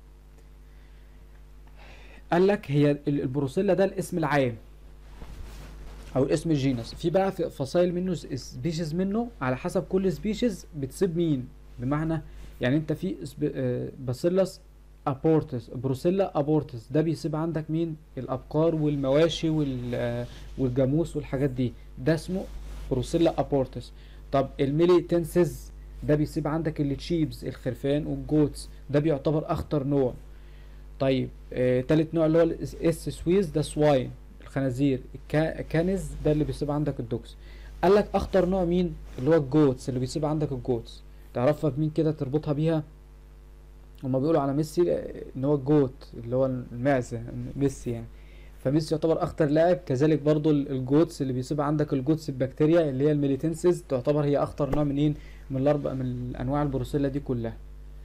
A: قال لك هي البروسيلا ده الاسم العام او الاسم الجينس، في بقى في فصائل منه سبيشيز منه على حسب كل سبيشيز بتصيب مين. بمعنى يعني انت في باسيلس ابورتس، بروسيلا ابورتس، ده بيسيب عندك مين؟ الابقار والمواشي وال والجاموس والحاجات دي، ده اسمه بروسيلا ابورتس. طب الميليتنسز ده بيسيب عندك التشيبز الخرفان والجوتس، ده بيعتبر اخطر نوع. طيب آه تالت نوع اللي هو الاس سويز، ده سواين الخنازير. الكا- كانز ده اللي بيسيب عندك الدوكس. قال لك اخطر نوع مين؟ اللي هو الجوتس، اللي بيسيب عندك الجوتس. تعرفها بمين كده تربطها بيها؟ هما بيقولوا على ميسي آه، ان هو الجوت، اللي هو المعزة ميسي يعني. فميسي يعتبر اخطر لاعب، كذلك برضو ال- الجوتس اللي بيسيب عندك الجوتس البكتيريا اللي هي الميليتنسز، تعتبر هي اخطر نوع من ايه؟ من الاربع من انواع البروسيلا دي كلها.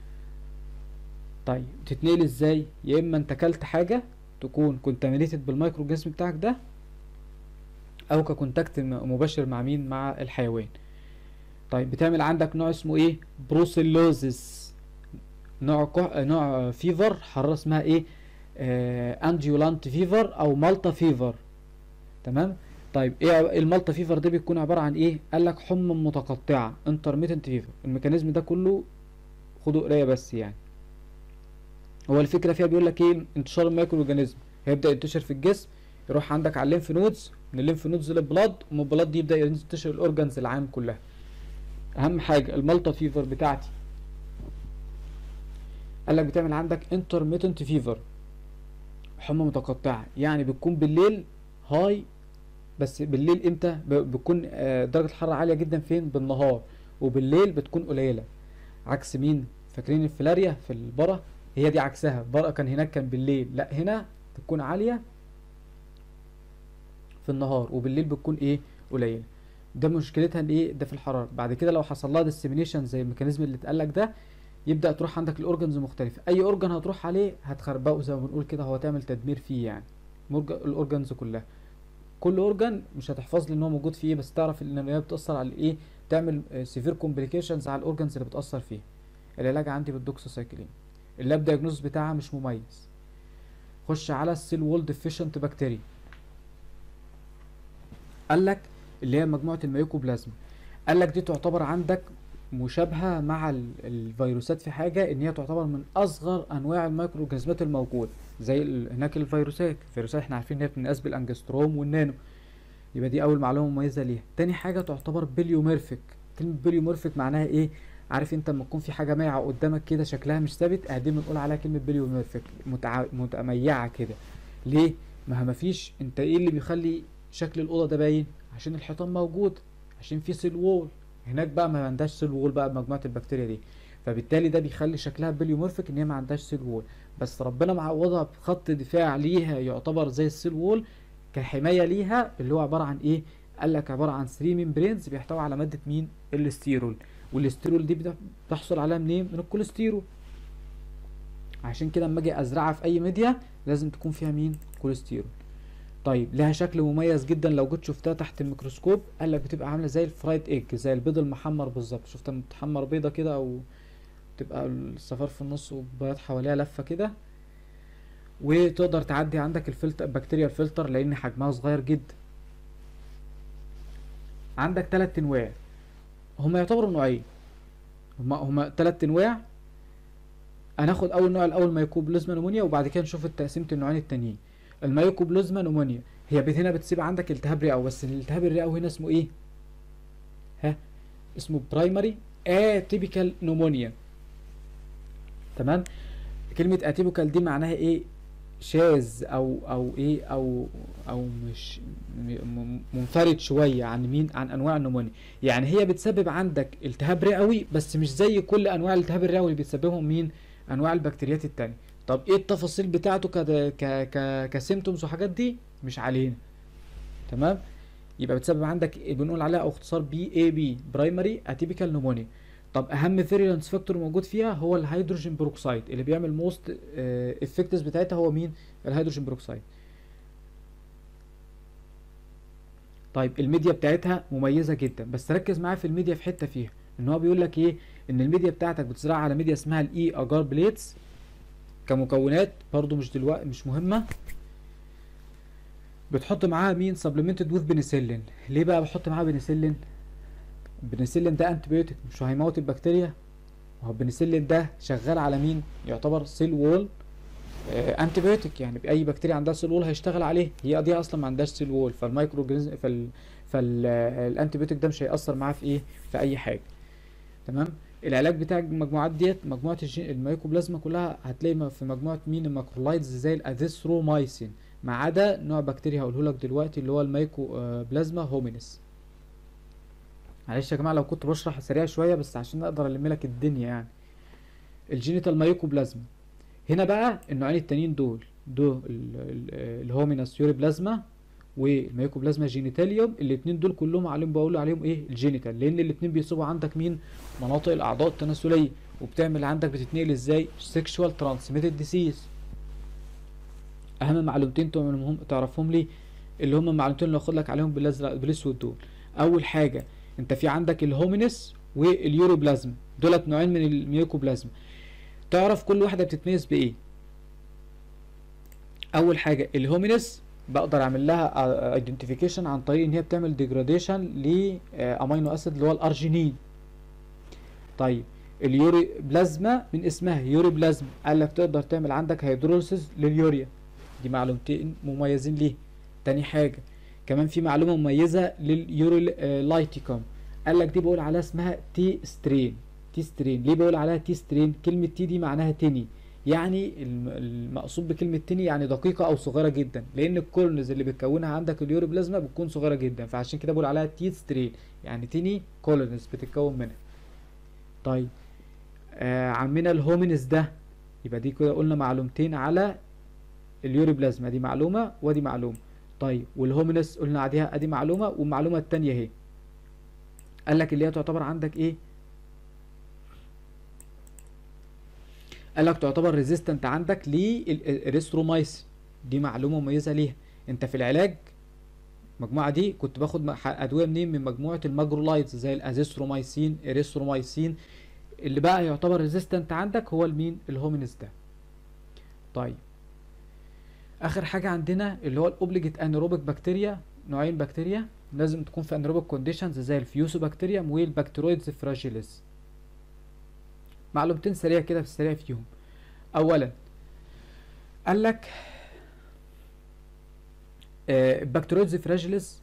A: طيب تتنقل ازاي؟ يا اما انت اكلت حاجه تكون كونتامينيتد بالميكرو اورجانيزم بتاعك ده، او ككونتاكت م- مباشر مع مين؟ مع الحيوان. طيب بتعمل عندك نوع اسمه ايه؟ بروسيلوزيس، نوع كح... نوع فيفر، حراره اسمها ايه؟ آه انجيولانت فيفر او مالتا فيفر. تمام. طيب ايه ع- المالتا فيفر ده بيكون عباره عن ايه؟ قال لك حمى متقطعه، انترميتنت فيفر. الميكانيزم ده كله خدوا قرايه بس يعني. هو الفكره فيها بيقول لك ايه؟ انتشار الميكرو اورجانيزم هيبدا ينتشر في الجسم، يروح عندك على الليمف نودز، من الليمف نودز للبلاد، ومن البلاد دي يبدا ينتشر الاورجانز العام كلها. اهم حاجه المالتا فيفر بتاعتي قال لك بتعمل عندك انترميتنت فيفر، حمى متقطعه، يعني بتكون بالليل هاي، بس بالليل امتى؟ ب- بتكون آه، درجه الحراره عاليه جدا فين؟ بالنهار، وبالليل بتكون قليله. عكس مين؟ فاكرين الفلاريا في البرة؟ هي دي عكسها، البرة كان هناك كان بالليل، لا هنا بتكون عالية في النهار، وبالليل بتكون ايه؟ قليلة. ده مشكلتها ان ايه؟ ده في الحرارة. بعد كده لو حصل لها ديسيمينيشن زي الميكانيزم اللي اتقال لك ده، يبدأ تروح عندك الاورجنز مختلفة، اي اورجن هتروح عليه هتخربقه زي ما بنقول كده، هو تعمل تدمير فيه يعني. مرج- الاورجنز كلها، كل اورجن مش هتحفظ لي ان هو موجود فيه ايه، بس تعرف ان هي بتأثر على ايه، تعمل سيفير كومبليكيشنز على الاورجنز اللي بتأثر فيه. العلاج عندي بالدوكسوسايكلين. اللاب دايجنوز بتاعها مش مميز. خش على السيل وول ديفيشنت بكتيريا. قال لك اللي هي مجموعه الميوكوبلازما، قال لك دي تعتبر عندك مشابهه مع ال- الفيروسات في حاجه، ان هي تعتبر من اصغر انواع الميكرو اورجانيزمات الموجوده. زي ال- هناك الفيروسات الفيروسات احنا عارفين ان هي بتنقاس بالانجستروم والنانو، يبقى دي اول معلومه مميزه ليها. تاني حاجه تعتبر بليوميرفيك. كلمه بليوميرفيك معناها ايه؟ عارف انت لما تكون في حاجه مايعه قدامك كده شكلها مش ثابت، ادي بنقول عليها كلمه بليوميرفيك، متع... متميعه كده. ليه؟ ما ما فيش، انت ايه اللي بيخلي شكل الاوضه ده باين؟ عشان الحيطان موجود، عشان في سيل وول. هناك بقى ما عندهاش سيل وول بقى مجموعه البكتيريا دي، فبالتالي ده بيخلي شكلها بليومورفيك ان هي ما عندهاش سيل وول. بس ربنا معوضها بخط دفاع ليها يعتبر زي السيل وول كحمايه ليها، اللي هو عباره عن ايه؟ قال لك عباره عن ثلاثة ممبرينز بيحتوي على ماده مين؟ الاستيرول. والاستيرول دي بت- بتحصل عليها منين؟ من الكوليسترول. عشان كده اما اجي ازرعها في اي ميديا لازم تكون فيها مين؟ كوليسترول. طيب لها شكل مميز جدا، لو جيت شفتها تحت الميكروسكوب قال لك بتبقى عامله زي الفرايد ايج، زي البيض المحمر بالظبط. شفت لما بتحمر بيضه كده، او تبقى الصفار في النص وبيض حواليها لفه كده، وتقدر تعدي عندك الفلتر بكتيريا الفلتر لان حجمها صغير جدا. عندك ثلاث انواع، هما يعتبروا نوعين، هما هما ثلاث انواع. هناخد اول نوع الاول مايكوبلازما نمونيا، وبعد كده نشوف تقسيمه النوعين التانيين. المايكوبلازما نمونيا هي بت- هنا بتسيب عندك التهاب رئوي، بس الالتهاب الرئوي هنا اسمه ايه؟ ها؟ اسمه برايمري اتيبيكال نمونيا. تمام. كلمة اتيبيكال دي معناها ايه؟ شاذ او او ايه او او مش م- م- منفرد شوية عن مين؟ عن انواع النمونيا. يعني هي بتسبب عندك التهاب رئوي، بس مش زي كل انواع الالتهاب الرئوي اللي بتسببهم مين؟ انواع البكتيريات التانية. طب ايه التفاصيل بتاعته كده ك ك كسيمتومز وحاجات دي مش علينا. تمام. يبقى بتسبب عندك بنقول عليها او اختصار بي اي بي، برايمري اتيبيكال نمونيا. طب اهم فيريلانس فاكتور موجود فيها هو الهيدروجين بروكسيد، اللي بيعمل موست افكتس بتاعتها هو مين؟ الهيدروجين بروكسيد. طيب الميديا بتاعتها مميزه جدا، بس ركز معايا في الميديا في حته فيها، ان هو بيقول لك ايه؟ ان الميديا بتاعتك بتزرع على ميديا اسمها الاي اجار بليتس. كمكونات برضو مش دلوقتي مش مهمه. بتحط معاها مين؟ سبلمنتد وذ بنسلين. ليه بقى بحط معاها بنسلين؟ البنسلين ده انتي بيوتيك، مش هيموت البكتيريا؟ هو البنسلين ده شغال على مين؟ يعتبر سيل وول انتي بايوتيك، يعني اي بكتيريا عندها سيل وول هيشتغل عليه، هي دي اصلا ما عندهاش سيل وول، فالمايكرو اورجانيزم فال فالانتي بايوتيك ده مش هيأثر معاه في ايه؟ في اي حاجه. تمام. العلاج بتاع المجموعات ديت مجموعه الجي... الميكوبلازما كلها هتلاقي في مجموعه مين؟ الماكرولايدز زي الازيثرومايسين، ما عدا نوع بكتيريا هقوله لك دلوقتي اللي هو الميكوبلازما هومينيس. معلش يا جماعه لو كنت بشرح سريع شويه بس عشان اقدر الم لك الدنيا يعني. الجينيتال مايكوبلازما هنا بقى النوعين التانيين دول دول الهومينس يوريبلازما والميكوبلازما جينيتاليوم، الاثنين دول كلهم عليهم بقول عليهم ايه؟ الجينيتال، لان الاثنين بيصيبوا عندك مين؟ مناطق الاعضاء التناسليه، وبتعمل عندك بتتنقل ازاي؟ سيكشوال ترانسميتد ديسيز. اهم معلومتين تعرفهم لي اللي هم المعلومتين اللي هاخد لك عليهم بالازرق بالاسود دول. اول حاجه انت في عندك الهومينس واليوريبلازما، دولت نوعين من الميكوبلازما، تعرف كل واحده بتتميز بايه. اول حاجه الهومينس بقدر اعمل لها ايدنتيفيكيشن عن طريق ان هي بتعمل ديجراديشن لامينو اسيد اللي هو الارجينين. طيب اليوري بلازما من اسمها يوري بلازما، قال لك تقدر تعمل عندك هيدروليسيس لليوريا، دي معلومتين مميزين ليه. تاني حاجه كمان في معلومه مميزه لليوري لايتيكوم، قال لك دي بقول عليها اسمها تي سترين. تي سترين ليه بقول عليها تي سترين؟ كلمه تي دي معناها تيني، يعني المقصود بكلمه تيني يعني دقيقه او صغيره جدا، لان الكولونز اللي بتكونها عندك اليوري بلازما بتكون صغيره جدا، فعشان كده بقول عليها تي سترين، يعني تيني كولونز بتتكون منها. طيب آه عمنا الهومينس ده، يبقى دي كده قلنا معلومتين على اليوري بلازما، دي معلومه ودي معلومه. طيب والهومينس قلنا عليها ادي معلومه، والمعلومه الثانيه اهي قال لك اللي هي تعتبر عندك ايه؟ قال لك تعتبر ريزيستنت عندك للاريثرومايسين، دي معلومه مميزه ليها. انت في العلاج المجموعه دي كنت باخد ادويه منين؟ من مجموعه الماجرولايدز زي الازيثرومايسين، اريثرومايسين. اللي بقى يعتبر ريزيستنت عندك هو المين؟ الهومينس ده. طيب اخر حاجه عندنا اللي هو الاوبليجيت انيروبيك بكتيريا، نوعين بكتيريا لازم تكون في انيروبيك كونديشنز زي الفيوسوبكتيريم والبكتيرويدز فراجيليس. معلومتين سريع كده في السريع فيهم. اولا قال لك آه البكتيرويدز فراجيليس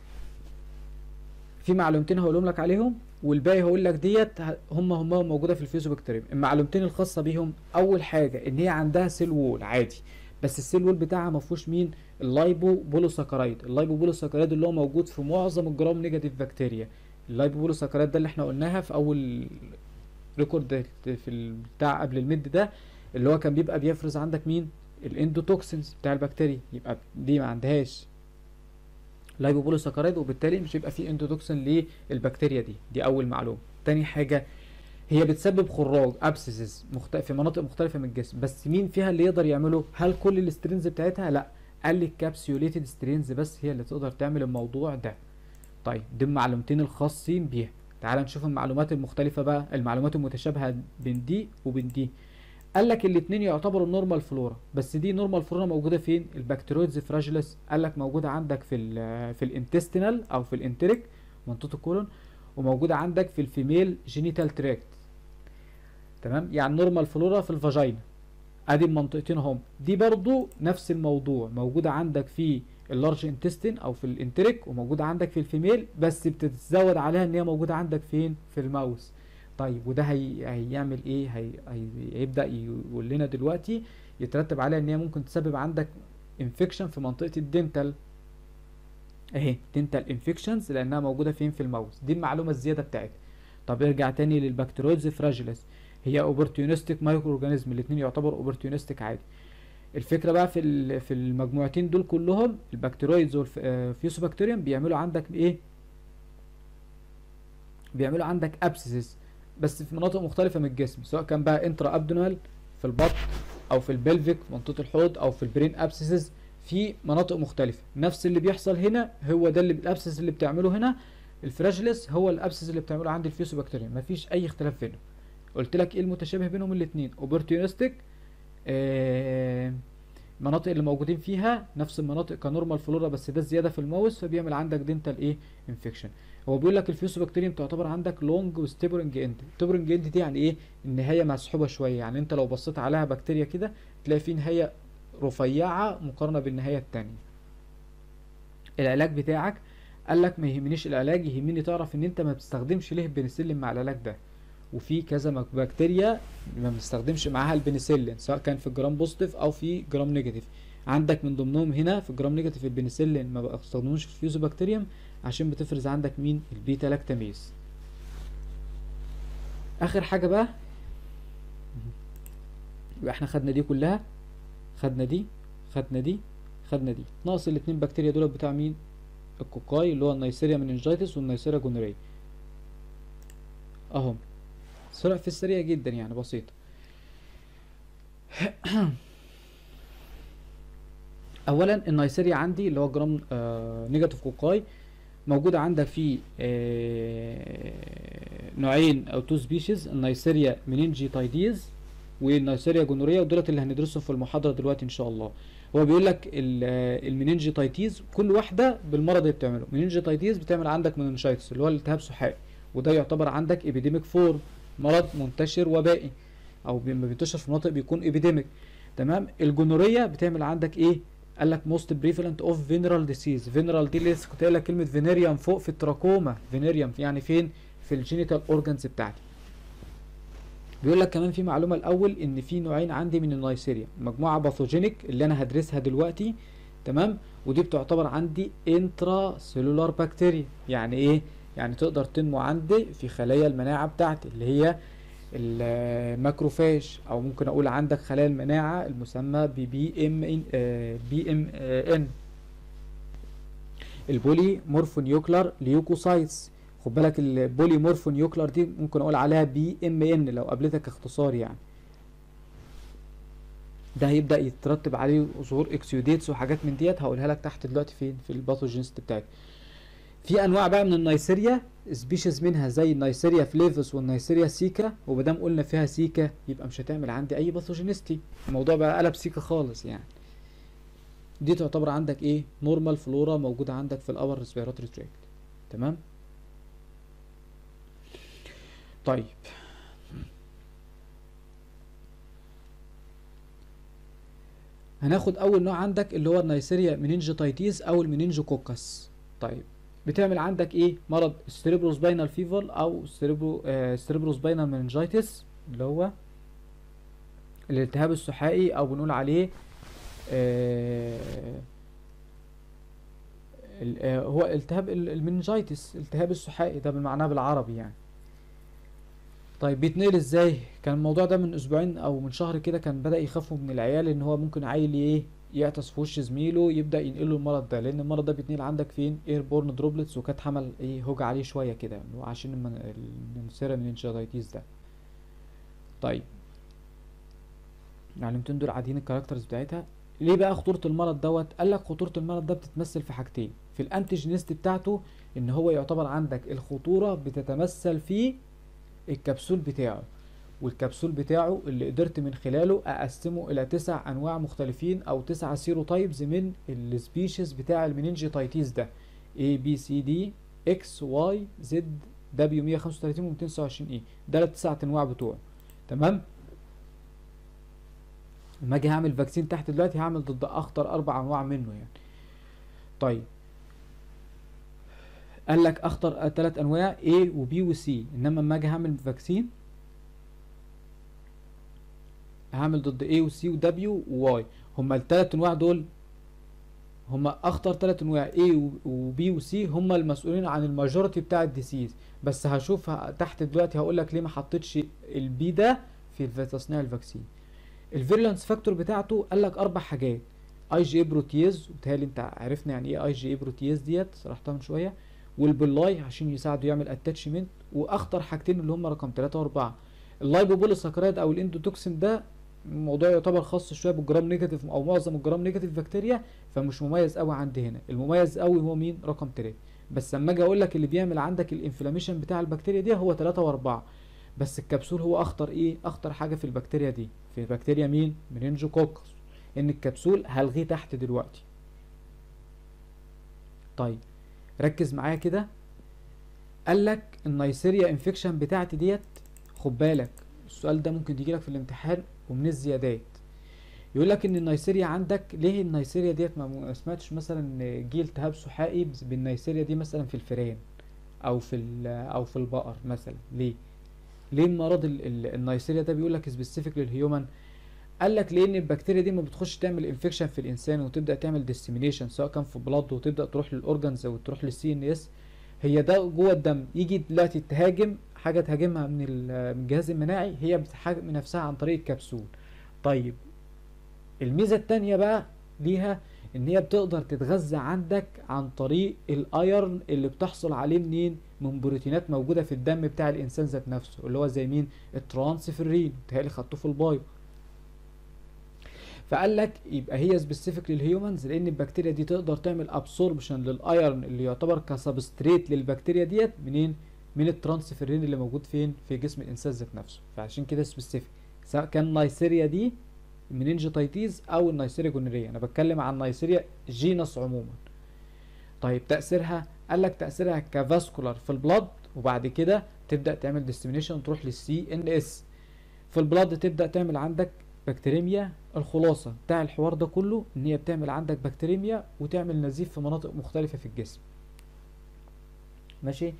A: في معلومتين هقولهم لك عليهم، والباقي هقول لك ديت هم هم موجوده في الفيوسوبكتيريم. المعلومتين الخاصه بيهم اول حاجه ان هي عندها سيل وول عادي، بس السيل وول بتاعها ما فيهوش مين؟ اللايبو بولوساكرايد. اللايبو بولوساكرايد اللي هو موجود في معظم الجرام نيجاتيف بكتيريا. اللايبو بولوساكرايد ده اللي احنا قلناها في اول ريكورد في بتاع قبل الميد ده، اللي هو كان بيبقى بيفرز عندك مين؟ الاندوتوكسينز بتاع البكتيريا، يبقى دي ما عندهاش لايبو بولوساكرايد، وبالتالي مش هيبقى فيه اندوتوكسين للبكتيريا دي. دي اول معلومه. تاني حاجه هي بتسبب خراج ابسيسز مخت... في مناطق مختلفه من الجسم، بس مين فيها اللي يقدر يعمله؟ هل كل السترينز بتاعتها؟ لا، قال لي الكابسيوليتد سترينز بس هي اللي تقدر تعمل الموضوع ده. طيب دي المعلومتين الخاصين بيها. تعال نشوف المعلومات المختلفه بقى، المعلومات المتشابهه بين دي وبين دي. قال لك الاثنين يعتبروا نورمال فلورا، بس دي نورمال فلورا موجوده فين؟ البكتيرويدز فراجيلس قال لك موجوده عندك في ال في الانتستينال او في الانتريك منطقه الكولون، وموجوده عندك في الفيميل جينيتال تراكت. تمام، يعني نورمال فلورا في الفاجينا، ادي المنطقتين هم. دي برضو نفس الموضوع، موجوده عندك في اللارج انتستين او في الانتريك، وموجوده عندك في الفيميل، بس بتتزود عليها ان هي موجوده عندك فين؟ في الماوس. طيب وده هي... هيعمل ايه؟ هي... هيبدا يقول لنا دلوقتي يترتب عليها ان هي ممكن تسبب عندك انفكشن في منطقه الدنتال اهي، دنتال انفكشنز، لانها موجوده فين؟ في الماوس. دي المعلومه الزياده بتاعتها. طب ارجع تاني للبكتيرويدز فراجيلس، هي اوبورتيونستيك مايكرو اورجانيزم، الاثنين يعتبروا اوبورتيونستيك عادي. الفكره بقى في في المجموعتين دول كلهم البكتيرويدز والفيوسوبكتيريم بيعملوا عندك ايه؟ بيعملوا عندك ابسيسز بس في مناطق مختلفه من الجسم، سواء كان بقى انترا ابدونال في البطن او في البلفيك منطقه الحوض او في البرين ابسيسز في مناطق مختلفه. نفس اللي بيحصل هنا هو ده اللي الابسيس اللي بتعمله هنا الفراجيلس، هو الابسيس اللي بتعمله عند الفيوسوبكتيريم، مفيش اي اختلاف بينهم. قلت لك ايه المتشابه بينهم الاثنين؟ اوبورتيونستيك آه المناطق اللي موجودين فيها نفس المناطق كنورمال فلورا، بس ده زياده في الماوس فبيعمل عندك دينتال ايه انفكشن. هو بيقول لك الفيوسوبكتيريوم تعتبر عندك لونج وستيبرنج اند. ستيبرنج اند دي يعني ايه؟ النهايه مسحوبه شويه، يعني انت لو بصيت عليها بكتيريا كده تلاقي في نهايه رفيعه مقارنه بالنهايه التانية. العلاج بتاعك قال لك ما يهمنيش العلاج، يهمني تعرف ان انت ما بتستخدمش ليه البنسلين مع العلاج ده. وفي كذا مك- بكتيريا ما بنستخدمش معاها البنسلين سواء كان في جرام بوزيتيف او في جرام نيجاتيف. عندك من ضمنهم هنا في جرام نيجاتيف البنسلين ما بستخدموش في الفيوزوبكتيريوم عشان بتفرز عندك مين؟ البيتا لاكتاميز. اخر حاجه بقى، يبقى احنا خدنا دي كلها، خدنا دي، خدنا دي، خدنا دي، ناقص الاتنين بكتيريا دول بتاع مين؟ الكوكاي اللي هو النيسيريا مننجيتس والنيسيريا جونوريا اهم. سرعة في السريع جدا يعني بسيطة. اولا النيسيريا عندي اللي هو جرام آه نيجاتيف كوكاي موجودة عندك في آه نوعين او تو سبيشيز، النيسيريا مننجيتايديز والنيسيريا جونوريا، ودولت اللي هندرسهم في المحاضرة دلوقتي ان شاء الله. هو بيقول لك المننجيتايتيز كل واحدة بالمرض اللي بتعمله. مننجيتايتيز بتعمل عندك مننجيتس اللي هو الالتهاب سحائي، وده يعتبر عندك ابيديميك فورم، مرض منتشر وبائي او لما بينتشر في مناطق بيكون ابيديميك. تمام. الجونوريا بتعمل عندك ايه؟ قال لك موست بريفالنت اوف فينرال ديسيز. فينرال دي لسه كنت قايل لك كلمه فينيريوم فوق في التراكوما. فينيريوم يعني فين؟ في الجينيتال اورجانز بتاعتي. بيقول لك كمان في معلومه الاول ان في نوعين عندي من النيسيريا، مجموعه باثوجينيك اللي انا هدرسها دلوقتي، تمام، ودي بتعتبر عندي انترا سيلولار بكتيريا. يعني ايه؟ يعني تقدر تنمو عندي في خلايا المناعه بتاعتي اللي هي الماكروفاج، او ممكن اقول عندك خلايا المناعه المسمى ب بي ام ان بي ام ان البولي مورفونيوكلر ليوكوسايتس. خد بالك البولي مورفونيوكلر دي ممكن اقول عليها بي ام ان لو قابلتك اختصار يعني. ده هيبدا يترتب عليه ظهور اكسيوديتس وحاجات من ديت هقولها لك تحت دلوقتي فين في الباثوجينست بتاعتي. في انواع بقى من النيسيريا سبيشيز منها زي النيسيريا فليفوس والنيسيريا سيكا، ومادام قلنا فيها سيكا يبقى مش هتعمل عندي اي باثوجينستي، الموضوع بقى قلب سيكا خالص يعني. دي تعتبر عندك ايه؟ نورمال فلورا موجوده عندك في الابر ريسبيراتوري تراكت. تمام. طيب هناخد اول نوع عندك اللي هو النيسيريا مننجيتايتيز او المننجوكوكس. طيب بتعمل عندك ايه؟ مرض سباينال فيفر او سيريبرو آه سباينال مننجيتس اللي هو الالتهاب السحائي، او بنقول عليه آه آه هو التهاب المننجيتس، التهاب السحائي ده بالمعنى بالعربي يعني. طيب بيتنقل ازاي؟ كان الموضوع ده من اسبوعين او من شهر كده كان بدأ يخافوا من العيال ان هو ممكن عيل ايه يعطس في وش زميله يبدأ ينقله المرض ده، لان المرض ده بيتنقل عندك فين؟ اير بورن دروبلتس، وكانت حمل ايه هوج عليه شويه كده عشان النيسيريا مننجيتايتيس ده. طيب العلامتين دول عاديين الكاركترز بتاعتها. ليه بقى خطورة المرض دوت؟ قال لك خطورة المرض ده بتتمثل في حاجتين في الانتيجينيست بتاعته، ان هو يعتبر عندك الخطورة بتتمثل في الكبسول بتاعه، والكبسول بتاعه اللي قدرت من خلاله اقسمه الى تسع انواع مختلفين او تسعة سيروتايبز من السبيشيز بتاع المننجيتايتيس ده A B C D X Y Z W مية وخمسة وتلاتين و ميتين وتسعة وعشرين E، ده التسع انواع بتوعه. تمام. لما اجي هعمل فاكسين تحت دلوقتي هعمل ضد اخطر اربع انواع منه يعني. طيب قال لك اخطر ثلاث انواع A و B و C، انما لما اجي هعمل فاكسين هعمل ضد A و C و W و Y. هما الثلاث انواع دول هما اخطر ثلاث انواع A و B و C، هما المسؤولين عن الماجورتي بتاع الديسيز. بس هشوف تحت دلوقتي هقول لك ليه ما حطيتش البي ده في تصنيع الفاكسين. الفيرلانس فاكتور بتاعته قال لك اربع حاجات: اي جي اي بروتيز، وبالتالي انت عرفنا يعني ايه اي جي اي بروتيز ديت شرحتها من شويه، والبلاي عشان يساعده يعمل اتاتشمنت، واخطر حاجتين اللي هم رقم ثلاثة واربعة اللايبوبوليساكرايد او الاندوتوكسين. ده الموضوع يعتبر خاص شويه بالجرام نيجاتيف او معظم الجرام نيجاتيف بكتيريا، فمش مميز قوي عندي هنا. المميز قوي هو مين؟ رقم ثلاثة. بس لما اجي اقول لك اللي بيعمل عندك الانفلاميشن بتاع البكتيريا دي هو ثلاثة واربعة، بس الكبسول هو اخطر ايه؟ اخطر حاجه في البكتيريا دي، في بكتيريا مين؟ مننجوكوكس. ان الكبسول هلغيه تحت دلوقتي. طيب ركز معايا كده، قال لك النيسيريا انفكشن بتاعتي ديت، خد بالك السؤال ده ممكن يجي لك في الامتحان ومن الزيادات. يقول لك ان النيسيريا عندك ليه النيسيريا ديت ما سمعتش مثلا جه التهاب سحائي بالنيسيريا دي مثلا في الفئران او في او في البقر مثلا؟ ليه ليه المرض ال- ال- النيسيريا ده بيقول لك سبيسيفيك للهيومن؟ قال لك لان البكتيريا دي ما بتخش تعمل انفكشن في الانسان وتبدا تعمل ديسيمينيشن سواء كان في بلاد وتبدا تروح للاورجنز او تروح للسي ان اس، هي ده جوه الدم، يجي دلوقتي تهاجم حاجه تهاجمها من ال- من الجهاز المناعي، هي بتهاجم نفسها عن طريق الكبسول. طيب الميزه التانية بقى ليها ان هي بتقدر تتغذى عندك عن طريق الايرن اللي بتحصل عليه منين؟ من بروتينات موجوده في الدم بتاع الانسان ذات نفسه، اللي هو زي مين؟ الترانسفيرين، بتهيألي خدتوه في البايو. فقال لك يبقى هي سبيسيفيك للهيومنز لان البكتيريا دي تقدر تعمل ابسوربشن للايرن اللي يعتبر كسبستريت للبكتيريا ديت منين؟ من الترانسفيرين اللي موجود فين؟ في جسم الانسان ذات نفسه، فعشان كده سبيسيفيك. سواء كان نيسيريا دي مننجيتايتيز او النيسيريا جونوريا، انا بتكلم عن نيسيريا جينس عموما. طيب تاثيرها، قال لك تاثيرها كفاسكولار في البلاد، وبعد كده تبدا تعمل ديستيمينيشن تروح للسي ان اس. في البلاد تبدا تعمل عندك بكتيريميا. الخلاصه بتاع الحوار ده كله ان هي بتعمل عندك بكتيريميا وتعمل نزيف في مناطق مختلفه في الجسم. ماشي.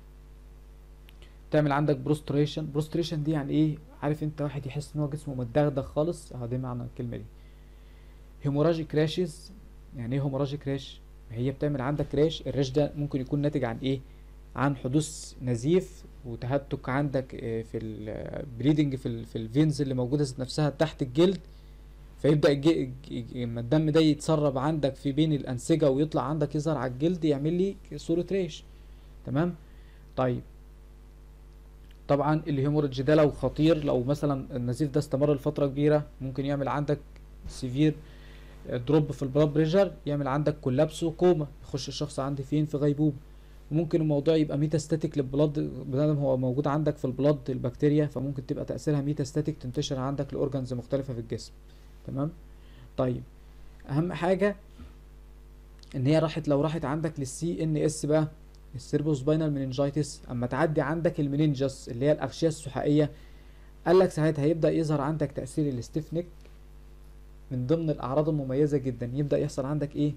A: تعمل عندك بروستريشن. بروستريشن دي يعني ايه؟ عارف انت واحد يحس ان هو جسمه متدغدغ خالص، اه ده معنى الكلمه دي. هيموراجيك راشز. يعني ايه هيموراجيك راش؟ هي بتعمل عندك راش، الراش ده ممكن يكون ناتج عن ايه؟ عن حدوث نزيف وتهتك عندك آه، في البليدنج في ال في الفينز اللي موجوده ذات نفسها تحت الجلد، فيبدا الج- الج- لما الدم ده يتسرب عندك في بين الانسجه ويطلع عندك يظهر على الجلد يعمل لي صوره ريش. تمام. طيب طبعا الهيموريدج ده لو خطير، لو مثلا النزيف ده استمر لفتره كبيره ممكن يعمل عندك سيفير دروب في البلاد بريشر، يعمل عندك كولابس وكوما، يخش الشخص عندي فين؟ في غيبوبه. وممكن الموضوع يبقى ميتاستاتيك للبلاد، بدل ما هو موجود عندك في البلاد البكتيريا فممكن تبقى تاثيرها ميتاستاتيك تنتشر عندك لاورجنز مختلفه في الجسم. تمام. طيب اهم حاجه ان هي راحت، لو راحت عندك للسي ان اس بقى، السيربوسباينال مننجايتس، اما تعدي عندك المننجس اللي هي الاغشيه السحائيه، قال لك ساعتها هيبدا يظهر عندك تاثير الستيف نيك. من ضمن الاعراض المميزه جدا يبدا يحصل عندك ايه؟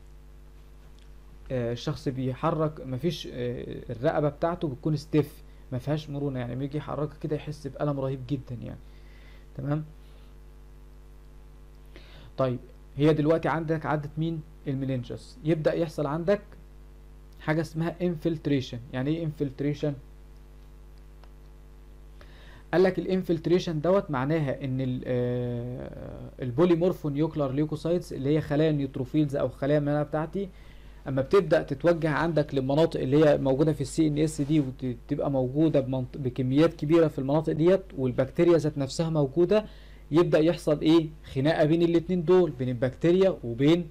A: آه الشخص بيحرك، مفيش آه الرقبه بتاعته بتكون ستيف، ما فيهاش مرونه، يعني لما يجي يحركها كده يحس بالم رهيب جدا يعني. تمام. طيب هي دلوقتي عندك عدت مين؟ المننجس. يبدا يحصل عندك حاجه اسمها انفلتريشن. يعني ايه انفلتريشن؟ قال لك الانفلتريشن دوت معناها ان البوليمورفو نيوكلار ليوكوسايتس اللي هي خلايا النيوتروفيلز او خلايا المناعه بتاعتي، اما بتبدا تتوجه عندك للمناطق اللي هي موجوده في السي ان اس دي وتبقى موجوده بمنط... بكميات كبيره في المناطق ديت والبكتيريا ذات نفسها موجوده، يبدا يحصل ايه؟ خناقه بين الاتنين دول، بين البكتيريا وبين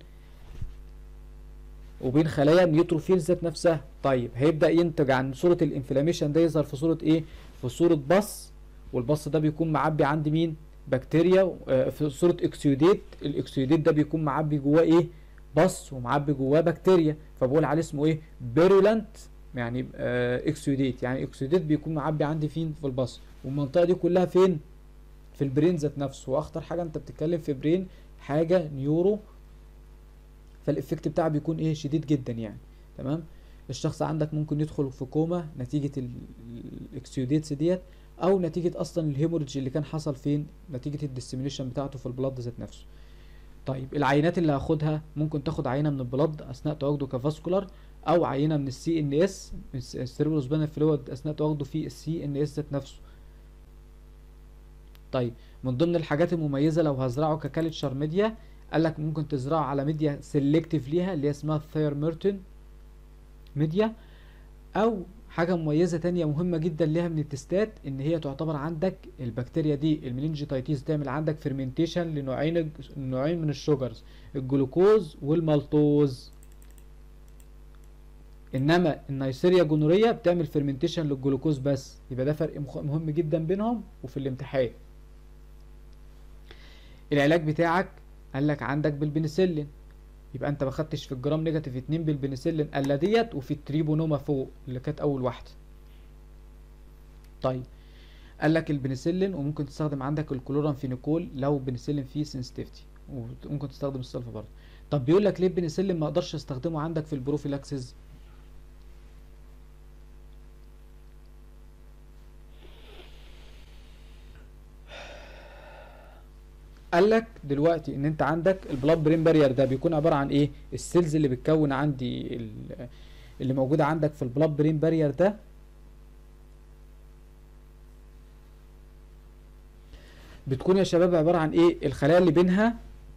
A: وبين خلايا النيوتروفيلز ذات نفسها. طيب هيبدا ينتج عن صوره الانفلاميشن ده يظهر في صوره ايه؟ في صوره بص، والبص ده بيكون معبي عند مين؟ بكتيريا. آه في صوره اكسيوديت، الاكسيوديت ده بيكون معبي جواه ايه؟ بص، ومعبي جواه بكتيريا، فبقول عليه اسمه ايه؟ بيرولنت. يعني آه اكسيوديت، يعني اكسيوديت بيكون معبي عندي فين؟ في البص. والمنطقه دي كلها فين؟ في البرين ذات نفسه. واخطر حاجه انت بتتكلم في برين حاجه نيورو، فالافكت بتاعه بيكون ايه؟ شديد جدا يعني. تمام. الشخص عندك ممكن يدخل في كوما نتيجه الاكسيوديتس ديت، او نتيجه اصلا الهيموريدج اللي كان حصل فين؟ نتيجه الديسيمينيشن بتاعته في البلاد ذات نفسه. طيب العينات اللي هاخدها، ممكن تاخد عينه من البلاد اثناء تواجده كفاسكولار، او عينه من السي ان اس السيربروسبينال فلويد اثناء تواجده في السي ان اس ذات نفسه. طيب من ضمن الحاجات المميزه لو هزرعه ككالتشر ميديا، قال لك ممكن تزرعه على ميديا سيلكتيف ليها اللي هي اسمها ثايرميرتون ميديا، او حاجه مميزه تانية مهمه جدا ليها من التستات، ان هي تعتبر عندك البكتيريا دي المننجيتايتيز تعمل عندك فيرمنتيشن لنوعين نوعين من الشوجرز، الجلوكوز والمالتوز. انما النيسيريا جونوريا بتعمل فيرمنتيشن للجلوكوز بس، يبقى ده فرق مهم جدا بينهم. وفي الامتحان العلاج بتاعك قال لك عندك بالبنسلين، يبقى انت ما خدتش في الجرام نيجاتيف اتنين بالبنسلين الا ديت، وفي التريبونوما فوق اللي كانت اول واحده. طيب قال لك البنسلين، وممكن تستخدم عندك الكلورامفينيكول لو بنسلين فيه سنسيتيفيتي، وممكن تستخدم السلفا برضه. طب بيقول لك ليه البنسلين ما اقدرش استخدمه عندك في البروفيلاكسيس؟ قال لك دلوقتي ان انت عندك البلاد برين بارير ده بيكون عباره عن ايه؟ السيلز اللي بتكون عندي ال- اللي موجوده عندك في البلاد برين بارير ده بتكون يا شباب عباره عن ايه؟ الخلايا اللي بينها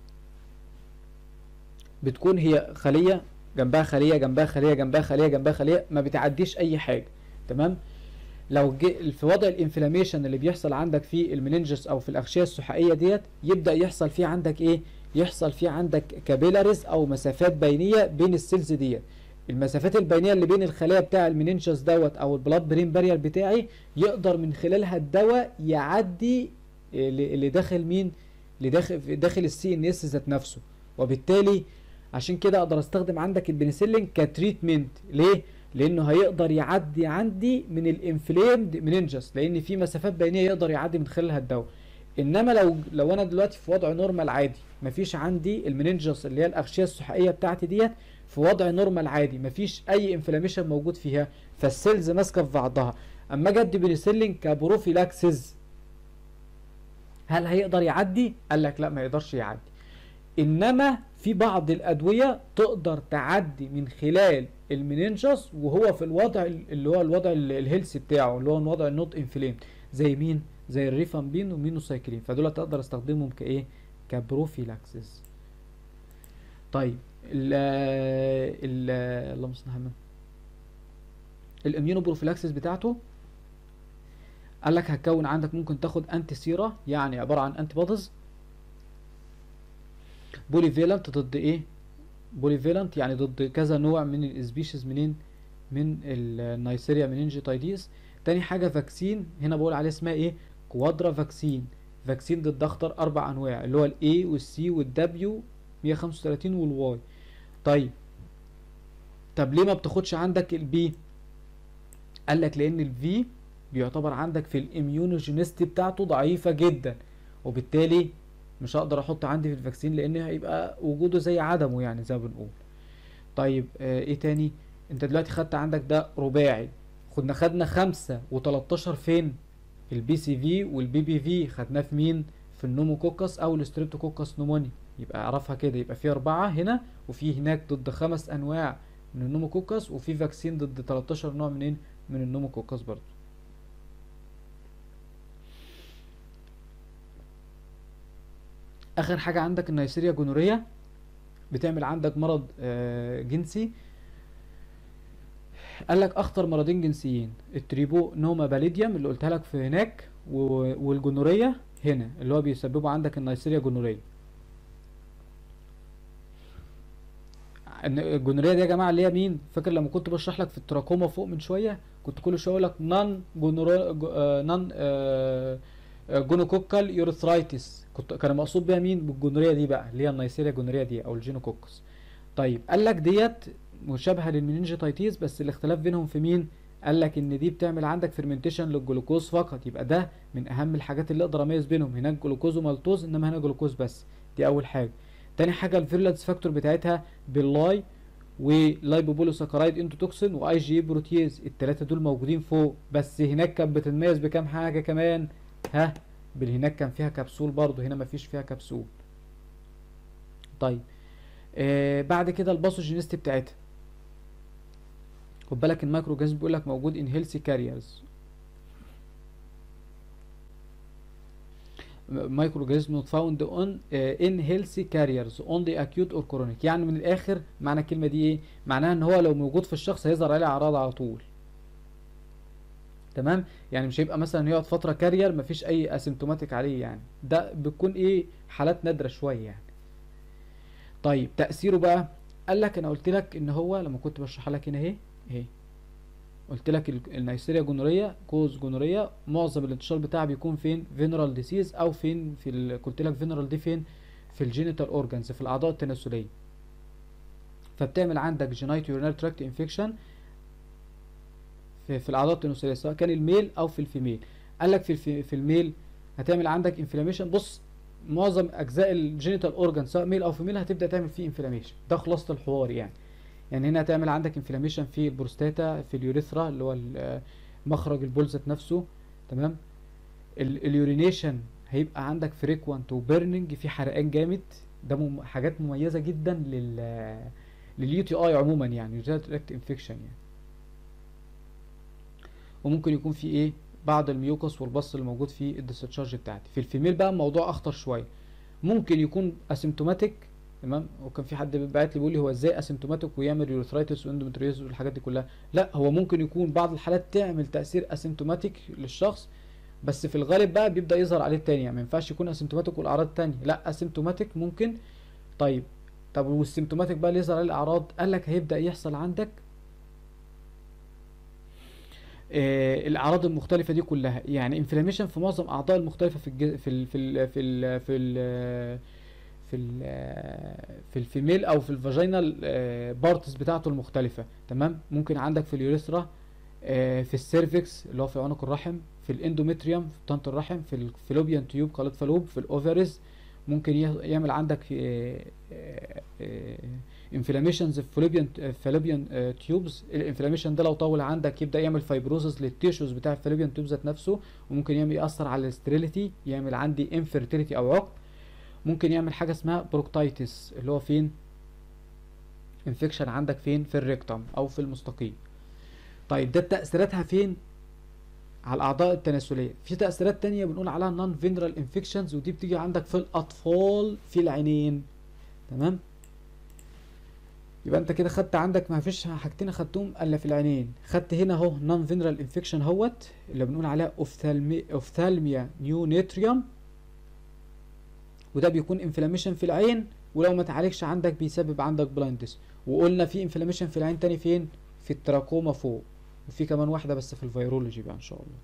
A: بتكون هي خليه جنبها خليه جنبها خليه جنبها خليه جنبها خليه، ما بتعديش اي حاجه. تمام. لو جه في وضع الانفلاميشن اللي بيحصل عندك في المننجس او في الاغشيه السحائيه ديت، يبدا يحصل فيه عندك ايه؟ يحصل فيه عندك كابيلاريز او مسافات بينيه بين السيلز ديت. المسافات البينيه اللي بين الخلايا بتاع المننجس دوت او البلاد برين بارير بتاعي، يقدر من خلالها الدواء يعدي اللي داخل مين؟ اللي داخل داخل السي ان اس ذات نفسه. وبالتالي عشان كده اقدر استخدم عندك البنسلين كتريتمنت. ليه؟ لانه هيقدر يعدي عندي من الانفليمد مننجس، لان في مسافات بينيه يقدر يعدي من خلالها الدواء. انما لو لو انا دلوقتي في وضع نورمال عادي، مفيش عندي المننجس اللي هي الاغشيه السحائيه بتاعتي ديت في وضع نورمال عادي، مفيش اي انفلاميشن موجود فيها، فالسيلز ماسكه في بعضها. اما اجي ادي بنسلين كبروفيلاكسيس، هل هيقدر يعدي؟ قال لك لا، ما يقدرش يعدي. انما في بعض الادويه تقدر تعدي من خلال المننجس وهو في الوضع اللي هو الوضع الهيلثي بتاعه، اللي هو الوضع النوت انفليم. زي مين؟ زي الريفامبين والمينوسايكلين، فدول تقدر استخدمهم كايه؟ كبروفيلاكسيس. طيب ال ال اللهم صل على محمد، الاميونو بروفيلاكسيس بتاعته قال لك هتكون عندك ممكن تاخد انتي سيرا، يعني عباره عن انتي بوديز بولي فيلنت ضد ايه؟ بولي فيلنت يعني ضد كذا نوع من السبيشيز منين؟ من النيسيريا مننجيتايديس. تاني حاجه فاكسين، هنا بقول عليه اسمها ايه؟ كوادرا فاكسين. فاكسين ضد اخطر اربع انواع، اللي هو الاي والسي والدبليو مية وخمسة وتلاتين والواي. طيب طب ليه ما بتاخدش عندك البي؟ قال لك لان الفي بيعتبر عندك في الاميونوجينيستي بتاعته ضعيفه جدا، وبالتالي مش هقدر احط عندي في الفاكسين، لان هيبقى وجوده زي عدمه يعني زي ما بنقول. طيب آه ايه تاني؟ انت دلوقتي خدت عندك ده رباعي، خدنا خدنا خمسة وتلاتاشر فين؟ البي سي في والبي بي في خدناه في مين؟ في النوموكوكس او الستريبتوكوكس نوموني. يبقى اعرفها كده، يبقى في اربعة هنا، وفي هناك ضد خمس انواع من النوموكوكس، وفي فاكسين ضد تلاتاشر نوع منين؟ من النوموكوكس برضو. اخر حاجة عندك النيسيريا جونوريا، بتعمل عندك مرض آه جنسي. قال لك اخطر مرضين جنسيين، التريبو نوما باليديوم اللي قلتها لك في هناك، والجونوريا هنا اللي هو بيسببوا عندك النيسيريا جونوريا. الجونوريا دي يا جماعه اللي هي مين؟ فاكر لما كنت بشرح لك في التراكوما فوق من شويه، كنت كل شويه اقول لك نون جونوريا نون جونوكوكال يوريثرايتس، كنت كان مقصود بيها مين بالجونوريا دي بقى؟ اللي هي النيسيريا جونوريا دي او الجينوكوكس. طيب قال لك ديت مشابهه للمننجيتايتيس، بس الاختلاف بينهم في مين؟ قال لك ان دي بتعمل عندك فيرمنتيشن للجلوكوز فقط، يبقى ده من اهم الحاجات اللي اقدر اميز بينهم، هناك جلوكوز ومالتوز انما هنا جلوكوز بس. دي اول حاجه. تاني حاجه الفيرلانس فاكتور بتاعتها باللاي ولايبوبولوساكرايد انتوتوكسين واي جي اي بروتيز، التلاته دول موجودين فوق، بس هناك كانت بتتميز بكام حاجه كمان؟ ها، هناك كان فيها كبسول برضو، هنا مفيش فيها كبسول. طيب آه بعد كده الباثوجينيستي بتاعتها، خد بالك المايكرو جاز بيقول لك موجود ان هيلثي كاريرز، مايكرو جاز نوت فاوند اون ان هيلثي كاريرز اونلي اكيوت اور كرونيك. يعني من الاخر معنى الكلمه دي ايه؟ معناها ان هو لو موجود في الشخص هيظهر عليه اعراض على طول. تمام، يعني مش هيبقى مثلا يقعد فتره كارير مفيش اي اسيمتوماتيك عليه، يعني ده بتكون ايه؟ حالات نادره شويه يعني. طيب تاثيره بقى، قال لك انا قلت لك ان هو لما كنت بشرح لك هنا اهي اهي قلت لك النيسيريا جونوريا كوز جونوريا، معظم الانتشار بتاعها بيكون فين؟ فينرال ديسيز، او فين في ال... قلت لك فينرال دي فين؟ في الجينيتال اورجانز، في الاعضاء التناسليه، فبتعمل عندك جينايت يورينال تراكت انفكشن في, في الاعضاء التناسليه سواء كان الميل او في الفيميل. قال لك في الفي في الميل هتعمل عندك انفلاميشن. بص، معظم اجزاء الجينيتال اورجان سواء ميل او فيميل هتبدا تعمل فيه انفلاميشن، ده خلاصه الحوار يعني. يعني هنا هتعمل عندك انفلاميشن في البروستاتا، في اليوريثرا اللي هو مخرج البول ذات نفسه، تمام. اليورينيشن هيبقى عندك فريكوانت وبيرنينج، في حرقان جامد، ده مم حاجات مميزه جدا لل لليو تي اي عموما يعني، يورينال تراكت انفكشن يعني. وممكن يكون في ايه بعض الميوكس والبص اللي موجود في الديسشارج بتاعتي. في الفيميل بقى الموضوع اخطر شويه، ممكن يكون اسيمتوماتيك، تمام. وكان في حد بعت لي بيقول لي هو ازاي اسيمتوماتيك ويعمل يوريثرايتس واندومتريوز والحاجات دي كلها. لا، هو ممكن يكون بعض الحالات تعمل تاثير اسيمتوماتيك للشخص، بس في الغالب بقى بيبدا يظهر عليه التاني، يعني ما ينفعش يكون اسيمتوماتيك والاعراض التانية، لا اسيمتوماتيك ممكن. طيب طب والسيمتوماتيك بقى اللي يظهر عليه الاعراض، قال لك هيبدا يحصل عندك آه الاعراض المختلفه دي كلها، يعني انفلاميشن في معظم اعضاء المختلفه في الج... في ال... في ال... في ال... في ال... في ال في الفيميل او في الفاجينال بارتس بتاعته المختلفه، تمام. ممكن عندك في اليوريثرا، في السيرفكس اللي هو في عنق الرحم، في الاندوميتريوم في بطانه الرحم، في الفالوبيان تيوب قناه فالوب، في الاوفريز. ممكن يعمل عندك انفلاميشنز في فالوبيان فالوبيان تيوبز. الانفلاميشن ده لو طول عندك يبدا يعمل فايبروزز للتيشوز بتاع الفالوبيان تيوب ذات نفسه، وممكن يعمل ياثر على الاستريليتي، يعمل عندي انفيرتيليتي او عقم. ممكن يعمل حاجه اسمها بروكتايتس اللي هو فين انفكشن عندك فين في الريكتم او في المستقيم. طيب ده تاثيراتها فين على الاعضاء التناسليه. في تاثيرات تانية بنقول عليها نون فينرال انفكشنز، ودي بتيجي عندك في الاطفال في العينين، تمام. يبقى انت كده خدت عندك ما فيش حاجتين خدتهم الا في العينين. خدت هنا اهو نون فينرال انفكشن اهوت اللي بنقول عليها اوفثالمي اوفثالميا نيونيتريوم، وده بيكون انفلاميشن في العين، ولو ما تعالجش عندك بيسبب عندك بلايندس. وقلنا في انفلاميشن في العين تاني فين؟ في التراكوما فوق، وفي كمان واحده بس في الفيرولوجي بقى ان شاء الله.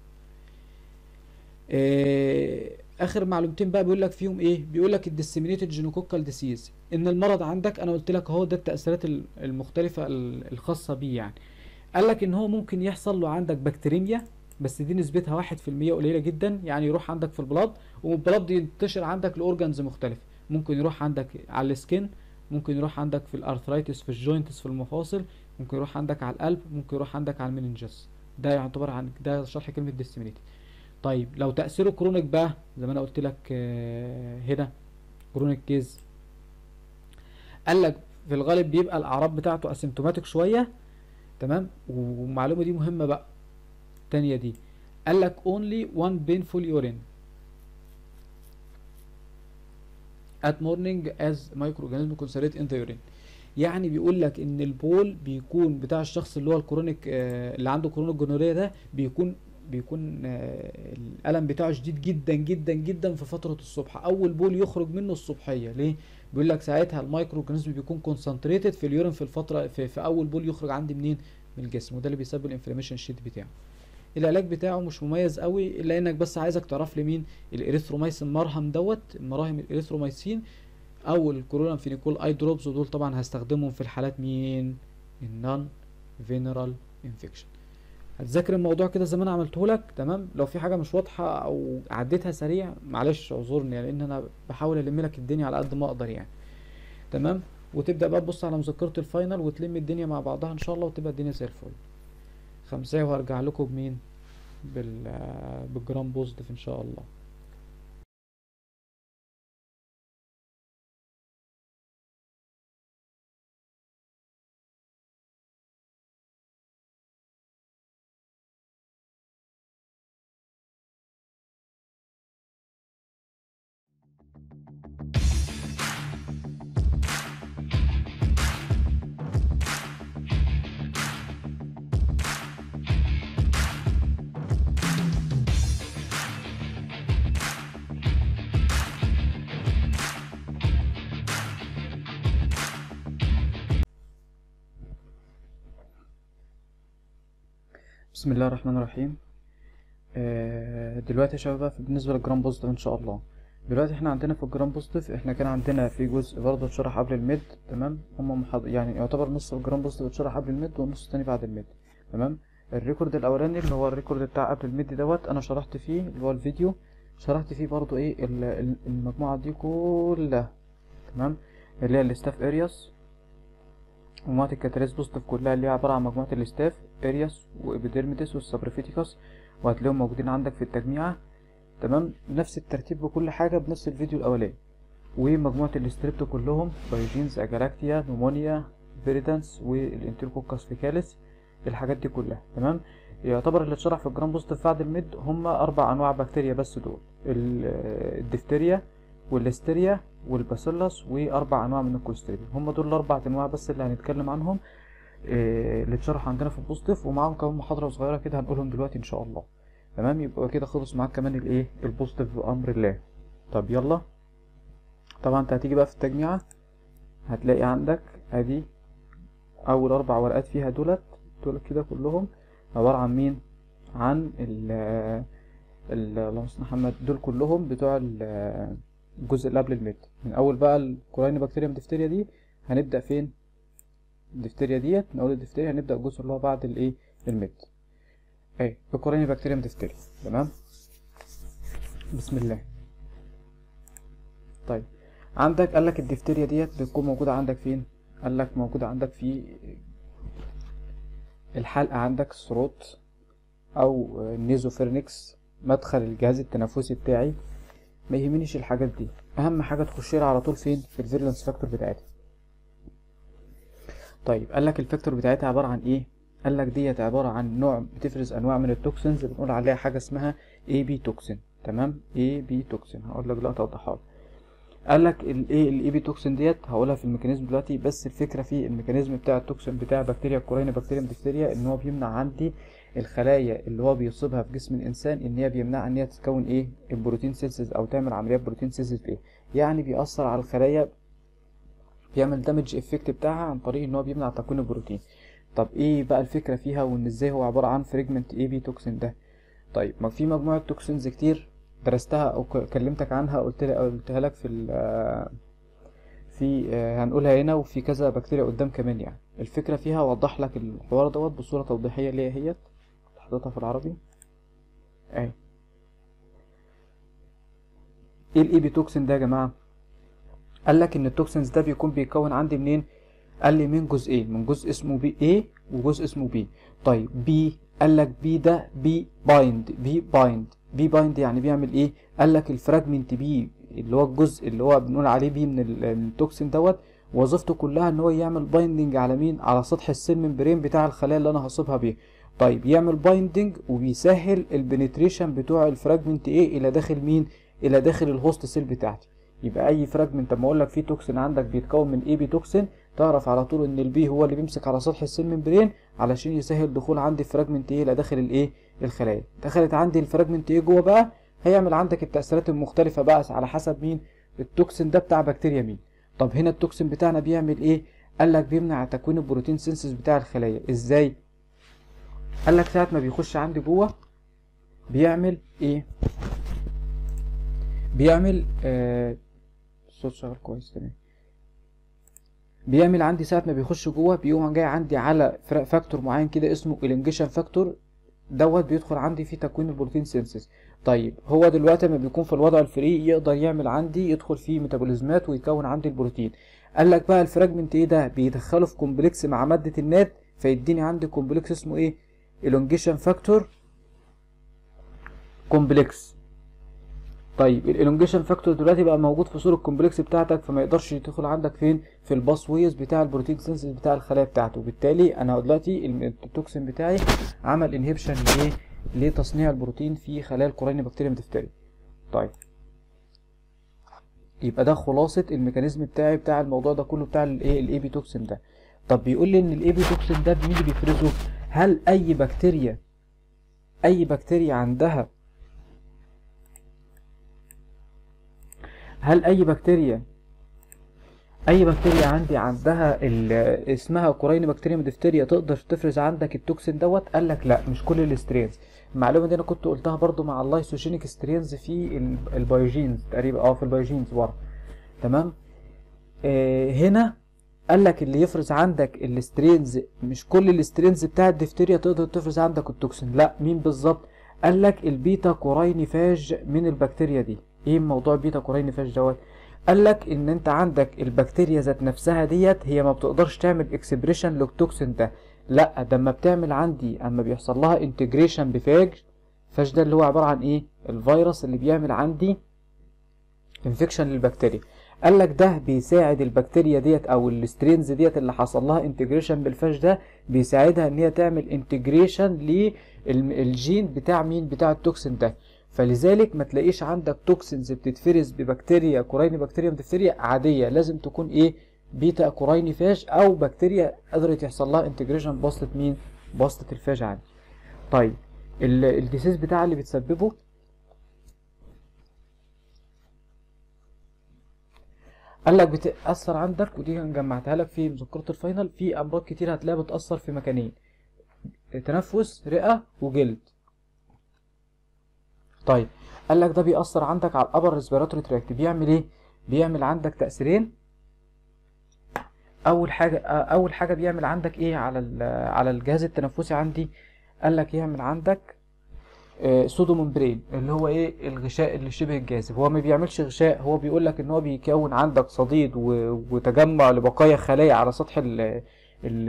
A: آه اخر معلومتين بقى بيقول لك فيهم ايه؟ بيقول لك الديسيمينيتد جينوكوكال ديسيز، ان المرض عندك انا قلت لك اهو ده التاثيرات المختلفه الخاصه بيه يعني. قال لك ان هو ممكن يحصل له عندك بكتيريميا، بس دي نسبتها واحد في المية قليلة جدا، يعني يروح عندك في البلاد، ومن البلاد ينتشر عندك لأورجانز مختلفة. ممكن يروح عندك على السكين، ممكن يروح عندك في الارثرايتس، في الجوينتس، في المفاصل، ممكن يروح عندك على القلب، ممكن يروح عندك على المننجس. ده يعتبر عن ده شرح كلمة ديسيمينيتي. طيب لو تأثيره كرونيك بقى زي ما انا قلت لك هنا كرونيك كيز، قال لك في الغالب بيبقى الاعراض بتاعته اسيمتوماتيك شوية، تمام. والمعلومة دي مهمة بقى التانية دي، قال لك only one painful urine at morning as microorganism concentrate in the urine. يعني بيقول لك ان البول بيكون بتاع الشخص اللي هو الكرونيك آه اللي عنده كرونيك جونوريا ده بيكون بيكون آه الالم بتاعه شديد جدا جدا جدا في فتره الصبح، اول بول يخرج منه الصبحيه. ليه؟ بيقول لك ساعتها المايكرو اورجانيزم بيكون كونسنتريتد في اليورين في الفتره في, في اول بول يخرج عندي منين؟ من الجسم، وده اللي بيسبب الانفلاميشن الشديد بتاعه. العلاج بتاعه مش مميز قوي، الا انك بس عايزك تعرف لي مين الاريثرومايسين مرهم دوت مراهم الاريثرومايسين او الكلورامفينيكول اي دروبز، ودول طبعا هستخدمهم في الحالات مين؟ النون فينرال انفكشن. هتذاكر الموضوع كده زي ما انا عملته لك، تمام. لو في حاجه مش واضحه او عديتها سريع معلش اعذرني، لان انا بحاول الم لك الدنيا على قد ما اقدر يعني، تمام. وتبدا بقى تبص على مذكره الفاينل وتلم الدنيا مع بعضها ان شاء الله، وتبقى الدنيا زي الفل. خمسة وهرجع لكم بمين؟ بال بالجرام بوزيتيف ان شاء الله. بسم الله الرحمن الرحيم. آه دلوقتي يا شباب بالنسبه للجرام بوزيتيف ان شاء الله دلوقتي احنا عندنا في الجرام بوزيتيف احنا كان عندنا في جزء برضه اتشرح قبل الميد، تمام. هما محاض... يعني يعتبر نص الجرام بوزيتيف اتشرح قبل الميد والنص التاني بعد الميد، تمام. الريكورد الاولاني اللي هو الريكورد بتاع قبل الميد دوت انا شرحت فيه اللي هو الفيديو، شرحت فيه برضه ايه ال- ال- المجموعه دي كلها، تمام، اللي هي الاستاف ارياس، مجموعه الكاتاليز بوزيتيف كلها اللي هي عباره عن مجموعه الاستاف ارياس وابيديرميدس والسبرفيتيكاس، وهتلاقيهم موجودين عندك في التجميعه، تمام. نفس الترتيب بكل حاجه بنفس الفيديو الاولاني. ومجموعه الاستريبت كلهم بايوجينز، اجالاكتيا، نمونيا، فيريدانس، والانتركوكاس فيكاليس، الحاجات دي كلها، تمام. يعتبر اللي اتشرح في الجرام بوزيتيف بعد الميد هم اربع انواع بكتيريا بس دول، ال- الدفتيريا والليستيريا والباسيلس واربع انواع من الكوليستريديوم، هم دول الاربع انواع بس اللي هنتكلم عنهم، إيه، اللي اتشرح عندنا في البوزيتيف، ومعاهم كمان محاضره صغيره كده هنقولهم دلوقتي ان شاء الله، تمام. يبقى كده خلص معاك كمان الايه البوزيتيف بامر الله. طب يلا، طبعا انت هتيجي بقى في التجميعه هتلاقي عندك ادي اول اربع ورقات فيها دولت دولت كده كلهم عباره عن مين؟ عن ال ال- اللهم صل على محمد، دول كلهم بتوع ال- الجزء اللي قبل الميد، من اول بقى الكولاين بكتيريا ديفتيريا دي هنبدا فين؟ الديفتيريا ديت، من اول الديفتيريا هنبدا الجزء اللي هو بعد الايه الميد، اهي الكولاين بكتيريا ديفتيريا، تمام. بسم الله. طيب عندك قالك الديفتيريا ديت بتكون موجوده عندك فين؟ قالك موجوده عندك في الحلقه، عندك الثروت او النيزوفيرنكس، مدخل الجهاز التنفسي بتاعي. ما يهمنيش الحاجات دي، اهم حاجه تخش لها على طول فين؟ في الفيرلنس فاكتور بتاعتها. طيب قالك الفاكتور بتاعتها عباره عن ايه؟ قالك ديت عباره عن نوع بتفرز انواع من التوكسينز بنقول عليها حاجه اسمها اي بي توكسين، تمام. اي بي توكسين هقول لك دلوقتي اوضحها لك. قالك الايه الاي بي توكسين ديت هقولها في الميكانيزم دلوقتي، بس الفكره في الميكانيزم بتاع التوكسين بتاع بكتيريا كولاين بكتيريا ديفتيريا ان هو بيمنع عندي الخلايا اللي هو بيصيبها في جسم الانسان ان هي بيمنع ان هي تتكون ايه البروتين سيلز او تعمل عمليات بروتين سيلز في ايه، يعني بيأثر على الخلايا، بيعمل دامج افكت بتاعها عن طريق ان هو بيمنع تكوين البروتين. طب ايه بقى الفكره فيها وان ازاي هو عباره عن فريجمنت اي بي توكسين ده؟ طيب ما في مجموعه توكسينز كتير درستها او كلمتك عنها، قلت قلتها لك في في آه، هنقولها هنا، وفي كذا بكتيريا قدام كمان. يعني الفكرة فيها اوضح لك الحوار دوت بصورة توضيحية اللي هي هي حطيتها في العربي اهي. ايه الاي بي توكسين ده يا جماعة؟ قال لك ان التوكسينز ده بيكون بيكون عندي منين؟ قال لي من جزئين، من جزء اسمه بي اي وجزء اسمه بي. طيب بي، قال لك بي ده بي بايند، بي بايند بي بايند يعني بيعمل ايه؟ قال لك الفراجمنت بي اللي هو الجزء اللي هو بنقول عليه بي من, من التوكسين دوت وظيفته كلها ان هو يعمل بايندنج على مين؟ على سطح السيل ممبرين بتاع الخلايا اللي انا هصيبها بيه. طيب يعمل بايندنج وبيسهل البنتريشن بتوع الفراجمنت ايه الى داخل مين؟ الى داخل الهوست سيل بتاعتي. يبقى اي فراجمنت لما اقول لك فيه توكسين عندك بيتكون من اي بي توكسين، تعرف على طول ان البي هو اللي بيمسك على سطح السيل ممبرين علشان يسهل دخول عندي الفراجمنت ايه الى داخل الايه الخلايا. دخلت عندي الفراجمنت ايه جوه بقى، هيعمل عندك التأثيرات المختلفة بقى على حسب مين التوكسين ده بتاع بكتيريا مين. طب هنا التوكسين بتاعنا بيعمل ايه؟ قال لك بيمنع تكوين البروتين سينسز بتاع الخلايا. ازاي؟ قال لك ساعة ما بيخش عندي جوه بيعمل ايه؟ بيعمل آه الصوت شغال كويس تمام. بيعمل عندي ساعة ما بيخش جوه بيقوم جاي عندي على فاكتور معين كده اسمه الانجيشن فاكتور دوت، بيدخل عندي في تكوين البروتين سينسز. طيب هو دلوقتي لما بيكون في الوضع الفري يقدر يعمل عندي يدخل فيه ميتابوليزمات ويكون عندي البروتين. قال لك بقى الفراجمنت ايه ده؟ بيدخله في كومبلكس مع مادة النات فيديني عندي كومبلكس اسمه ايه؟ الانجيشن فاكتور كومبلكس. طيب الالونجيشن فاكتور دلوقتي بقى موجود في صورة الكومبلكس بتاعتك فما يقدرش يدخل عندك فين؟ في الباس ويز بتاع البروتين سينسز بتاع الخلايا بتاعته. بالتالي انا دلوقتي التوكسين بتاعي عمل انهبيشن لايه؟ لتصنيع البروتين في خلايا الكولاين بكتيريا ديفتيريا. طيب يبقى ده خلاصة الميكانيزم بتاعي بتاع الموضوع ده كله بتاع الايه الاي بي توكسين ده. طب بيقول لي ان الاي بي توكسين ده مين اللي بيفرزه؟ هل اي بكتيريا اي بكتيريا عندها هل اي بكتيريا اي بكتيريا عندي عندها اسمها كورايني بكتيريا ديفتيريا تقدر تفرز عندك التوكسين دوت؟ قال لك لا، مش كل السترينز. المعلومه دي انا كنت قلتها برضو مع اللايسوجينيك سترينز في البايوجينز تقريبا، اه في البايوجينز برضه. تمام. آه هنا قال لك اللي يفرز عندك السترينز، مش كل السترينز بتاع الديفتيريا تقدر تفرز عندك التوكسين. لا، مين بالظبط؟ قال لك البيتا كوراينيفاج من البكتيريا دي. ايه موضوع البيتا كوراينيفاج دوت؟ قال لك ان انت عندك البكتيريا ذات نفسها ديت هي ما بتقدرش تعمل اكسبريشن للتوكسين ده. لا، ده اما بتعمل عندي، اما بيحصل لها انتجريشن بفاج، فاج ده اللي هو عباره عن ايه؟ الفيروس اللي بيعمل عندي انفكشن للبكتيريا. قال لك ده بيساعد البكتيريا ديت او السترينز ديت اللي حصل لها انتجريشن بالفاج ده، بيساعدها ان هي تعمل انتجريشن للجين بتاع مين؟ بتاع التوكسين ده. فلذلك ما تلاقيش عندك توكسينز بتتفرز ببكتيريا كورايني بكتيريا ديفتيريا عاديه، لازم تكون ايه؟ بيتا كورايني فاج او بكتيريا قدرت يحصل لها انتجريشن بواسطه مين؟ بواسطه الفاج عندي. طيب الديسيز بتاع اللي بتسببه، قال لك بتأثر عندك، ودي جمعتها لك في مذكرة الفاينل، في أمراض كتير هتلاقيها بتأثر في مكانين: تنفس، رئة، وجلد. طيب قال لك ده بيأثر عندك على الأبر ريسبيراتوري تراكت. بيعمل إيه؟ بيعمل عندك تأثيرين. أول حاجة أول حاجة بيعمل عندك إيه على على الجهاز التنفسي عندي؟ قال لك يعمل عندك سودو ممبرين، اللي هو ايه؟ الغشاء اللي شبه الجاذب. هو ما بيعملش غشاء، هو بيقول لك ان هو بيكون عندك صديد وتجمع لبقايا خلايا على سطح ال ال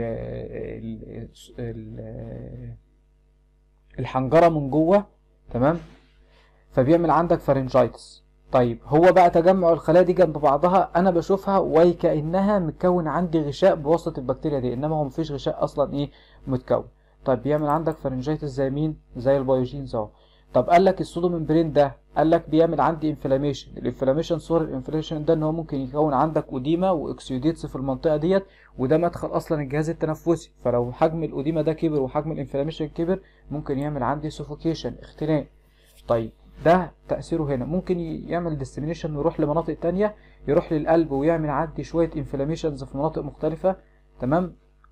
A: ال الحنجره من جوه. تمام. فبيعمل عندك فارنجايتس. طيب هو بقى تجمع الخلايا دي جنب بعضها انا بشوفها وكأنها متكون عندي غشاء بواسطه البكتيريا دي، انما هو مفيش غشاء اصلا ايه متكون. طيب بيعمل عندك فارنجايتس زي مين؟ زي البايوجينز اهو. طب قال لك السودو ممبرين ده، قال لك بيعمل عندي انفلاميشن. الانفلاميشن صور الانفلاميشن ده ان هو ممكن يكون عندك اوديما واكسيوديتس في المنطقه ديت، وده مدخل اصلا الجهاز التنفسي. فلو حجم الاوديما ده كبر وحجم الانفلاميشن كبر ممكن يعمل عندي سوفوكيشن، اختناق. طيب ده تأثيره هنا. ممكن يعمل ديسمينيشن ويروح لمناطق تانية، يروح للقلب ويعمل عندي شويه انفلاميشنز في مناطق مختلفه. تمام.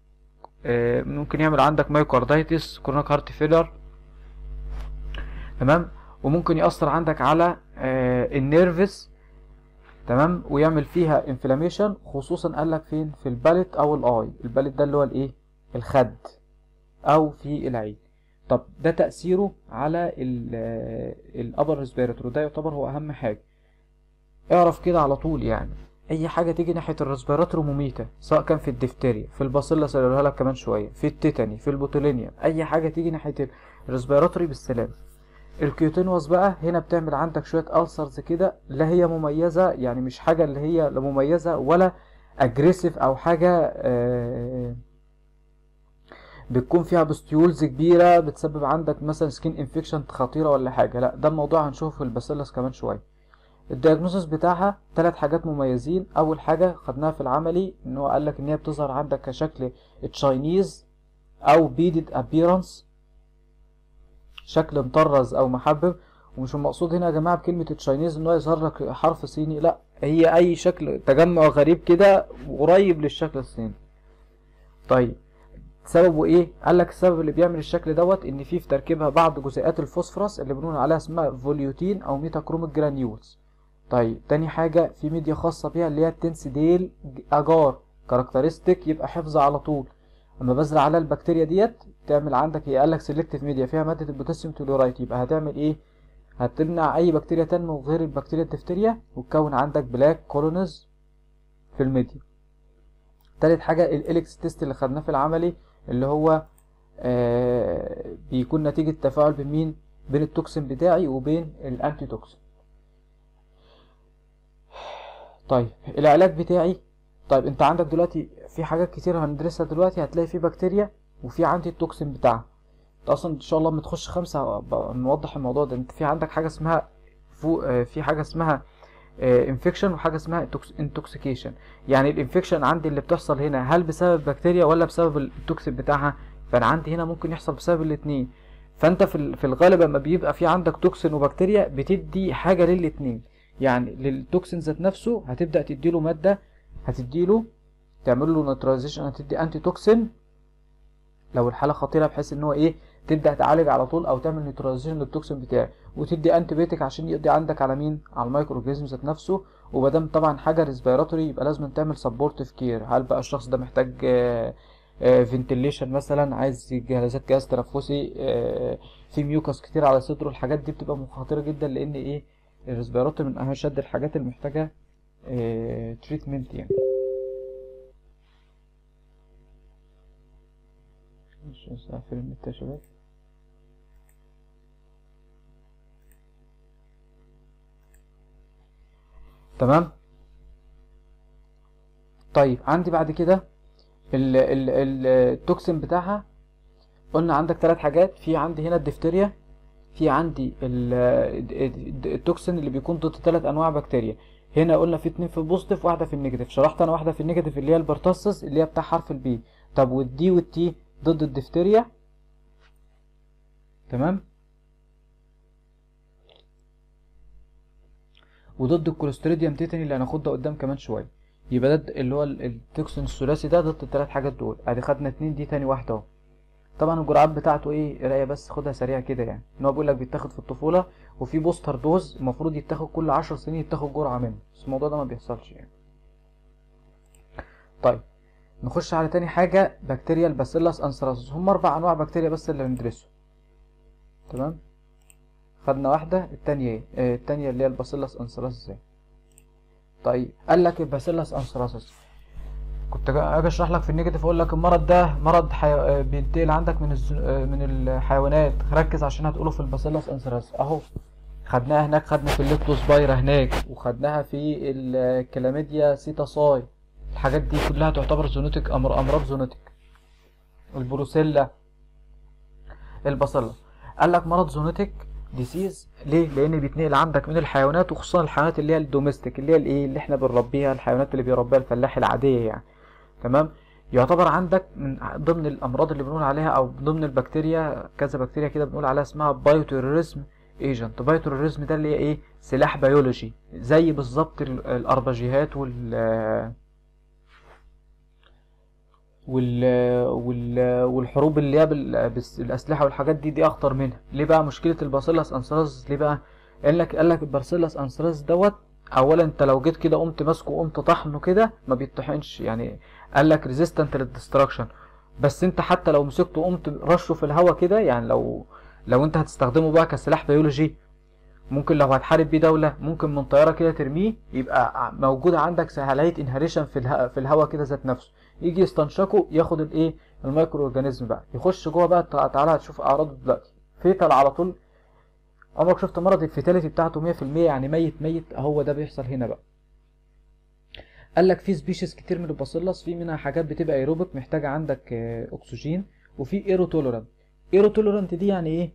A: ممكن يعمل عندك مايوكاردايتس، كورونيك هارت فيلر. تمام. وممكن يأثر عندك على النيرفز. تمام. ويعمل فيها انفلاميشن، خصوصا قال لك فين؟ في البالت او الاي. البالت ده اللي هو الايه؟ الخد او في العين. طب ده تأثيره على الابر ريسبيراتور، ده يعتبر هو اهم حاجه. اعرف كده على طول، يعني اي حاجه تيجي ناحيه الريسبيراتور مميته، سواء كان في الدفتيريا، في الباسيلا اللي لك كمان شويه، في التيتاني، في البوتولينيوم، اي حاجه تيجي ناحيه الريسبيراتوري بالسلامه. الكيوتينوس بقى هنا بتعمل عندك شويه ألسرز كده، لا هي مميزه، يعني مش حاجه اللي هي لا مميزه ولا اجريسيف او حاجه آه بتكون فيها بستيولز كبيره بتسبب عندك مثلا سكين انفكشن خطيره ولا حاجه. لا، ده الموضوع هنشوفه في الباسيلس كمان شويه. الدياجنوسيس بتاعها ثلاث حاجات مميزين. اول حاجه خدناها في العملي ان هو قال لك ان هي بتظهر عندك كشكل تشاينيز او بيدد ابيرنس، شكل مطرز او محبب. ومش المقصود هنا يا جماعه بكلمه تشاينيز ان هو يظهر لك حرف صيني، لا، هي اي شكل تجمع غريب كده قريب للشكل الصيني. طيب سببه ايه؟ قال لك السبب اللي بيعمل الشكل دوت ان في في تركيبها بعض جزيئات الفوسفورس اللي بنقول عليها اسمها فوليوتين او ميتاكروميك جرانيولز. طيب تاني حاجه في ميديا خاصه بيها اللي هي التنسيديل اجار، كاركترستيك يبقى حفظ على طول. اما بزرع على البكتيريا ديت تعمل عندك، هي قال لك سيلكتيف ميديا فيها ماده البوتاسيوم تولورايت، يبقى هتعمل ايه؟ هتمنع اي بكتيريا تنمو غير البكتيريا الدفتيريا وتكون عندك بلاك كولونيز في الميديا. تالت حاجه الاليكس تيست اللي خدناه في العملي، اللي هو آه بيكون نتيجه تفاعل بين مين؟ بين التوكسين بتاعي وبين الانتي توكسين. طيب العلاج بتاعي، طيب انت عندك دلوقتي في حاجات كتير هندرسها دلوقتي، هتلاقي في بكتيريا وفي عندي التوكسين بتاعها. انت اصلا ان شاء الله لما تخش خمسة نوضح الموضوع ده. انت في عندك حاجه اسمها فوق، في حاجه اسمها انفكشن وحاجه اسمها انتوكسيكيشن. يعني الانفكشن عندي اللي بتحصل هنا هل بسبب بكتيريا ولا بسبب التوكسين بتاعها؟ فانا عندي هنا ممكن يحصل بسبب الاثنين. فانت في في الغالب لما بيبقى في عندك توكسين وبكتيريا بتدي حاجه للاثنين. يعني للتوكسين ذات نفسه هتبدا تديله ماده هتديله تعمل له نيوتراليزيشن، هتدي انتي توكسين لو الحاله خطيره بحيث ان هو ايه تبدا تعالج على طول او تعمل نيوتراليزيشن للتوكسين بتاعي، وتدي انتي بيوتيك عشان يقضي عندك على مين، على المايكرو اورجانيزم ذات نفسه. ومادام طبعا حاجه ريسبيراتوري يبقى لازم تعمل سبورتيف كير. هل بقى الشخص ده محتاج فنتيليشن مثلا، عايز جهازات جهاز تنفسي، آه في ميوكس كتير على صدره، الحاجات دي بتبقى خطيره جدا، لان ايه الريسبيراتوري من اشد الحاجات اللي محتاجه تريتمنت يعني. مش هقفل النت يا شباب. تمام. طيب عندي بعد كده ال ال ال التوكسين بتاعها، قلنا عندك ثلاث حاجات. في عندي هنا الدفتيريا، في عندي التوكسين اللي بيكون ضد ثلاث انواع بكتيريا. هنا قلنا في اتنين في البوزيتيف واحده في النيجاتيف، شرحت انا واحده في النيجاتيف اللي هي البرتصص اللي هي بتاع حرف البي. طب والدي والتي ضد الدفتيريا، تمام، وضد الكوليستريديوم تيتاني اللي هناخدها قدام كمان شويه. يبقى ده اللي هو التوكسين الثلاثي ده ضد الثلاث حاجات دول. ادي خدنا اتنين، دي تاني واحده اهو. طبعا الجرعات بتاعته ايه قرايه بس، خدها سريع كده يعني، ان هو بيقول لك بيتاخد في الطفوله، وفي بوستر دوز المفروض يتاخد كل عشر سنين يتاخد جرعه منه، بس الموضوع ده ما بيحصلش يعني. طيب نخش على تاني حاجه، بكتيريا الباسيلاس انثراسيس. هم اربع انواع بكتيريا بس اللي هندرسهم، تمام. خدنا واحده، التانيه ايه آه التانيه اللي هي الباسيلاس انثراسيس. طيب قال لك الباسيلاس انثراسيس، كنت اجي اشرح لك في النيجاتيف اقول لك المرض ده مرض حي... بينتقل عندك من الز... من الحيوانات، ركز عشان هتقوله في الباسيلاس انثراسيس اهو. خدناها هناك، خدنا في الليبتوسبايرا هناك، وخدناها في الكلاميديا سيتاساي. الحاجات دي كلها تعتبر زونوتيك، أمر... امراض زونوتيك. البروسيلا، الباسيلا. قال لك مرض زونوتيك ديسيز ليه؟ لان بيتنقل عندك من الحيوانات، وخصوصا الحيوانات اللي هي الدوميستيك اللي هي الايه اللي احنا بنربيها، الحيوانات اللي بيربيها الفلاح العاديه يعني، تمام. يعتبر عندك من ضمن الامراض اللي بنقول عليها او ضمن البكتيريا، كذا بكتيريا كده بنقول عليها اسمها بايوتيروريزم ايجنت. بايوتيروريزم ده اللي هي ايه سلاح بيولوجي، زي بالظبط الاربجيهات وال وال وال والحروب اللي هي بالاسلحه والحاجات دي، دي اخطر منها. ليه بقى مشكله الباسيلاس انثراسيس؟ ليه بقى؟ قال لك قال لك الباسيلاس انثراسيس دوت، اولا انت لو جيت كده قمت ماسكه وقمت طحنه كده ما بيطحنش يعني، قال لك ريزيستنت للدستراكشن. بس انت حتى لو مسكته وقمت رشه في الهواء كده، يعني لو لو انت هتستخدمه بقى كسلاح بيولوجي، ممكن لو هتحارب بيه دوله ممكن من طياره كده ترميه، يبقى موجود عندك سهاليه انهريشن في الها في الهواء كده ذات نفسه، يجي يستنشقه ياخد الايه الميكرو اورجانيزم بقى يخش جوه بقى. تعالى هتشوف اعراضه دلوقتي. فيتال على طول. عمرك شفت مرض الفيتاليتي بتاعته مية في المية يعني ميت ميت؟ هو ده بيحصل هنا بقى. قال لك في سبيشيز كتير من الباسيلاس، في منها حاجات بتبقى ايروبيك محتاجه عندك اكسجين، وفي ايرو توليرانت. ايرو توليرانت دي يعني ايه؟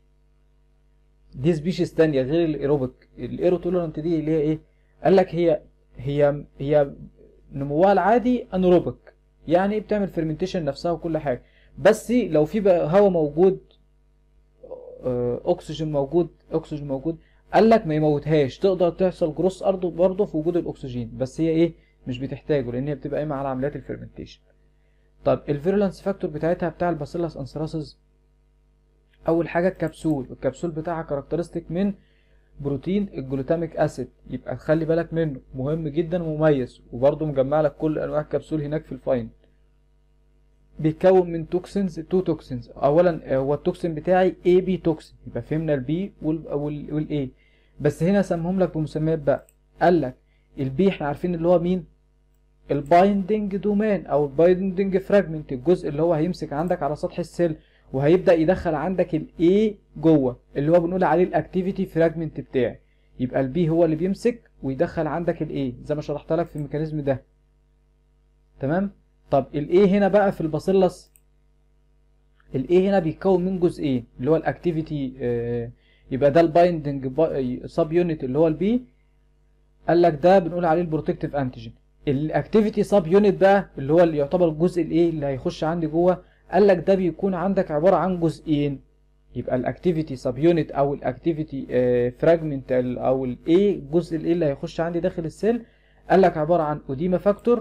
A: دي سبيشيز تانية غير الايروبيك. الايرو توليرانت دي اللي هي ايه؟ قال لك هي هي هي نموها العادي انيروبيك، يعني بتعمل فيرمنتيشن نفسها وكل حاجه، بس لو في بقى هواء موجود، اكسجين موجود اكسجين موجود قال لك ما يموتهاش، تقدر تحصل جروس ارض برضه في وجود الاكسجين، بس هي ايه مش بتحتاجه لان هي بتبقى قايمه على عمليات الفيرمنتيشن. طب الفيرولانس فاكتور بتاعتها بتاع الباسيلاس انثراسيس، اول حاجه الكبسول. الكبسول بتاعها كاركترستيك من بروتين الجلوتاميك اسيد، يبقى خلي بالك منه، مهم جدا ومميز، وبرضه مجمع لك كل انواع الكبسول هناك في الفاين. بيتكون من توكسينز، تو توكسينز. اولا هو التوكسين بتاعي اي بي توكسين، يبقى فهمنا البي والاي، بس هنا سمهم لك بمسميات بقى. قال لك البي احنا عارفين اللي هو مين، البايندنج دومين او البايندنج فراجمنت، الجزء اللي هو هيمسك عندك على سطح السيل وهيبدا يدخل عندك الاي جوه، اللي هو بنقول عليه الاكتيفيتي فراجمنت بتاعي. يبقى البي هو اللي بيمسك ويدخل عندك الاي زي ما شرحت لك في الميكانيزم ده، تمام. طب الايه هنا بقى في الباسيلاس، الايه هنا بيتكون من جزئين اللي هو الاكتيفيتي، آه يبقى ده البايندنج سب يونت اللي هو البي، قال لك ده بنقول عليه البروتكتيف انتيجين. الاكتيفيتي سب يونت بقى اللي هو اللي يعتبر الجزء الايه اللي هيخش عندي جوه، قال لك ده بيكون عندك عباره عن جزئين، يبقى الاكتيفيتي سب يونت او الاكتيفيتي فراجمنت او الايه الجزء الايه اللي هيخش عندي داخل السيل، قال لك عباره عن اوديما فاكتور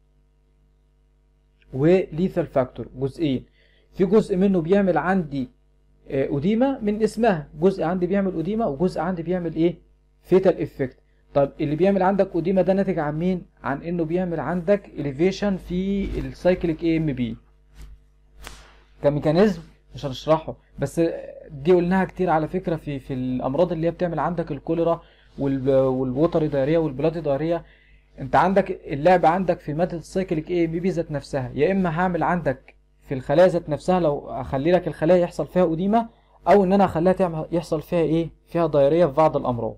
A: وليثال فاكتور، جزئين. في جزء منه بيعمل عندي اوديما من اسمها، جزء عندي بيعمل اوديما وجزء عندي بيعمل ايه؟ فيتال افكت. طب اللي بيعمل عندك اوديما ده ناتج عن مين؟ عن انه بيعمل عندك اليفيشن في السايكليك اي ام بي كميكانيزم، مش هنشرحه، بس دي قلناها كتير على فكره في في الامراض اللي هي بتعمل عندك الكوليرا والووتر دايريا والبلاد دايريا. انت عندك اللعبه عندك في ماده السايكليك اي ام بي ذات نفسها، يا اما هعمل عندك في الخلايا ذات نفسها لو اخلي لك الخلايا يحصل فيها اوديما، او ان انا اخليها تعمل يحصل فيها ايه؟ فيها دايريا في بعض الامراض.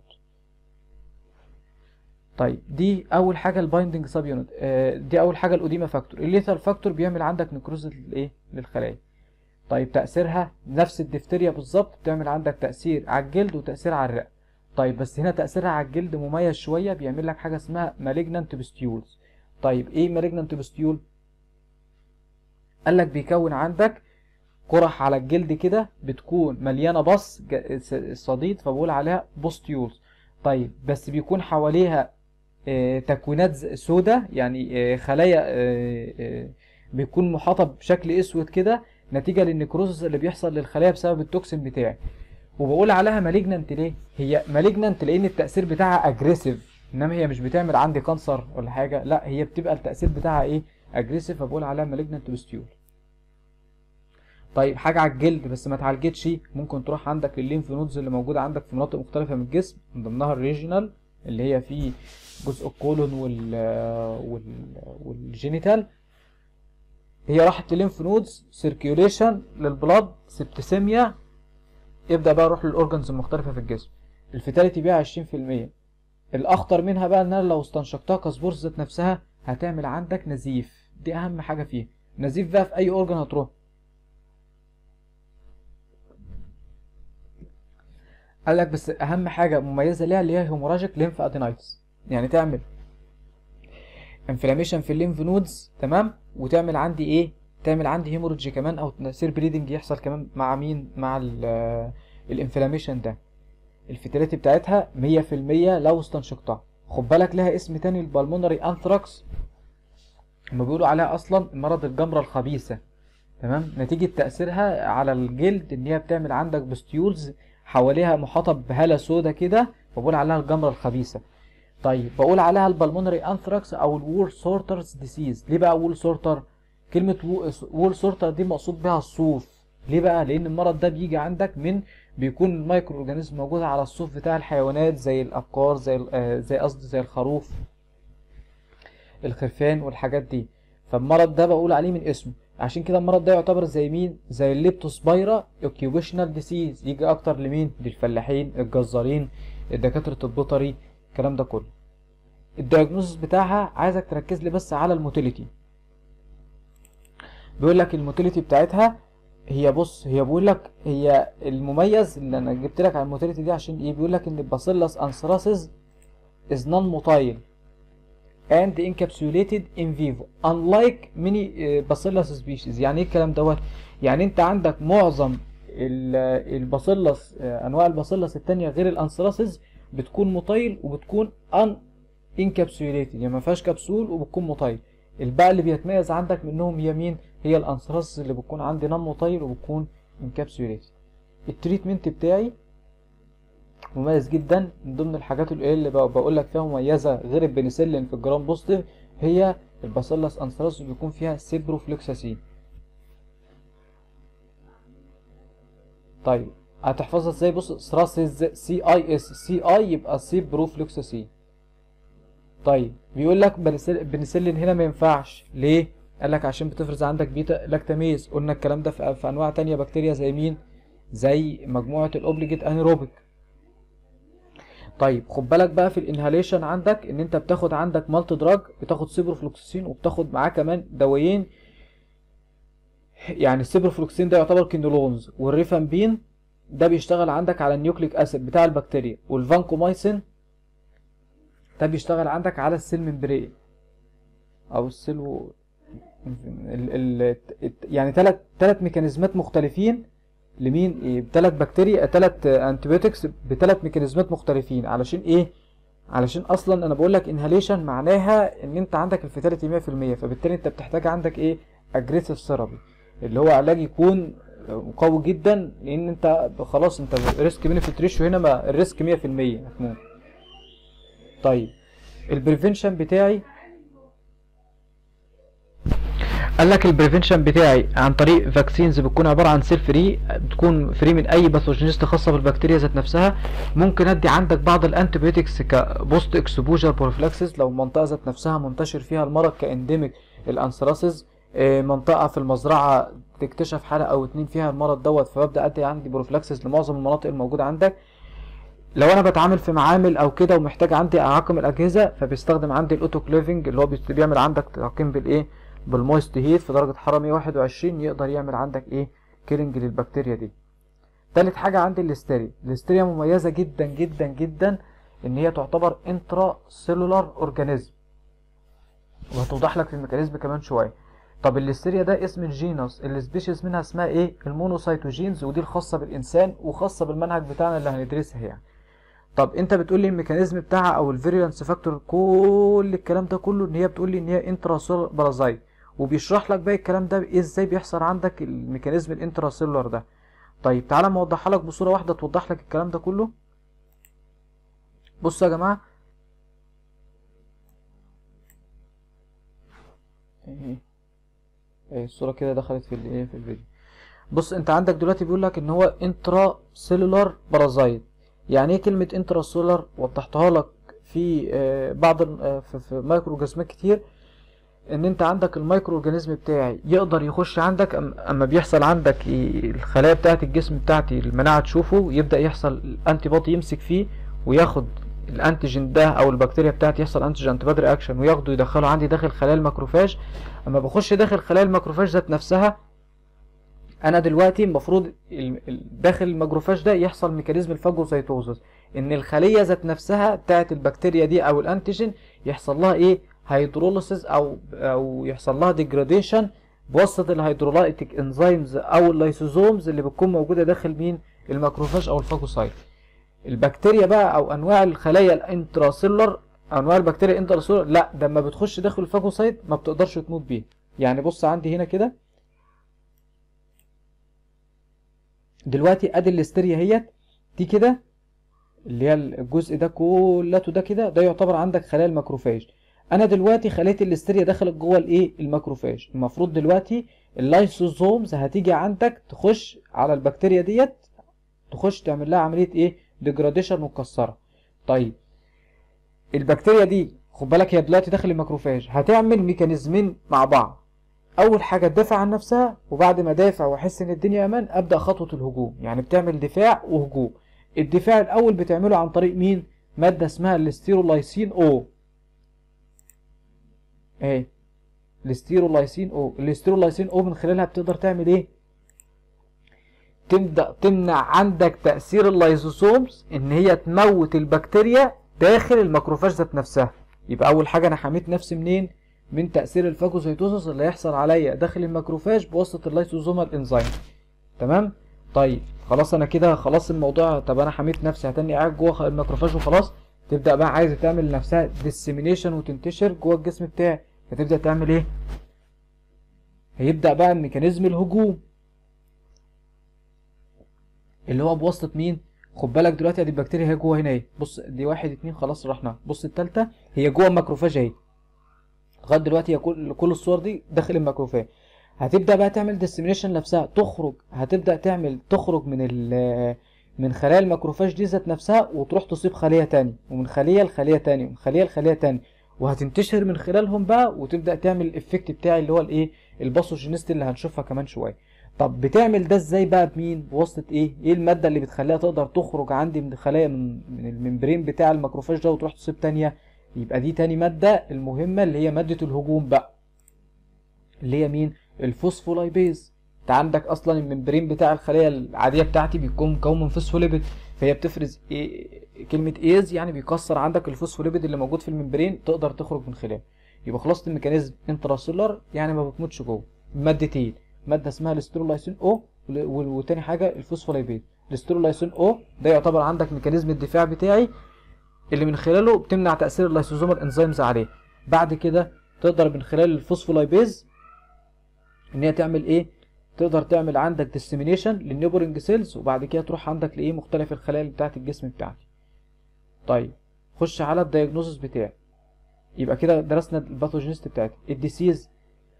A: طيب دي اول حاجه البايندنج سب يونت، دي اول حاجه الاوديما فاكتور. الليثال فاكتور بيعمل عندك نكروز للايه؟ للخلايا. طيب تاثيرها نفس الدفتيريا بالظبط، بتعمل عندك تاثير على الجلد وتاثير على الرئه. طيب بس هنا تاثيرها على الجلد مميز شويه، بيعمل لك حاجه اسمها مالجنانت بستيولز. طيب ايه مالجنانت بستيول؟ قال لك بيكون عندك قرح على الجلد كده بتكون مليانه بص صديد، فبقول عليها بوستيولز. طيب بس بيكون حواليها اه تكوينات سودة، يعني اه خلايا اه اه بيكون محاطه بشكل اسود كده نتيجه للنكروزس اللي بيحصل للخلايا بسبب التوكسين بتاعي. وبقول عليها مالجنانت ليه؟ هي مالجنانت لان التاثير بتاعها اجريسيف، انما هي مش بتعمل عندي كانسر ولا حاجه، لا هي بتبقى التاثير بتاعها ايه؟ اجريسيف، فبقول عليها مالجنانت بستيول. طيب حاجه على الجلد بس ما اتعالجتش، ممكن تروح عندك للليمف نودز اللي موجوده عندك في مناطق مختلفه من الجسم، من ضمنها الريجينال اللي هي في جزء الكولون وال وال والجينيتال. هي راحت للليمف نودز، سيركيوليشن للبلاد، سبتسيميا، يبدا بقى يروح للاورجنز المختلفه في الجسم. الفيتاليتي بيها عشرين في المية. الاخطر منها بقى ان انا لو استنشقتها كسبورس ذات نفسها هتعمل عندك نزيف، دي اهم حاجه فيها. نزيف بقى في اي اورجن هتروح. قال لك بس اهم حاجه مميزه ليها اللي هي هيموراجيك ليمف ادينايتس، يعني تعمل انفلاميشن في الليمف نودز، تمام، وتعمل عندي ايه؟ تعمل عندي هيموريدج كمان، او تاثير بريدنج يحصل كمان مع مين؟ مع الانفلاميشن ده. الفيتاليتي بتاعتها مية في المية لو استنشقتها. خد بالك لها اسم تاني، البالمونري انثراكس، هما بيقولوا عليها اصلا مرض الجمره الخبيثه، تمام، نتيجه تاثيرها على الجلد ان هي بتعمل عندك بستيولز حواليها محاطه بهاله سودا كده، فبقول عليها الجمره الخبيثه. طيب بقول عليها البالمونري انثراكس او الوول سورترز ديسيز. ليه بقى وول سورتر؟ كلمه وول سورتر دي مقصود بها الصوف. ليه بقى؟ لان المرض ده بيجي عندك من بيكون الميكرو اورجانيزم موجوده على الصوف بتاع الحيوانات زي الابقار، زي آه زي قصدي زي الخروف، الخرفان والحاجات دي. فالمرض ده بقول عليه من اسمه. عشان كده المرض ده يعتبر زي مين؟ زي الليبتوسبايرا اوكيوبيشنال ديسيز، يجي اكتر لمين؟ للفلاحين، الجزارين، الدكاتره البيطري، الكلام ده كله. الدياجنوستس بتاعها عايزك تركز لي بس على الموتيليتي. بيقول لك الموتيليتي بتاعتها هي، بص هي بيقول لك هي المميز اللي انا جبت لك على الموتيليتي دي عشان ايه؟ بيقول لك ان الباسيلس انثراسيس is non-motile and encapsulated in vivo unlike many bacillus species. يعني ايه الكلام دوت؟ يعني انت عندك معظم الباسيلس، انواع الباسيلس التانية غير الانثراسيس بتكون موتايل وبتكون ان انكابسوليتد، يعني ما فيهاش كبسول وبتكون موتايل. الباقي اللي بيتميز عندك منهم هي مين؟ هي الانثراسيس اللي بتكون عندي نون موتايل وبتكون انكابسوليتد. التريتمنت بتاعي مميز جدا، من ضمن الحاجات اللي بقول لك فيها مميزه غير البنسلين في الجرام بوزيتيف هي الباسيلس انثراسيس بيكون فيها سيبروفلوكساسين. طيب هتحفظها ازاي؟ بص ثراسيز سي اي اس، سي اي يبقى سيبروفلوكساسين. طيب بيقول لك بنسلين هنا ما ينفعش. ليه؟ قال لك عشان بتفرز عندك بيتا لاكتاميز. قلنا الكلام ده في, في انواع تانية بكتيريا زي مين؟ زي مجموعه الاوبليجيت انيروبيك. طيب خد بالك بقى في الانهاليشن عندك ان انت بتاخد عندك مالتي دراج، بتاخد سيبروفلوكسين وبتاخد معاه كمان دوايين. يعني السيبروفلوكسين ده يعتبر كينولونز، والريفامبين ده بيشتغل عندك على النيوكليك اسيد بتاع البكتيريا، والفانكومايسين ده بيشتغل عندك على السيل ممبرين او السيل و... ال... ال... يعني ثلاث ثلاث ميكانيزمات مختلفين لمين؟ بثلاث بكتيريا، ثلاث انتيبيوتكس بثلاث ميكانيزمات مختلفين. علشان ايه؟ علشان اصلا انا بقول لك انهاليشن معناها ان انت عندك الفيتاليتي مية في المية، فبالتالي انت بتحتاج عندك ايه اجريسيف ثيرابي، اللي هو علاج يكون قوي جدا، لان انت خلاص انت الريسك بينفيت ريشيو هنا ما الريسك مية في المية هتموت. طيب البريفنشن بتاعي، قال لك البريفنشن بتاعي عن طريق فاكسينز بتكون عباره عن سيل فري، بتكون فري من اي باثوجينيست خاصه بالبكتيريا ذات نفسها. ممكن ادي عندك بعض الانتيبيوتكس كبوست اكسبوجر بروفلاكسس لو المنطقه ذات نفسها منتشر فيها المرض كانديميك الانثراسيس، منطقه في المزرعه تكتشف حاله او اتنين فيها المرض دوت، فببدا ادي عندي بروفلاكسس لمعظم المناطق الموجوده عندك. لو انا بتعامل في معامل او كده ومحتاج عندي اعقم الاجهزه، فبيستخدم عندي الاوتوكليفنج اللي هو بيعمل عندك تعقيم بالايه بالمويست هيت في درجه حراره مية وواحد وعشرين، يقدر يعمل عندك ايه كيلينج للبكتيريا دي. تالت حاجه عندي الاستيريا. الاستيريا مميزه جدا جدا جدا ان هي تعتبر انترا سيلولار اورجانيزم، وهتوضح لك في الميكانيزم كمان شويه. طب الاستيريا ده اسم الجينوس، السبيشيز منها اسمها ايه المونوسايتوجينز، ودي الخاصه بالانسان وخاصه بالمنهج بتاعنا اللي هندرسها يعني. طب انت بتقول لي الميكانيزم بتاعها او الفيريلانس فاكتور، كل الكلام ده كله ان هي بتقول لي ان هي انتراسيلولار بارازايت، وبيشرح لك بقى الكلام ده ازاي بيحصل عندك الميكانيزم الانتراسيلولار ده. طيب تعالى ما اوضحها لك بصوره واحده توضح لك الكلام ده كله. بصوا يا جماعه، ايه ايه الصوره كده دخلت في الايه في الفيديو. بص انت عندك دلوقتي بيقول لك ان هو انترا سيلولار بارازايت. يعني ايه كلمه انترا سيلولار؟ وضحتها لك في آه بعض آه في, في مايكرو اورجانيزمات كتير، ان انت عندك المايكرو اورجانيزم بتاعي يقدر يخش عندك اما بيحصل عندك الخلايا بتاعه الجسم بتاعتي المناعه تشوفه، يبدا يحصل الانتي بودي يمسك فيه وياخد الانتيجين ده او البكتيريا بتاعتي، يحصل انتيجين انتي بودي رياكشن وياخده يدخله عندي داخل خلايا الماكروفاج. اما بخش داخل خلايا الماكروفاج ذات نفسها، انا دلوقتي المفروض داخل الماكروفاج ده يحصل ميكانيزم الفاجوسايتوزس، ان الخليه ذات نفسها بتاعه البكتيريا دي او الانتيجين يحصل لها ايه هيدروليسيس او او يحصل لها ديجراديشن بواسطه الهيدرولايتيك انزيمز او اللايسوزومز اللي بتكون موجوده داخل مين الماكروفاج او الفاجوسايت. البكتيريا بقى او انواع الخلايا الانتراسيلولر، انواع البكتيريا الانتراسيلولر لا ده لما بتخش داخل الفاجوسايت ما بتقدرش تموت بيه. يعني بص عندي هنا كده دلوقتي ادي الاستيريا هيت دي كده اللي هي الجزء ده كلته ده كده، ده يعتبر عندك خلايا الماكروفاج. انا دلوقتي خليه الاستيريا دخلت جوه الايه الماكروفاج، المفروض دلوقتي اللايسوزومز هتيجي عندك تخش على البكتيريا ديت، تخش تعمل لها عمليه ايه ديجراديشن وتكسرها. طيب البكتيريا دي خد بالك هي دلوقتي داخل الماكروفاج هتعمل ميكانيزمين مع بعض. اول حاجه تدافع عن نفسها، وبعد ما دافع واحس ان الدنيا امان ابدا خطوه الهجوم، يعني بتعمل دفاع وهجوم. الدفاع الاول بتعمله عن طريق مين؟ ماده اسمها الاستيرولايسين او، اهي الاستيرولايسين او. الاستيرولايسين او من خلالها بتقدر تعمل ايه؟ تبدا تمنع عندك تاثير اللايزوسومز ان هي تموت البكتيريا داخل الماكروفاج ذات نفسها. يبقى اول حاجه انا حميت نفسي منين؟ من تاثير الفاجوسيتوسيس اللي هيحصل عليا داخل الماكروفاج بواسطه اللايسوزومال انزيم. تمام؟ طيب خلاص انا كده خلاص الموضوع. طب انا حميت نفسي هتني قاعد جوه الماكروفاج وخلاص. تبدا بقى عايزه تعمل لنفسها ديسيمينيشن وتنتشر جوه الجسم بتاعي، فتبدا تعمل ايه؟ هيبدا بقى ميكانيزم الهجوم اللي هو بواسطه مين؟ خد بالك دلوقتي ادي البكتيريا هي جوه هنا اهي. بص دي واحد اتنين خلاص رحنا. بص التالتة هي جوه الماكروفاج اهي. لغايه دلوقتي هي كل كل الصور دي داخل الماكروفاج. هتبدا بقى تعمل ديسيمينيشن نفسها، تخرج هتبدا تعمل تخرج من ال من خلايا الماكروفاج دي ذات نفسها وتروح تصيب خليه تاني، ومن خليه لخليه تاني، ومن خليه لخليه تاني، وهتنتشر من خلالهم بقى وتبدا تعمل الافكت بتاعي اللي هو الايه الباثوجينيست اللي هنشوفها كمان شويه. طب بتعمل ده ازاي بقى؟ بمين؟ بواسطه ايه؟ ايه الماده اللي بتخليها تقدر تخرج عندي من خلايا من, من الممبرين بتاع الماكروفاج ده وتروح تصيب تانيه؟ يبقى دي تاني ماده المهمه اللي هي ماده الهجوم بقى، اللي هي مين؟ الفوسفولايبيز. انت عندك اصلا الممبرين بتاع الخليه العاديه بتاعتي بيكون مكون من فوسفوليبيد، فهي بتفرز إيه كلمه ايز يعني بيكسر عندك الفوسفوليبيد اللي موجود في الممبرين تقدر تخرج من خلاله. يبقى خلاصه الميكانيزم انتراسيلولار يعني ما بتموتش جوه. مادتين، ماده اسمها الاسترولايسين او وتاني حاجه الفوسفولايبيد. الاسترولايسين او ده يعتبر عندك ميكانيزم الدفاع بتاعي اللي من خلاله بتمنع تاثير اللايسوزومال انزيمز عليه. بعد كده تقدر من خلال الفوسفولايبيز ان هي تعمل ايه، تقدر تعمل عندك ديسيمينيشن للنيوبورنج سيلز، وبعد كده تروح عندك لايه مختلف الخلايا بتاعه الجسم بتاعتي. طيب خش على الدايجنوزس بتاعي. يبقى كده درسنا الباثوجينست بتاعتي. الديسيز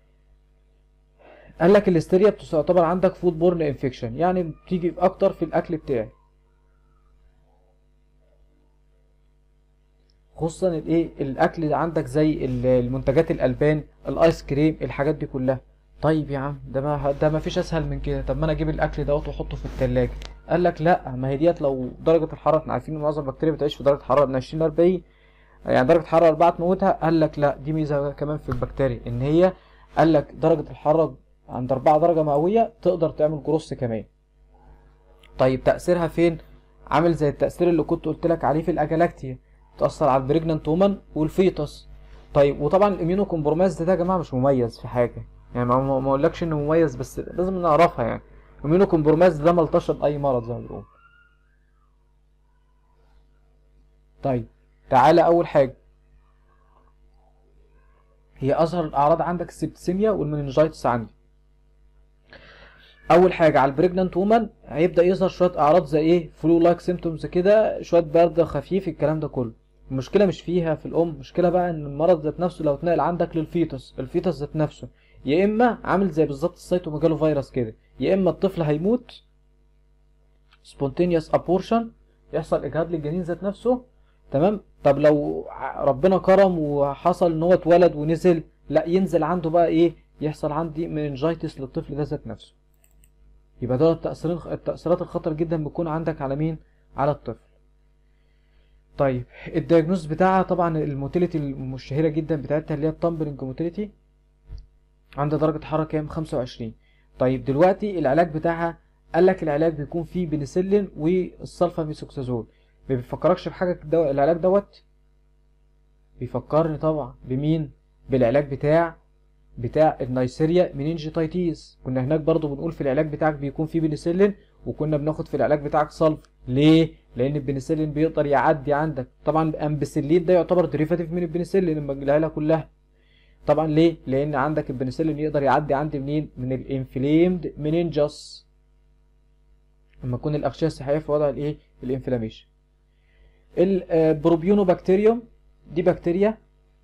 A: قال لك الهستيريا بتعتبر عندك فود بورن انفكشن، يعني بتيجي اكتر في الاكل بتاعي، خصوصا الايه الاكل اللي عندك زي المنتجات الالبان، الايس كريم، الحاجات دي كلها. طيب يا عم ده ما ده ما فيش اسهل من كده، طب ما انا اجيب الاكل دوت واحطه في الثلاجه. قال لك لا، ما هي ديت لو درجه الحراره، احنا عارفين ان معظم البكتيريا بتعيش في درجه حراره من عشرين ل أربعين، يعني درجه حراره أربعة تموتها. قال لك لا، دي ميزه كمان في البكتيريا ان هي قال لك درجه الحراره عند أربعة درجه مئويه تقدر تعمل جروس كمان. طيب تاثيرها فين؟ عامل زي التاثير اللي كنت قلت لك عليه في الاجالاكتيا، تاثر على البريجنانت وومن والفيتس. طيب وطبعا الاميونو كومبرومايز ده يا جماعه مش مميز في حاجه، يعني ما ما اقولكش انه مميز، بس لازم نعرفها. يعني الاميونو كومبرومايز ده ملطشه باي مرض زي ما بنقول. طيب تعالى اول حاجه، هي اشهر الاعراض عندك السبتسيميا والمننجايتس عندي. اول حاجه على البريجنانت وومن هيبدا يظهر شويه اعراض زي ايه، فلو لايك سيمتومز كده، شويه برد خفيف، الكلام ده كله. المشكله مش فيها في الام، المشكله بقى ان المرض ذات نفسه لو اتنقل عندك للفيتس، الفيتس ذات نفسه يا اما عامل زي بالظبط السيتوميجالو فيروس كده، يا اما الطفل هيموت سبونتينيوس ابورشن، يحصل اجهاض للجنين ذات نفسه. تمام. طب لو ربنا كرم وحصل ان هو اتولد ونزل، لا ينزل عنده بقى ايه، يحصل عندي مننجايتس للطفل ده ذات نفسه. يبقى ده التأثيرات التأثيرات الخطر جدا بتكون عندك على مين؟ على الطفل. طيب الدياجنوز بتاعها طبعا الموتيليتي المشهوره جدا بتاعتها اللي هي التامبلنج موتيليتي، عندها درجه حراره كام؟ خمسة وعشرين. طيب دلوقتي العلاج بتاعها، قال لك العلاج بيكون فيه بنسلين والسلفاميثوكسازول. ما بيفكركش بحاجه دو... العلاج دوت بيفكرني طبعا بمين؟ بالعلاج بتاع بتاع النيسيريا منينجيتايتيس. كنا هناك برضو بنقول في العلاج بتاعك بيكون فيه بنسلين، وكنا بناخد في العلاج بتاعك صلف. ليه؟ لان البنسلين بيقدر يعدي عندك، طبعا امبسلين ده يعتبر ديريفاتيف من البنسلين لما العيله كلها. طبعا ليه؟ لان عندك البنسلين يقدر يعدي عندي منين؟ من الانفليمد منينجس، لما تكون الاغشيه الصحيه في وضع الايه؟ الانفلاميشن. البروبيونو بكتيريوم دي بكتيريا،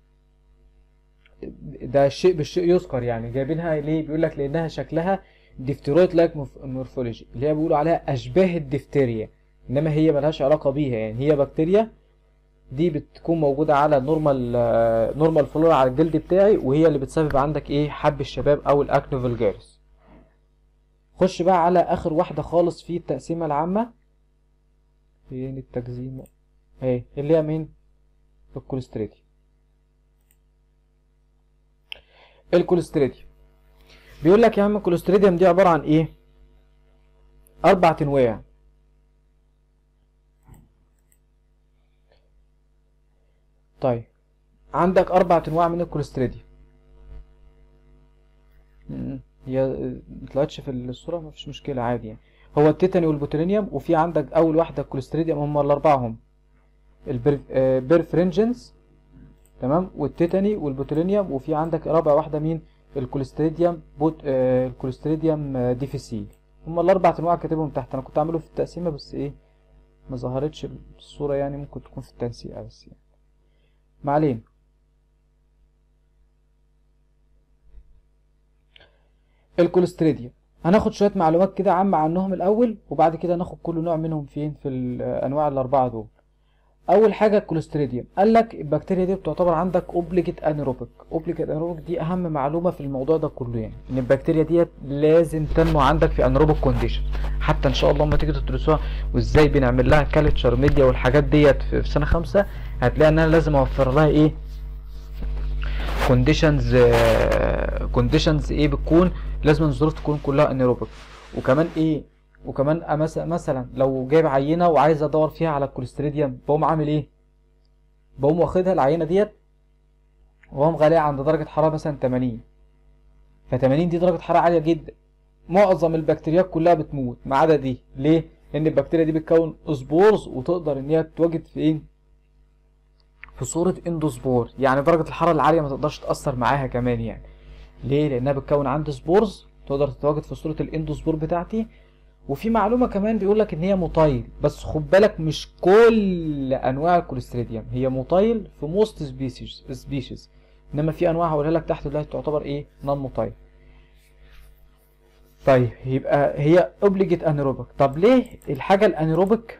A: ده الشيء بالشيء يذكر، يعني جايبينها ليه؟ بيقول لك لانها شكلها ديفتيرويد لايك مورفولوجي، اللي هي بيقولوا عليها اشباه الدفتيريا، انما هي ملهاش علاقه بيها. يعني هي بكتيريا دي بتكون موجوده على نورمال نورمال فلورا على الجلد بتاعي، وهي اللي بتسبب عندك ايه؟ حب الشباب او الاكنو فولجاريس. خش بقى على اخر واحده خالص في التقسيمه العامه، فين التجزيمه اهي، اللي هي مين؟ الكوليستريديوم. الكوليستريديوم بيقول لك يا عم الكوليستريديوم دي عباره عن ايه؟ اربع انواع. طيب عندك اربع انواع من الكوليستريديوم. هي مطلعتش في الصوره، مفيش مشكله عادي يعني. هو التيتاني والبوتولينيوم، وفي عندك اول واحده الكوليستريديوم، هم الاربعه هم البرفرنجنس، تمام، والتيتاني والبوتولينيوم، وفي عندك رابع واحده مين؟ الكوليستريديوم بوت آه الكوليستريديوم ديفيسيل. هم الاربع انواع كاتبهم تحت، انا كنت عامله في التقسيمه بس ايه ما ظهرتش الصوره، يعني ممكن تكون في التنسيق بس يعني ما علينا. الكوليستريديوم هناخد شويه معلومات كده عامه عنهم الاول، وبعد كده ناخد كل نوع منهم فين في الانواع الاربعه دول. اول حاجه الكوليستريديوم، قال لك البكتيريا دي بتعتبر عندك اوبليجيت انيروبيك. اوبليجيت انيروبيك دي اهم معلومه في الموضوع ده كله، يعني ان البكتيريا ديت لازم تنمو عندك في انيروبيك كونديشن. حتى ان شاء الله لما تيجي تدرسوها وازاي بنعمل لها كالتشر ميديا والحاجات ديت في سنه خمسة، هتلاقي ان انا لازم اوفر لها ايه؟ كونديشنز كونديشنز ايه بتكون لازم الظروف تكون كلها انيروبيك. وكمان ايه؟ وكمان مثلا لو جايب عينه وعايز ادور فيها على الكوليستريديوم، بقوم عامل ايه؟ بقوم واخدها العينه ديت وقوم غاليها عند درجه حراره مثلا تمانين، ف تمانين دي درجه حراره عاليه جدا، معظم البكتيريات كلها بتموت ما عدا دي. ليه؟ لان البكتيريا دي بتكون سبورز وتقدر ان هي تتواجد في ايه؟ في صورة اندوسبور، يعني درجة الحرارة العالية ما تقدرش تأثر معاها كمان يعني. ليه؟ لأنها بتكون عندي سبورز تقدر تتواجد في صورة الاندوسبور بتاعتي. وفي معلومة كمان بيقولك إن هي موتايل، بس خد بالك مش كل أنواع الكوليستريديوم هي موتايل، في موست سبيشيز سبيشيز إنما في أنواع هقولها لك تحت دلوقتي تعتبر إيه؟ نون موتايل. طيب يبقى هي اوبليجيت انيروبيك. طب ليه الحاجة الانيروبيك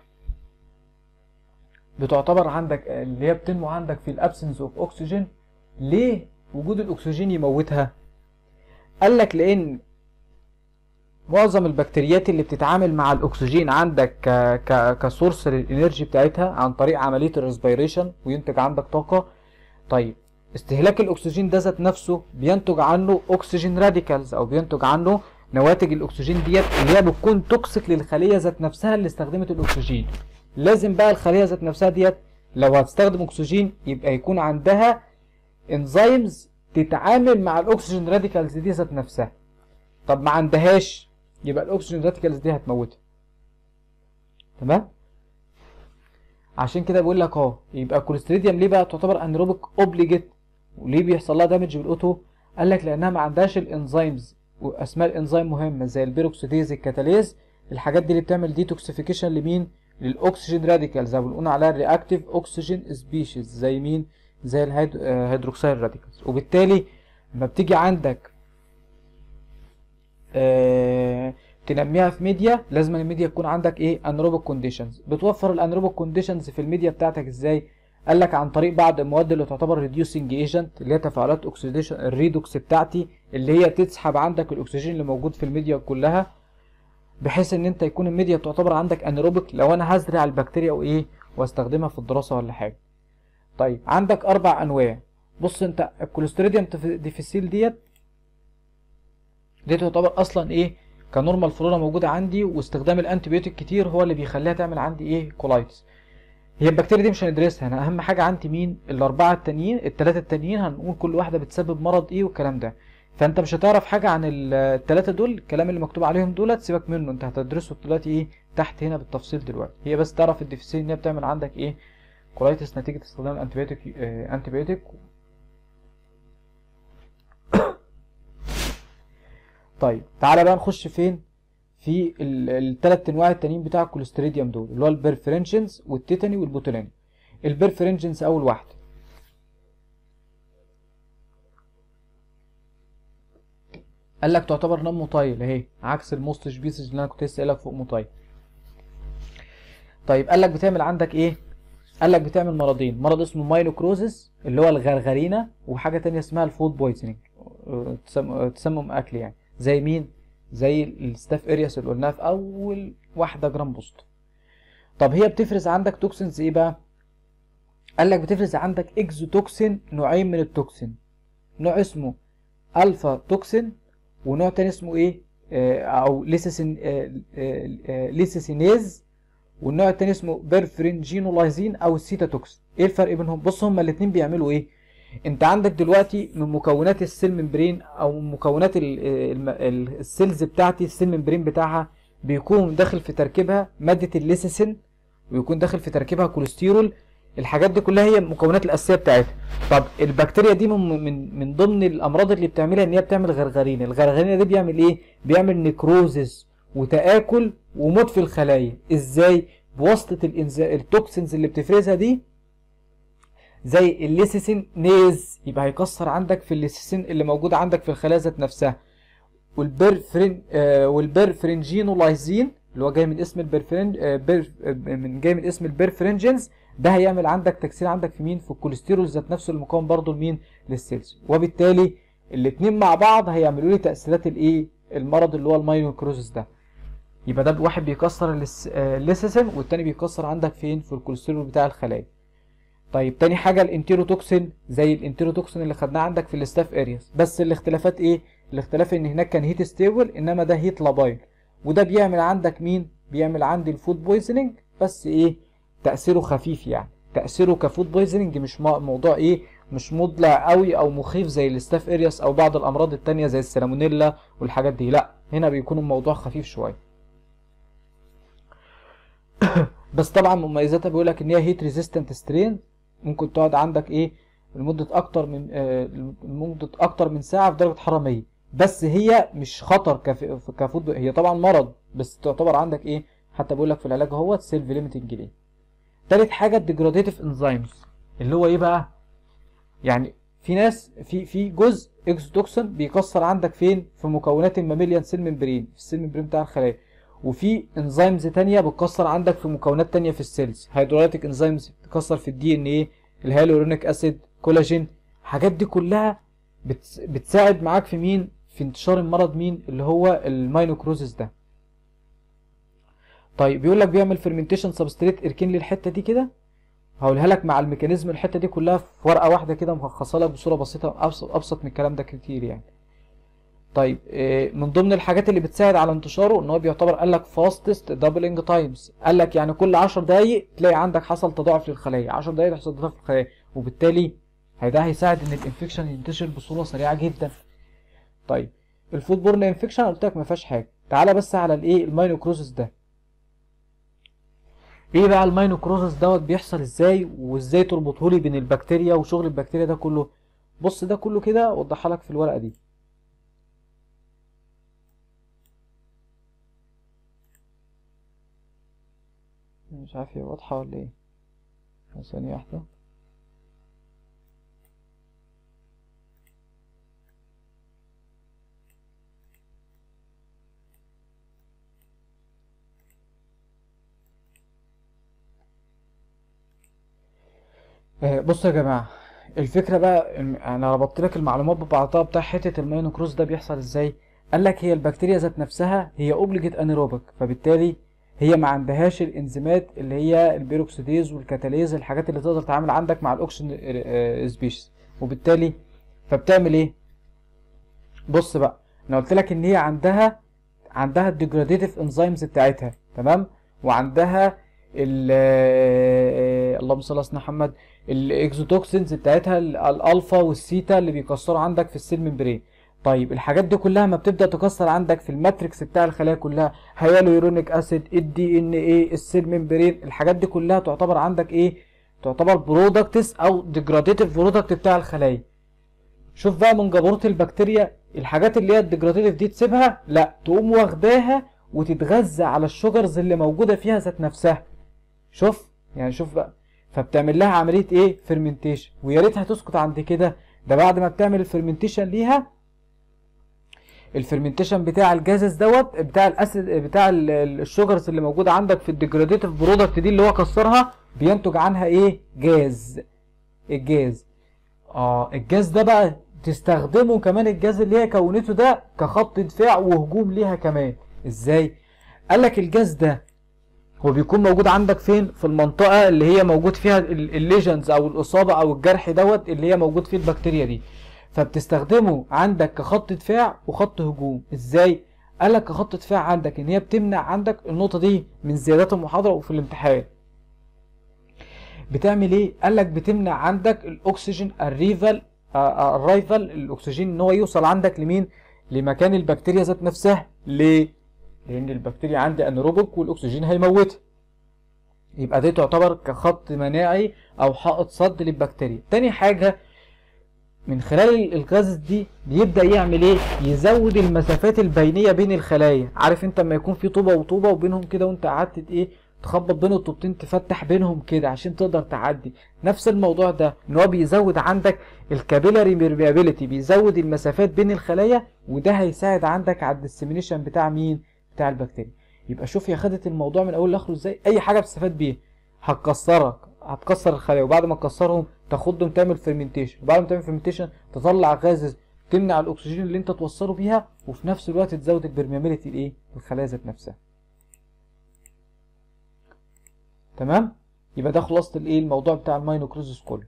A: بتعتبر عندك اللي هي بتنمو عندك في الابسنس اوف اكسجين؟ ليه وجود الاكسجين يموتها؟ قال لك لان معظم البكتيريات اللي بتتعامل مع الاكسجين عندك ك ك كسورس للانرجي بتاعتها عن طريق عمليه الريسبيريشن وينتج عندك طاقه. طيب استهلاك الاكسجين ده ذات نفسه بينتج عنه اكسجين راديكالز، او بينتج عنه نواتج الاكسجين ديت اللي هي بتكون توكسيك للخليه ذات نفسها اللي استخدمت الاكسجين. لازم بقى الخليه ذات نفسها ديت لو هتستخدم اكسجين يبقى يكون عندها انزيمز تتعامل مع الاكسجين راديكالز دي ذات نفسها. طب ما عندهاش، يبقى الاكسجين راديكالز دي هتموتها. تمام؟ عشان كده بيقول لك اهو يبقى الكوليستريديوم ليه بقى تعتبر انيروبيك اوبليجيت وليه بيحصل لها دامج بالاوتو؟ قال لك لانها ما عندهاش الانزيمز واسماء الانزيم مهمه زي البيروكسيديز، الكاتاليز، الحاجات دي اللي بتعمل ديتوكسيفيكيشن لمين؟ للاكسجين راديكالز، او بنقول عليها الرياكتيف اوكسجين سبيشيز زي مين؟ زي الهيدروكسيل راديكالز. وبالتالي لما بتيجي عندك آه تنميها في ميديا لازم الميديا تكون عندك ايه؟ انيروبيك كونديشنز. بتوفر الانيروبيك كونديشنز في الميديا بتاعتك ازاي؟ قال لك عن طريق بعض المواد اللي تعتبر ريديوسنج ايجنت، اللي هي تفاعلات اوكسيديشن الريدوكس بتاعتي اللي هي تسحب عندك الاكسجين اللي موجود في الميديا كلها، بحيث ان انت يكون الميديا تعتبر عندك انيروبيك لو انا هزرع البكتيريا وايه واستخدمها في الدراسه ولا حاجه. طيب عندك اربع انواع. بص انت الكوليستريديوم ديفيسيل ديت دي تعتبر اصلا ايه؟ كنورمال فلورا موجوده عندي، واستخدام الانتيبيوتيك كتير هو اللي بيخليها تعمل عندي ايه؟ كولايتس. هي البكتيريا دي مش هندرسها، انا اهم حاجه عندي مين؟ الاربعه التانيين، الثلاثه التانيين هنقول كل واحده بتسبب مرض ايه والكلام ده. فانت مش هتعرف حاجه عن الثلاثه دول، الكلام اللي مكتوب عليهم دولت سيبك منه، انت هتدرسه دلوقتي ايه؟ تحت هنا بالتفصيل دلوقتي. هي بس تعرف الديفيسيل ان هي بتعمل عندك ايه؟ كولايتس نتيجه استخدام الانتيبيوتيك آه انتيبيوتيك. طيب تعالى بقى نخش فين؟ في الثلاث انواع التانيين بتاع الكوليستريديوم دول اللي هو البرفرنجنز والتيتاني والبوتولاني. البرفرنجنز اول واحده قال لك تعتبر نون موتايل اهي، عكس الموست سبيسيز اللي انا كنت لسه قايلك فوق موتايل. طيب قال لك بتعمل عندك ايه؟ قال لك بتعمل مرضين، مرض اسمه مايلوكروزس اللي هو الغرغرينه، وحاجه تانية اسمها الفود بويزنينج، تسمم اكل يعني. زي مين؟ زي الستاف ارياس اللي قلناها في اول واحده جرام بوست. طب هي بتفرز عندك توكسينز ايه بقى؟ قال لك بتفرز عندك اكزوتوكسين، نوعين من التوكسين، نوع اسمه الفا توكسين ونوع تاني اسمه ايه؟ آه او ليسيسين آه آه آه ليسيسينيز، والنوع التاني اسمه بيرفرنجينولايزين او السيتا توكسين. ايه الفرق بينهم؟ بص هما الاتنين بيعملوا ايه؟ انت عندك دلوقتي من مكونات السيل ممبرين او مكونات السيلز بتاعتي، السيل ممبرين بتاعها بيكون داخل في تركيبها ماده الليسيسين، ويكون داخل في تركيبها كوليسترول. الحاجات دي كلها هي المكونات الاساسيه بتاعتها. طب البكتيريا دي من من من ضمن الامراض اللي بتعملها ان هي بتعمل غرغرينه. الغرغرينه دي بيعمل ايه؟ بيعمل نيكروزس وتآكل وموت في الخلايا. ازاي؟ بواسطه التوكسينز اللي بتفرزها دي زي الليسيسين نيز، يبقى هيكسر عندك في الليسيسين اللي موجود عندك في الخلايا ذات نفسها. والبرفرين آه والبرفرنجينولايزين اللي هو جاي من اسم البرفرنج آه بر من جاي من اسم البرفرنجنز، ده هيعمل عندك تكسير عندك في مين؟ في الكوليسترول ذات نفسه المكون برضه لمين؟ للسيلز. وبالتالي الاثنين مع بعض هيعملوا لي تاثيرات الايه؟ المرض اللي هو المايلوكروزس ده. يبقى ده واحد بيكسر الليسيسين والتاني بيكسر عندك فين؟ في الكوليسترول بتاع الخلايا. طيب تاني حاجه الانتيروتوكسين، زي الانتيروتوكسين اللي خدناه عندك في الستاف ارياس، بس الاختلافات ايه؟ الاختلاف ان هناك كان هيت ستيبل انما ده هيت لابايل، وده بيعمل عندك مين؟ بيعمل عندي الفود بويزنينج، بس ايه؟ تاثيره خفيف يعني، تاثيره كفود بويزنينج مش موضوع ايه؟ مش مضلع قوي او مخيف زي الستاف ارياس او بعض الامراض التانية زي السالمونيلا والحاجات دي، لا هنا بيكون الموضوع خفيف شويه. بس طبعا مميزاتها بيقول لك ان هي هيت ريزيستنت سترين، ممكن تقعد عندك ايه لمده اكتر من آه لمده اكتر من ساعه في درجه حراره مية. بس هي مش خطر كف... كفود، هي طبعا مرض بس تعتبر عندك ايه، حتى بيقول لك في العلاج اهوت سيلف ليميتنج ليه. تالت حاجه الديجراديتيف انزيمز، اللي هو ايه بقى؟ يعني في ناس في في جزء اكزوتوكسين بيكسر عندك فين؟ في مكونات الماميليان سيل ممبرين، في السيل ممبرين بتاع الخلايا. وفي انزيمز تانية بتكسر عندك في مكونات تانية في السيلز، هيدروليتيك انزيمز بتكسر في الدي ان ايه، الهيالورونيك اسيد، كولاجين. الحاجات دي كلها بتس بتساعد معاك في مين؟ في انتشار المرض مين؟ اللي هو الماينوكروزيس ده. طيب بيقول لك بيعمل فيرمنتيشن سبستريت، اركن لي الحته دي كده، هقولها لك مع الميكانيزم الحته دي كلها في ورقه واحده كده ملخصه لك بصوره بسيطه، ابسط ابسط من الكلام ده كتير يعني. طيب من ضمن الحاجات اللي بتساعد على انتشاره ان هو بيعتبر قال لك فاستست دبلنج تايمز، قال لك يعني كل عشر دقايق تلاقي عندك حصل تضاعف للخلايا، عشر دقايق تحصل تضاعف للخلايا، وبالتالي ده هيساعد ان الانفكشن ينتشر بصوره سريعه جدا. طيب الفود بورن انفكشن قلت لك ما فيهاش حاجه، تعالى بس على الايه الماينوكروزس ده. ايه بقى الماينوكروزس دوت بيحصل ازاي، وازاي تربطه لي بين البكتيريا وشغل البكتيريا ده كله؟ بص ده كله كده اوضحها لك في الورقه دي. مش عارف هي واضحه ولا ايه، ثانيه واحده. بصوا يا جماعه، الفكره بقى انا ربطت لك المعلومات ببعضها بتاع حته الماينوكروز ده بيحصل ازاي. قال لك هي البكتيريا ذات نفسها هي اوبليجيت انيروبيك، فبالتالي هي ما عندهاش الانزيمات اللي هي البيروكسيديز والكاتاليز، الحاجات اللي تقدر تتعامل عندك مع الاوكسجين سبيشيز، وبالتالي فبتعمل ايه؟ بص بقى، انا قلت لك ان هي عندها عندها الديجراديتيف انزيمز بتاعتها، تمام، وعندها ال اللهم صل على سيدنا محمد الاكزوتوكسينز بتاعتها الالفا والسيتا اللي بيكسروا عندك في السيل ممبرين. طيب الحاجات دي كلها ما بتبدا تكسر عندك في الماتريكس بتاع الخلايا كلها، هيالورونيك اسيد، الدي ان ايه، السيل ممبرين، الحاجات دي كلها تعتبر عندك ايه؟ تعتبر برودكتس او ديجراديتيف برودكت بتاع الخلايا. شوف بقى من جبروت البكتيريا، الحاجات اللي هي الديجراديتيف دي تسيبها؟ لا، تقوم واخداها وتتغذى على الشجرز اللي موجوده فيها ذات نفسها. شوف يعني، شوف بقى، فبتعمل لها عمليه ايه؟ فيرمنتيشن. ويا ريتها تسكت عند كده، ده بعد ما بتعمل الفيرمنتيشن ليها، الفيرمنتيشن بتاع الجازز دوت بتاع الاسيد بتاع الشجرز اللي موجوده عندك في الديجراديتيف برودكت دي اللي هو كسرها، بينتج عنها ايه؟ جاز. الجاز اه الجاز ده بقى تستخدمه كمان، الجاز اللي هي كونته ده كخط دفاع وهجوم ليها كمان. ازاي؟ قالك الجاز ده هو بيكون موجود عندك فين؟ في المنطقة اللي هي موجود فيها الليجنز او الاصابة او الجرح دوت اللي هي موجود فيه البكتيريا دي، فبتستخدمه عندك كخط دفاع وخط هجوم. ازاي؟ قالك كخط دفاع عندك ان هي بتمنع عندك النقطة دي من زيادات المحاضرة وفي الامتحان. بتعمل ايه؟ قالك بتمنع عندك الاكسجين الريفال الرايفل الاكسجين ان هو يوصل عندك لمين؟ لمكان البكتيريا ذات نفسها. ليه؟ لان البكتيريا عندي انيروبيك والاكسجين هيموتها، يبقى دي تعتبر كخط مناعي او حائط صد للبكتيريا. تاني حاجه، من خلال الغازز دي بيبدا يعمل ايه؟ يزود المسافات البينيه بين الخلايا. عارف انت لما يكون في طوبه وطوبه وبينهم كده وانت قعدت ايه تخبط بين الطوبتين تفتح بينهم كده عشان تقدر تعدي، نفس الموضوع ده ان هو بيزود عندك الكابيلاري بيرميابيليتي، بيزود المسافات بين الخلايا، وده هيساعد عندك على الديسيمينيشن بتاع مين؟ بتاع البكتيريا. يبقى شوف هي خدت الموضوع من اول لاخره ازاي. اي حاجه بتستفاد بيها هتكسرك، هتكسر الخلايا، وبعد ما تكسرهم تاخدهم تعمل فيرمنتيشن، وبعد ما تعمل فيرمنتيشن تطلع غازز تمنع الاكسجين اللي انت توصله بيها، وفي نفس الوقت تزود البرميابيليتي الايه؟ الخلايا ذات نفسها. تمام؟ يبقى ده خلاصه الايه؟ الموضوع بتاع الماينوكروزس كله.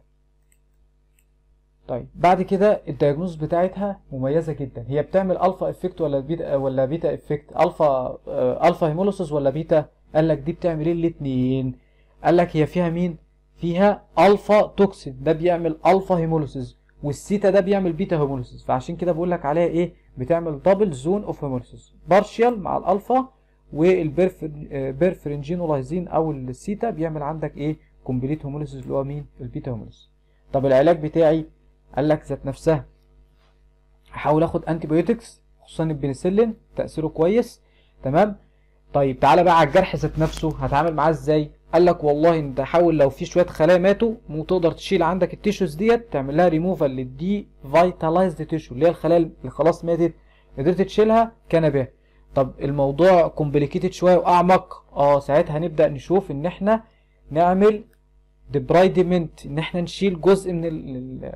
A: طيب بعد كده الدايجنوز بتاعتها مميزه جدا، هي بتعمل الفا افكت ولا بيتا ولا بيتا افكت؟ الفا آه الفا هيموليسيس ولا بيتا؟ قال لك دي بتعمل ايه؟ الاثنين. قال لك هي فيها مين؟ فيها الفا توكسين ده بيعمل الفا هيموليسيس، والسيتا ده بيعمل بيتا هيموليسيس، فعشان كده بقول لك عليها ايه؟ بتعمل دبل زون اوف هيموليسيس، بارشال مع الالفا، والبرفرنجينولايزين او السيتا بيعمل عندك ايه؟ كومبليت هوموليسيس اللي هو مين؟ البيتا هوموليسيس. طب العلاج بتاعي قال لك ذات نفسها هحاول اخد انتي بايوتكس خصوصا البنسلين تاثيره كويس. تمام. طيب تعالى بقى على الجرح ذات نفسه هتعامل معاه ازاي؟ قال لك والله انت حاول لو في شويه خلايا ماتوا مو تقدر تشيل عندك التيشوز ديت تعمل لها ريموفال للدي فايتالايزد تيشو اللي هي الخلايا اللي خلاص ماتت قدرت تشيلها كان بها. طب الموضوع كومبليكيتد شويه واعمق، اه ساعتها هنبدا نشوف ان احنا نعمل ديبرايدمنت، ان احنا نشيل جزء من ال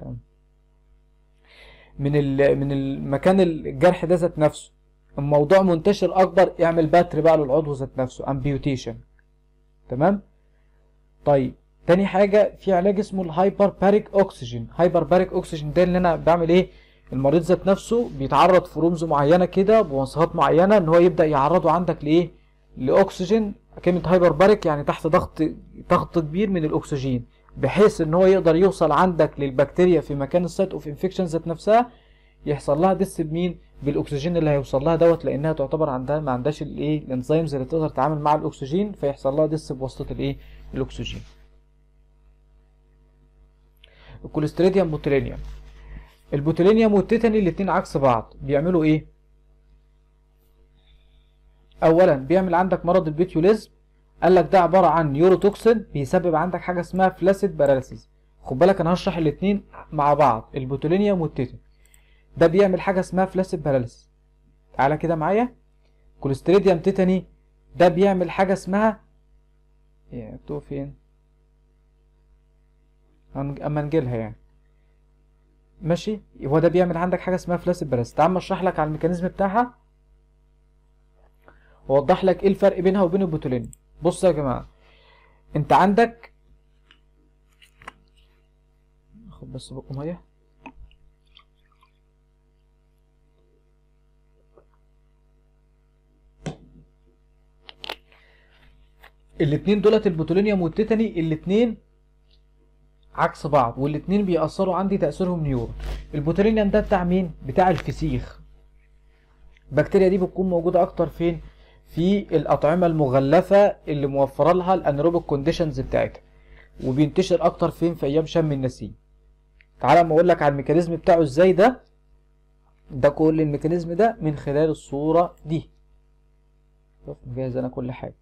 A: من ال من المكان الجرح ده ذات نفسه. الموضوع منتشر اكبر، اعمل بتر بقى للعضو ذات نفسه امبيوتيشن. تمام. طيب تاني حاجه في علاج اسمه الهايبر باريك اوكسجين. هايبر باريك اوكسجين ده اللي انا بعمل ايه؟ المريض ذات نفسه بيتعرض في رمز معينه كده بمواصفات معينه ان هو يبدا يعرضه عندك لايه؟ لاكسجين. كلمه هايبر باريك يعني تحت ضغط ضغط كبير من الاكسجين بحيث ان هو يقدر يوصل عندك للبكتيريا في مكان السايت اوف انفكشن ذات نفسها يحصل لها ديس بمين؟ بالاكسجين اللي هيوصل لها دوت، لانها تعتبر عندها ما عندهاش الايه؟ الانزيمز اللي تقدر تتعامل مع الاكسجين، فيحصل لها ديس بواسطه الايه؟ الاكسجين. الكوليستريديوم بوتولينيوم. البوتولينيوم والتيتاني الاتنين عكس بعض، بيعملوا ايه؟ اولا بيعمل عندك مرض البيتيوليزم. قال لك ده عباره عن نيوروتوكسين بيسبب عندك حاجه اسمها فلاسيد باراليسيس. خد بالك انا هشرح الاتنين مع بعض، البوتولينيوم والتيتاني. ده بيعمل حاجه اسمها فلاسيد باراليسيس. تعالى كده معايا. كوليستريديوم تيتاني ده بيعمل حاجه اسمها ايه؟ مكتوب فين؟ اما نجيلها يعني. ماشي. هو ده بيعمل عندك حاجه اسمها فلاسيد باراليسيس. تعال اشرح لك على الميكانيزم بتاعها واوضح لك ايه الفرق بينها وبين البوتولينيوم. بص يا جماعه، انت عندك خد بس بق ميه. الاتنين دولت البوتولينيوم والتيتاني الاتنين عكس بعض، والاتنين بيأثروا عندي تأثيرهم نيورو. البوتولينيوم ده بتاع مين؟ بتاع الفسيخ. البكتيريا دي بتكون موجودة أكتر فين؟ في الأطعمة المغلفة اللي موفرة لها الأنيروبيك كونديشنز بتاعتها. وبينتشر أكتر فين؟ في أيام شم النسيم. تعالى أما أقول لك على الميكانيزم بتاعه إزاي. ده ده كل الميكانيزم ده من خلال الصورة دي. شوف مجهز أنا كل حاجة.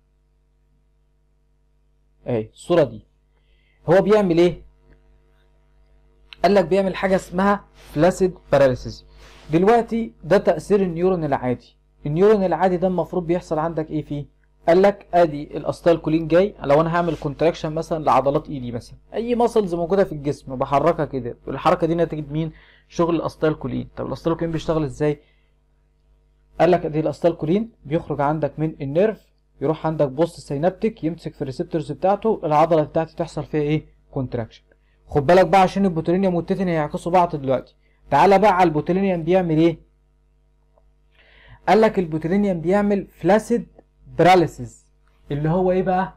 A: أهي الصورة دي. هو بيعمل إيه؟ قال لك بيعمل حاجة اسمها فلاسيد باراليسيس. دلوقتي ده تأثير النيورون العادي. النيورون العادي ده المفروض بيحصل عندك ايه فيه؟ قال لك ادي الاستايلكولين جاي. لو انا هعمل كونتراكشن مثلا لعضلات ايدي مثلا، اي ماسلز موجوده في الجسم بحركها كده، الحركه دي نتيجه مين؟ شغل الاستايلكولين. طب الاستايلكولين بيشتغل ازاي؟ قال لك ادي الاستايلكولين بيخرج عندك من النيرف يروح عندك بوست سينابتيك يمسك في الريسبتورز بتاعته، العضله بتاعتي تحصل فيها ايه؟ كونتراكشن. خد بالك بقى عشان البوتولينيوم والتيتاني هيعكسوا بعض دلوقتي. تعالى بقى على البوتولينيوم بيعمل ايه؟ قال لك البوتولينيوم بيعمل فلاسيد باراليسيس اللي هو ايه بقى؟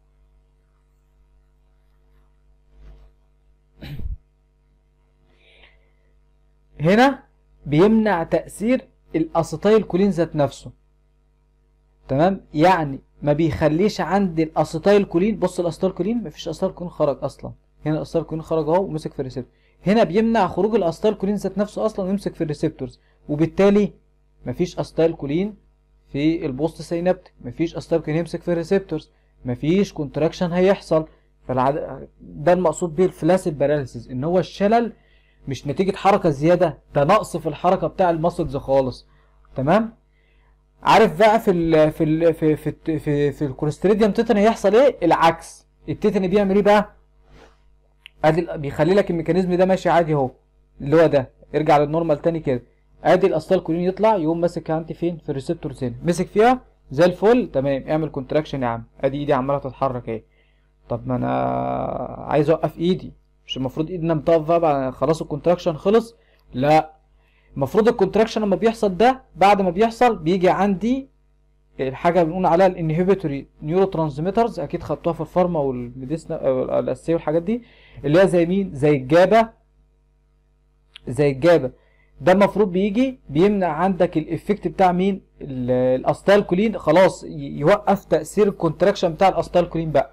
A: هنا بيمنع تأثير الاسيتايلكولين ذات نفسه. تمام؟ يعني ما بيخليش عند الاسيتايلكولين. بص الاسيتايلكولين مفيش اسيتايلكولين خرج اصلا، هنا الاسيتايلكولين خرج اهو ومسك في الريسبتور. هنا بيمنع خروج الاسيتايلكولين ذات نفسه اصلا ويمسك في الريسبتورز، وبالتالي مفيش اسيتايلكولين في البوست سينابتيك، مفيش اسيتايلكولين يمسك في الريسبتورز، مفيش كونتراكشن هيحصل. فالعد... ده المقصود بيه الفلاسيد باراليسيس، ان هو الشلل مش نتيجه حركه زياده، ده نقص في الحركه بتاع الماسلز خالص. تمام؟ عارف بقى في ال في ال في في في, في, في الكوليستريديوم تيتاني هيحصل ايه؟ العكس. التيتاني بيعمل ايه بقى؟ ادي بيخلي لك الميكانيزم ده ماشي عادي اهو، اللي هو ده ارجع للنورمال تاني كده. ادي الاسيتايلكولين يطلع يقوم ماسك عندي فين؟ في الريسبتورز هنا، مسك فيها زي الفل. تمام، اعمل كونتراكشن يا عم. ادي ايدي عماله تتحرك اهي. طب ما انا عايز اوقف ايدي، مش المفروض ايدنا بتقف بقى خلاص الكونتراكشن خلص؟ لا، المفروض الكونتراكشن لما بيحصل ده بعد ما بيحصل بيجي عندي الحاجه بنقول عليها الانهبيتوري نيورو ترانسميترز، اكيد خدتوها في الفارما والميديسنا الاساسيه والحاجات دي، اللي هي زي مين؟ زي الجابه. زي الجابه ده المفروض بيجي بيمنع عندك الافكت بتاع مين؟ الاسيتايلكولين، خلاص يوقف تاثير الكونتراكشن بتاع الاسيتايلكولين بقى.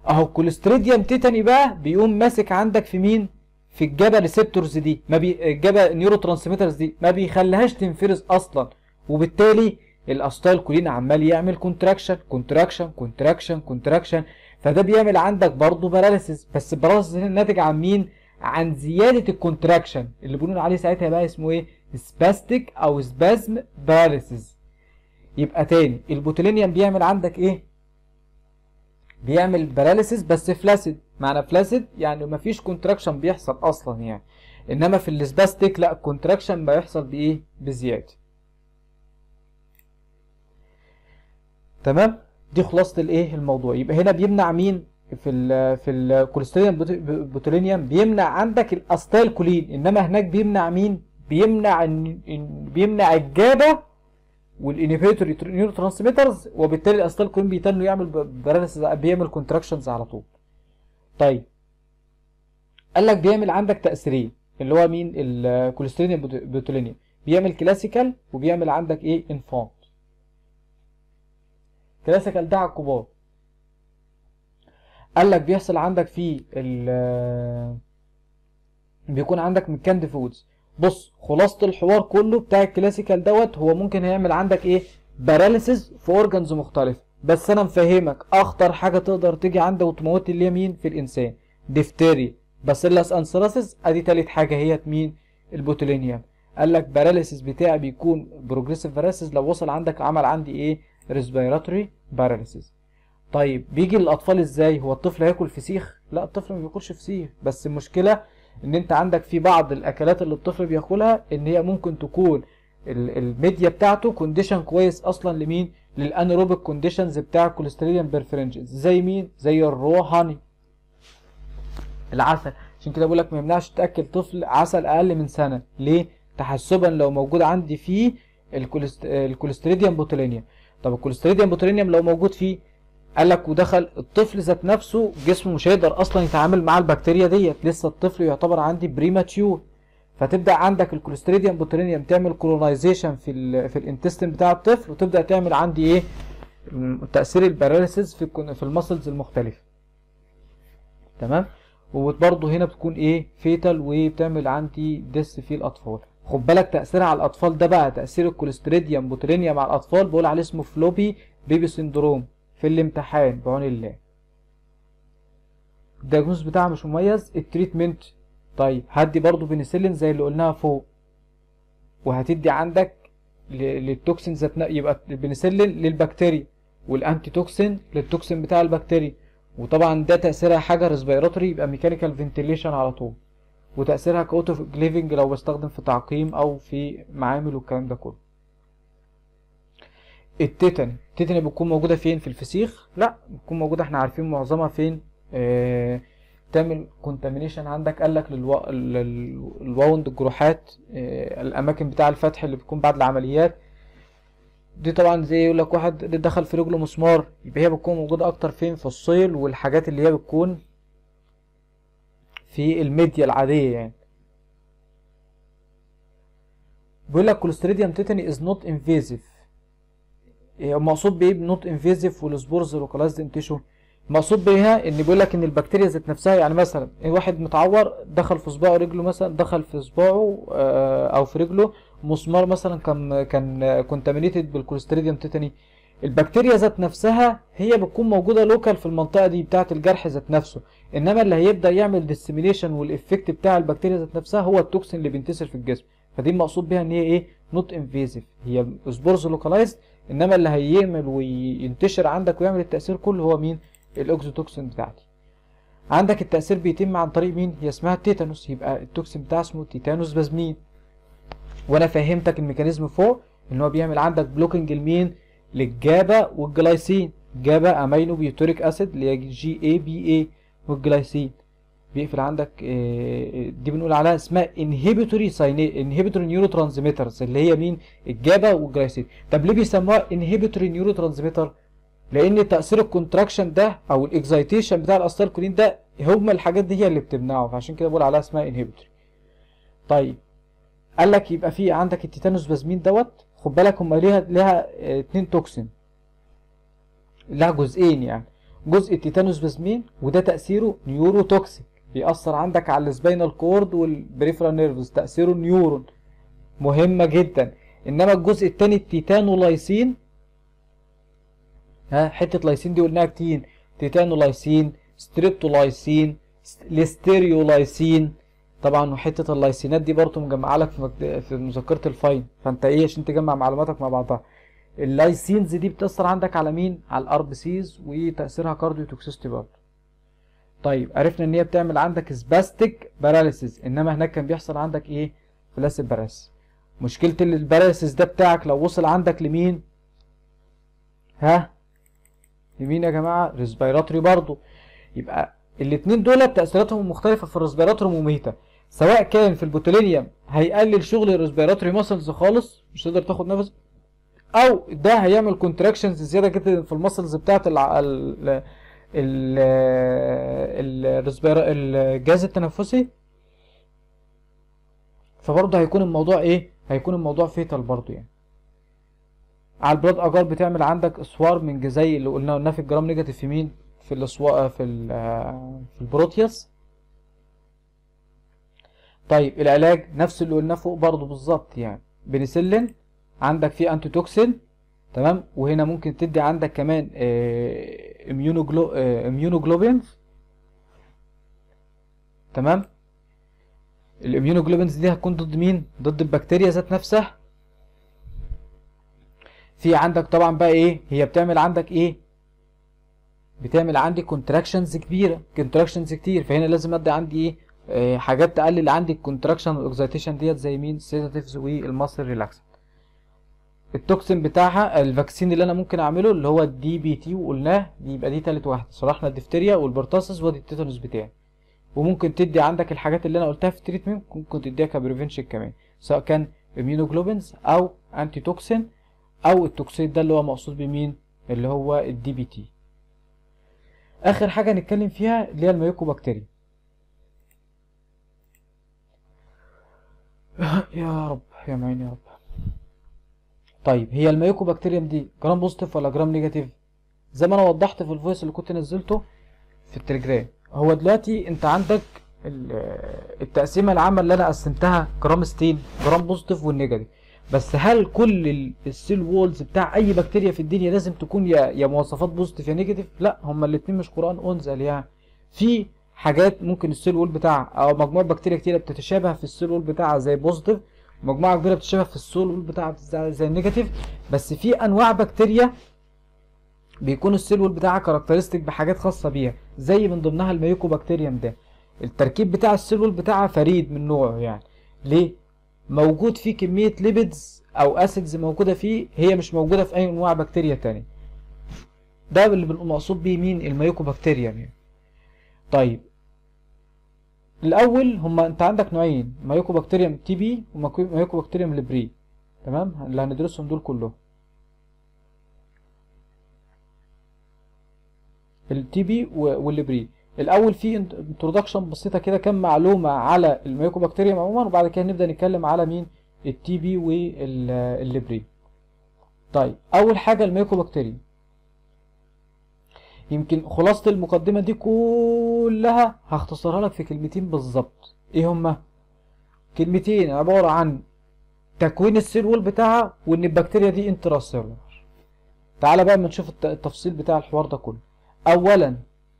A: اهو الكوليستريديوم تيتاني بقى بيقوم ماسك عندك في مين؟ في الجابا ريسبتورز دي، ما بي الجابا نيورو ترانسميترز دي ما بيخليهاش تنفرز اصلا، وبالتالي الاستايل كولين عمال يعمل كونتراكشن كونتراكشن كونتراكشن كونتراكشن، فده بيعمل عندك برضه باراليسيس. بس الباراليسيس ناتج عن مين؟ عن زياده الكونتراكشن اللي بنقول عليه ساعتها بقى اسمه ايه؟ سباستيك او سبازم باراليسيس. يبقى تاني البوتولينيوم بيعمل عندك ايه؟ بيعمل باراليسيس بس فلاسيد. معنى فلاسيد يعني مفيش كونتراكشن بيحصل اصلا يعني، انما في السباستيك لا، الكونتراكشن بيحصل بايه؟ بزياده. تمام؟ دي خلاصه الايه الموضوع. يبقى هنا بيمنع مين في ال في الكوليستريديوم بوتولينيوم؟ بيمنع عندك الاستايل كولين، انما هناك بيمنع مين؟ بيمنع بيمنع الجابا والانهبيتوري نيورو ترانسميترز، وبالتالي الاستايل كولين بيتنوا يعمل باراليسيس، بيعمل كونتراكشنز على طول. طيب قال لك بيعمل عندك تاثيرين اللي هو مين؟ الكوليستريديوم بوتولينيوم بيعمل كلاسيكال وبيعمل عندك ايه؟ انفانت. كلاسيكال ده على الكبار. قال لك بيحصل عندك في ال بيكون عندك من كاند فودز. بص خلاصه الحوار كله بتاع الكلاسيكال دوت، هو ممكن هيعمل عندك ايه؟ باراليسيس في اورجانز مختلفه. بس انا مفهمك اخطر حاجه تقدر تيجي عندك وتموت اللي هي مين في الانسان؟ ديفتيري، باسيلاس انثراسيس. ادي تالت حاجه هي مين؟ البوتولينيوم. قال لك باراليسيس بتاعي بيكون بروجريسيف باراليسيس لو وصل عندك عمل عندي ايه؟ ريسبيراتوري باراليسيس. طيب بيجي للاطفال ازاي؟ هو الطفل هياكل فسيخ؟ لا، الطفل ما بياكلش فسيخ، بس المشكله ان انت عندك في بعض الاكلات اللي الطفل بياكلها ان هي ممكن تكون الميديا بتاعته كونديشن كويس اصلا لمين؟ للانيروبيك كونديشنز بتاع الكوليستريديوم بيرفرنجز. زي مين؟ زي الرو هاني، العسل. عشان كده بقول لك ما يمنعش تاكل طفل عسل اقل من سنه. ليه؟ تحسبا لو موجود عندي فيه الكوليستريديوم بوتولينيوم. طب الكوليستريديوم بوتولينيوم لو موجود فيه، قال لك ودخل الطفل ذات نفسه جسمه مش هيقدر اصلا يتعامل مع البكتيريا ديت، لسه الطفل يعتبر عندي بريماتيور. فتبدا عندك الكوليستريديوم بوتولينيوم تعمل كولونايزيشن في ال في الانتستين بتاع الطفل، وتبدا تعمل عندي ايه؟ تاثير الباراليسيس في في المسلز المختلفه. تمام؟ وبرضه هنا بتكون ايه؟ فيتال، وبتعمل عندي ديس في الاطفال. خد بالك تاثيرها على الاطفال ده بقى، تاثير الكوليستريديوم بوتولينيوم على الاطفال بقول عليه اسمه فلوبي بيبي سندروم في الامتحان بعون الله. الدياجنوز بتاعها مش مميز. التريتمنت، طيب هدي برضو بنسلين زي اللي قلناها فوق، وهتدي عندك للتوكسين ذات، يبقى البنسلين للبكتيريا والانتي توكسين للتوكسين بتاع البكتيريا. وطبعا ده تاثيرها حاجه ريسبيراتوري، يبقى ميكانيكال فنتيليشن على طول. وتاثيرها كاوتو جليفنج لو بستخدم في تعقيم او في معامل والكلام ده كله. التيتاني، التيتاني بتكون موجوده فين؟ في الفسيخ؟ لا، بتكون موجوده احنا عارفين معظمها فين؟ آه تعمل كونتامينيشن عندك. قال لك للو... للواوند، الجروحات، آه الاماكن بتاع الفتح اللي بتكون بعد العمليات دي. طبعا زي يقول لك واحد دخل في رجله مسمار، يبقى هي بتكون موجوده اكتر فين؟ في الصيل والحاجات اللي هي بتكون في الميديا العاديه يعني. بيقول لك كوليستريديوم تيتاني از نوت انفيزيف. مقصود بايه بنوت انفيزيف والسبورز لوكالايزد ان تيشو؟ مقصود بيها ان بيقول لك ان البكتيريا ذات نفسها، يعني مثلا واحد متعور دخل في صباعه رجله، مثلا دخل في صباعه او في رجله مسمار مثلا كان كان كونتامينيتد بالكوليستريديوم تيتاني. البكتيريا ذات نفسها هي بتكون موجوده لوكال في المنطقه دي بتاعه الجرح ذات نفسه، انما اللي هيبدا يعمل ديسيميليشن والافكت بتاع البكتيريا ذات نفسها هو التوكسين اللي بينتشر في الجسم. فدي المقصود بيها ان هي ايه؟ نوت انفيزيف، هي سبورز لوكالايزد، انما اللي هيعمل وينتشر عندك ويعمل التاثير كله هو مين؟ الاكزوتوكسين بتاعتي. عندك التاثير بيتم عن طريق مين؟ هي اسمها التيتانوس، يبقى التوكسين بتاعه اسمه تيتانوس بازمين. وانا فهمتك الميكانيزم فوق ان هو بيعمل عندك بلوكينج لمين؟ للجابا والجلايسين. جابا امينو بيوتوريك اسيد اللي هي جي اي بي اي، والجلايسين بيقفل عندك. دي بنقول عليها اسمها انهبيتوري سايني انهبيتوري نيورو ترانسميترز اللي هي مين؟ الجابا والجلايسين. طب ليه بيسموها انهبيتوري نيورو ترانسميتر؟ لان تاثير الكونتراكشن ده او الاكزايتيشن بتاع الاستالكولين ده هما الحاجات دي هي اللي بتمنعه، فعشان كده بقول عليها اسمها انهبيتوري. طيب قال لك يبقى في عندك التيتانوس بازمين دوت. خد بالك هما ليها ليها اتنين توكسين، لها جزئين يعني. جزء التيتانوسبازمين، وده تاثيره نيورو توكسيك، بيأثر عندك على السباينال كورد والبريفرال نيرفز، تاثيره نيورون، مهمه جدا. انما الجزء الثاني التيتانولايسين، ها حته لايسين دي قلناها كتير، تيتانولايسين، ستريبتولايسين، ليستيريولايسين، طبعا. وحته اللايسينات دي برضه مجمعه لك في مكت... في مذكره الفاين، فانت ايه عشان تجمع معلوماتك مع بعضها. اللايسينز دي بتاثر عندك على مين؟ على الار بي سيز، وتاثيرها كارديو توكسيستي برضه. طيب عرفنا ان هي بتعمل عندك سباستيك باراليسيس، انما هناك كان بيحصل عندك ايه؟ فلاسيد باراليسيس. مشكله الباراليسيس ده بتاعك لو وصل عندك لمين؟ ها لمين يا جماعه؟ ريسبيراتوري برضه. يبقى الاثنين دول تاثيراتهم مختلفه في الريسبيراتوري مميته، سواء كان في البوتولينيوم هيقلل شغل الريسبيراتوري ماسلز خالص، مش تقدر تاخد نفس، او ده هيعمل كونتراكشنز زياده كده في الماسلز بتاعه الع... ال ال الريسبيرا الجهاز التنفسي، فبرضه هيكون الموضوع ايه؟ هيكون الموضوع فيتال برضه يعني. على البلاد اجار بتعمل عندك اسوار من جزي اللي قلنا قلنا في الجرام نيجاتيف في مين؟ في الاسوا في ال في البروتياس. طيب العلاج نفس اللي قلناه فوق برضه بالظبط يعني، بنسلين، عندك فيه انتي توكسين، تمام. وهنا ممكن تدي عندك كمان اميونوجلو اميونوجلوبينز، تمام. الاميونوجلوبينز دي هتكون ضد مين؟ ضد البكتيريا ذات نفسها. في عندك طبعا بقى ايه؟ هي بتعمل عندك ايه؟ بتعمل عندي كونتراكشنز كبيره، كونتراكشنز كتير، فهنا لازم ادي عندي ايه؟ آه حاجات تقلل عندي الكونتراكشن والاكزيتيشن ديت، زي مين؟ السيداتيفز والماسل ريلاكسنت. التوكسين بتاعها الفاكسين اللي انا ممكن اعمله اللي هو الدي بي تي، وقلناه يبقى دي تالت واحده، شرحنا الدفتيريا والبرتصص وادي التيتانوس بتاعي. وممكن تدي عندك الحاجات اللي انا قلتها في التريتمنت، ممكن تديها كبريفنشن كمان، سواء كان اميونوجلوبينز او انتي توكسين، او التوكسين ده اللي هو مقصود بمين؟ اللي هو الدي بي تي. اخر حاجه نتكلم فيها اللي هي الميوكوبكتيريا. يا رب يا معين يا رب. طيب هي الميوكوبكتيريم دي جرام بوزيتيف ولا جرام نيجاتيف؟ زي ما انا وضحت في الفويس اللي كنت نزلته في التليجرام. هو دلوقتي انت عندك التقسيمه العامه اللي انا قسمتها جرام ستين، جرام بوزيتيف والنيجاتيف. بس هل كل السيل وولز بتاع اي بكتيريا في الدنيا لازم تكون يا يا مواصفات بوزيتيف يا نيجاتيف؟ لا، هما الاثنين مش قران انزل يعني. في حاجات ممكن السيل وول بتاعها او مجموعه بكتيريا كتيره بتتشابه في السيل وول بتاعها زي بوزيتيف، مجموعه كبيره بتتشابه في السيل وول بتاعها زي النيجاتيف. بس في انواع بكتيريا بيكون السيل وول بتاعها كاركترستيك بحاجات خاصه بيها، زي من ضمنها الميوكوبكتيريم ده. التركيب بتاع السيل وول بتاعها فريد من نوعه يعني. ليه؟ موجود فيه كميه ليبيدز او اسيدز موجوده فيه هي مش موجوده في اي انواع بكتيريا تانية. ده اللي بنقول مقصود بيه مين؟ الميوكوبكتيريم يعني. طيب الاول هما انت عندك نوعين، مايوكوبكتيريم تي بي ومايوكوبكتيريم ليبري، تمام، اللي هندرسهم دول كلهم. التي بي والليبري. الاول في انترودكشن بسيطه كده، كام معلومه على المايوكوبكتيريم عموما، وبعد كده نبدا نتكلم على مين؟ التي بي والليبري. طيب اول حاجه المايوكوبكتيريم، يمكن خلاصة المقدمة دي كلها هختصرها لك في كلمتين بالظبط. ايه هما؟ كلمتين عبارة عن تكوين السيل وول بتاعها، وان البكتيريا دي انتراسيلولر. تعالى بقى اما نشوف التفصيل بتاع الحوار ده كله. اولا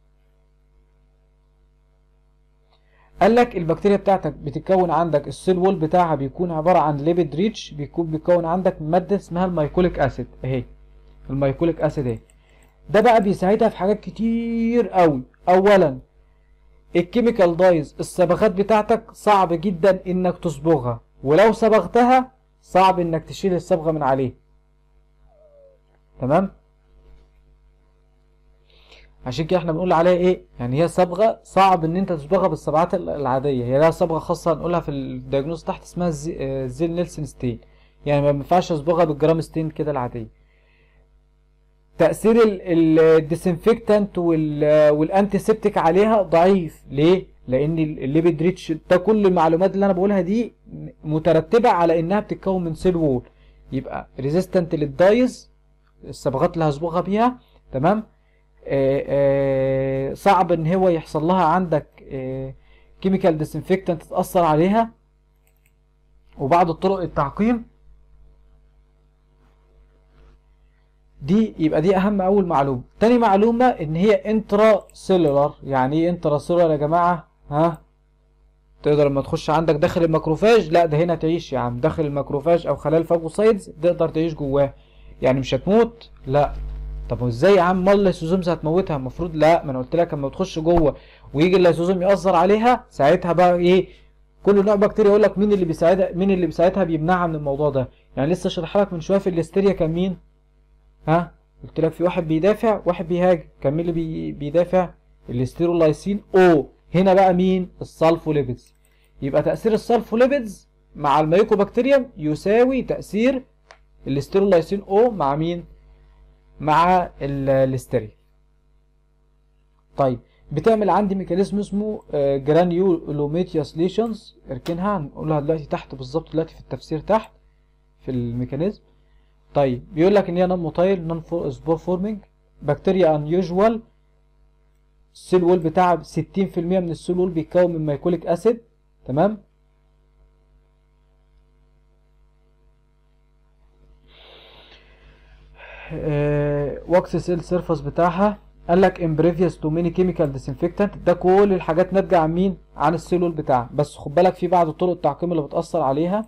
A: قال لك البكتيريا بتاعتك بتتكون عندك السيل وول بتاعها بيكون عبارة عن ليبيد ريتش، بيكون بيكون عندك مادة اسمها المايكوليك اسيد اهي، المايكوليك اسيد اهي. ده بقى بيساعدها في حاجات كتير قوي. اولا الكيميكال دايز، الصبغات بتاعتك صعب جدا انك تصبغها، ولو صبغتها صعب انك تشيل الصبغه من عليه، تمام. عشان كده احنا بنقول عليها ايه يعني، هي صبغه صعب ان انت تصبغها بالصبغات العاديه. هي لها صبغه خاصه هنقولها في الدياجنوز تحت اسمها زيل نيلسون ستين، يعني ما ينفعش اصبغها بالجرام ستين كده العاديه. تأثير الديسنفكتانت والانتيسبتيك عليها ضعيف. ليه؟ لأن الليبيد ريتش ده، كل المعلومات اللي أنا بقولها دي مترتبة على إنها بتتكون من سيل وول، يبقى ريزيستنت للدايز، الصبغات اللي هصبغها بيها، تمام.
B: آه، آه، صعب ان هو يحصل لها عندك كيميكال ديسانفكتنت تتأثر عليها. وبعض الطرق التعقيم دي، يبقى دي اهم اول معلومه. تاني معلومه ان هي انترا سيلولار. يعني ايه انترا سيلولار يا جماعه؟ ها، تقدر لما تخش عندك داخل الماكروفاج، لا ده هنا تعيش يا عم داخل الماكروفاج او خلايا الفاجوسايدز، تقدر تعيش جواه، يعني مش هتموت. لا، طب ازاي يا عم؟ امال اللايسوزومز هتموتها المفروض؟ لا، ما انا قلت لك لما تخش جوه ويجي اللايسوزوم يأثر عليها، ساعتها بقى ايه؟ كل نوع بكتيريا يقول لك مين اللي بيساعدها، مين اللي بيساعدها بيمنعها من الموضوع ده. يعني لسه شرح لك من شويه في الليستيريا كان مين؟ ها، قلت لك في واحد بيدافع واحد بيهاجم. كان مين اللي بي... بيدافع؟ الاستيرولايسين او. هنا بقى مين؟ السلفوليبيدز. يبقى تأثير السلفوليبيدز مع الميكوبكتيريوم يساوي تأثير الاستيرولايسين او مع مين؟ مع الليستيريا. طيب بتعمل عندي ميكانيزم اسمه جرانيولوميتياس ليشنز، اركنها هنقولها دلوقتي تحت بالظبط، دلوقتي في التفسير تحت في الميكانيزم. طيب بيقول لك ان هي نون موتايل نون سبور فورمينج بكتيريا ان يوجوال. السيل وول بتاعها ستين في المية من السيل وول بيتكون من مايكوليك اسيد. تمام. واكس سيل سيرفس بتاعها قال لك امبريفيوس تو ميني كيميكال ديسانفكتنت. ده كل الحاجات ناتجه عن مين؟ عن السيل وول بتاعها. بس خد بالك في بعض طرق التعقيم اللي بتاثر عليها.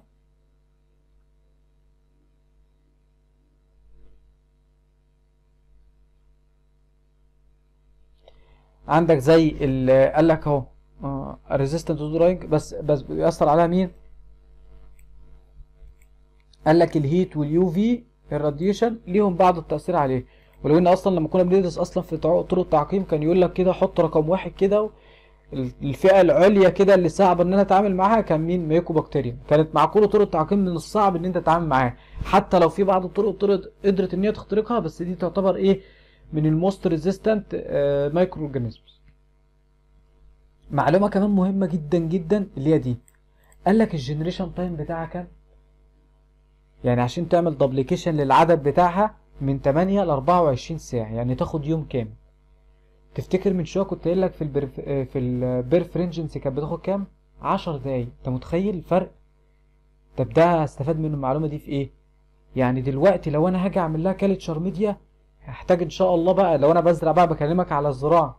B: عندك زي اللي قال لك اهو ريزيستنت تو دراينج، بس بس بيأثر عليها مين؟ قال لك الهيت واليو في الراديشن ليهم بعض التأثير عليه. ولو ان اصلا لما كنا بندرس اصلا في طرق التعقيم كان يقول لك كده حط رقم واحد كده، الفئة العليا كده اللي صعب ان انا اتعامل معاها كان مين؟ ميكوبكتيريا. كانت مع كل طرق التعقيم من الصعب ان انت تتعامل معاها، حتى لو في بعض الطرق الطرق قدرت ان هي تخترقها، بس دي تعتبر ايه؟ من الموست ريزيستنت مايكرو اورجانيزمز. معلومه كمان مهمه جدا جدا اللي هي دي، قال لك الجنريشن تايم بتاعها كام؟ يعني عشان تعمل دبليكيشن للعدد بتاعها من تمانية ل اربعة وعشرين ساعه، يعني تاخد يوم كامل. تفتكر من شويه كنت قايل لك في البرف... في البرفرنجنسي كانت بتاخد كام؟ عشر دقايق. انت متخيل الفرق؟ طب ده هستفاد من المعلومه دي في ايه؟ يعني دلوقتي لو انا هاجي اعمل لها كالتشر ميديا هحتاج ان شاء الله بقى، لو انا بزرع بقى بكلمك على الزراعه،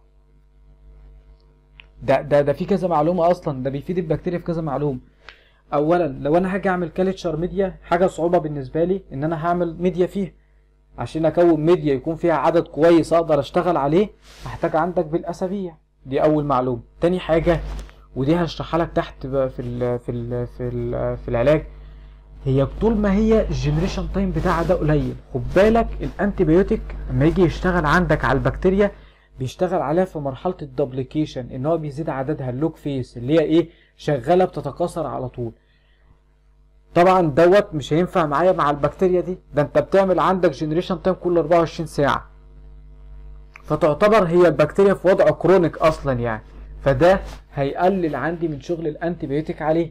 B: ده ده ده في كذا معلومه اصلا، ده بيفيد البكتيريا في كذا معلومه. اولا لو انا هاجي اعمل كالتشر ميديا، حاجه صعوبه بالنسبه لي ان انا هعمل ميديا فيها. عشان اكون ميديا يكون فيها عدد كويس اقدر اشتغل عليه هحتاج عندك بالاسابيع. دي اول معلومه. تاني حاجه ودي هشرحها لك تحت بقى في ال في ال في ال في العلاج، هي طول ما هي الجنريشن تايم بتاعها ده قليل، خد بالك الانتي بيوتيك لما يجي يشتغل عندك على البكتيريا بيشتغل عليها في مرحله الدبليكيشن، ان هو بيزيد عددها، اللوج فيس اللي هي ايه؟ شغاله بتتكاثر على طول. طبعا دوت مش هينفع معايا مع البكتيريا دي، ده انت بتعمل عندك جنريشن تايم كل اربعة وعشرين ساعه، فتعتبر هي البكتيريا في وضع كرونيك اصلا يعني، فده هيقلل عندي من شغل الانتي بيوتيك عليه.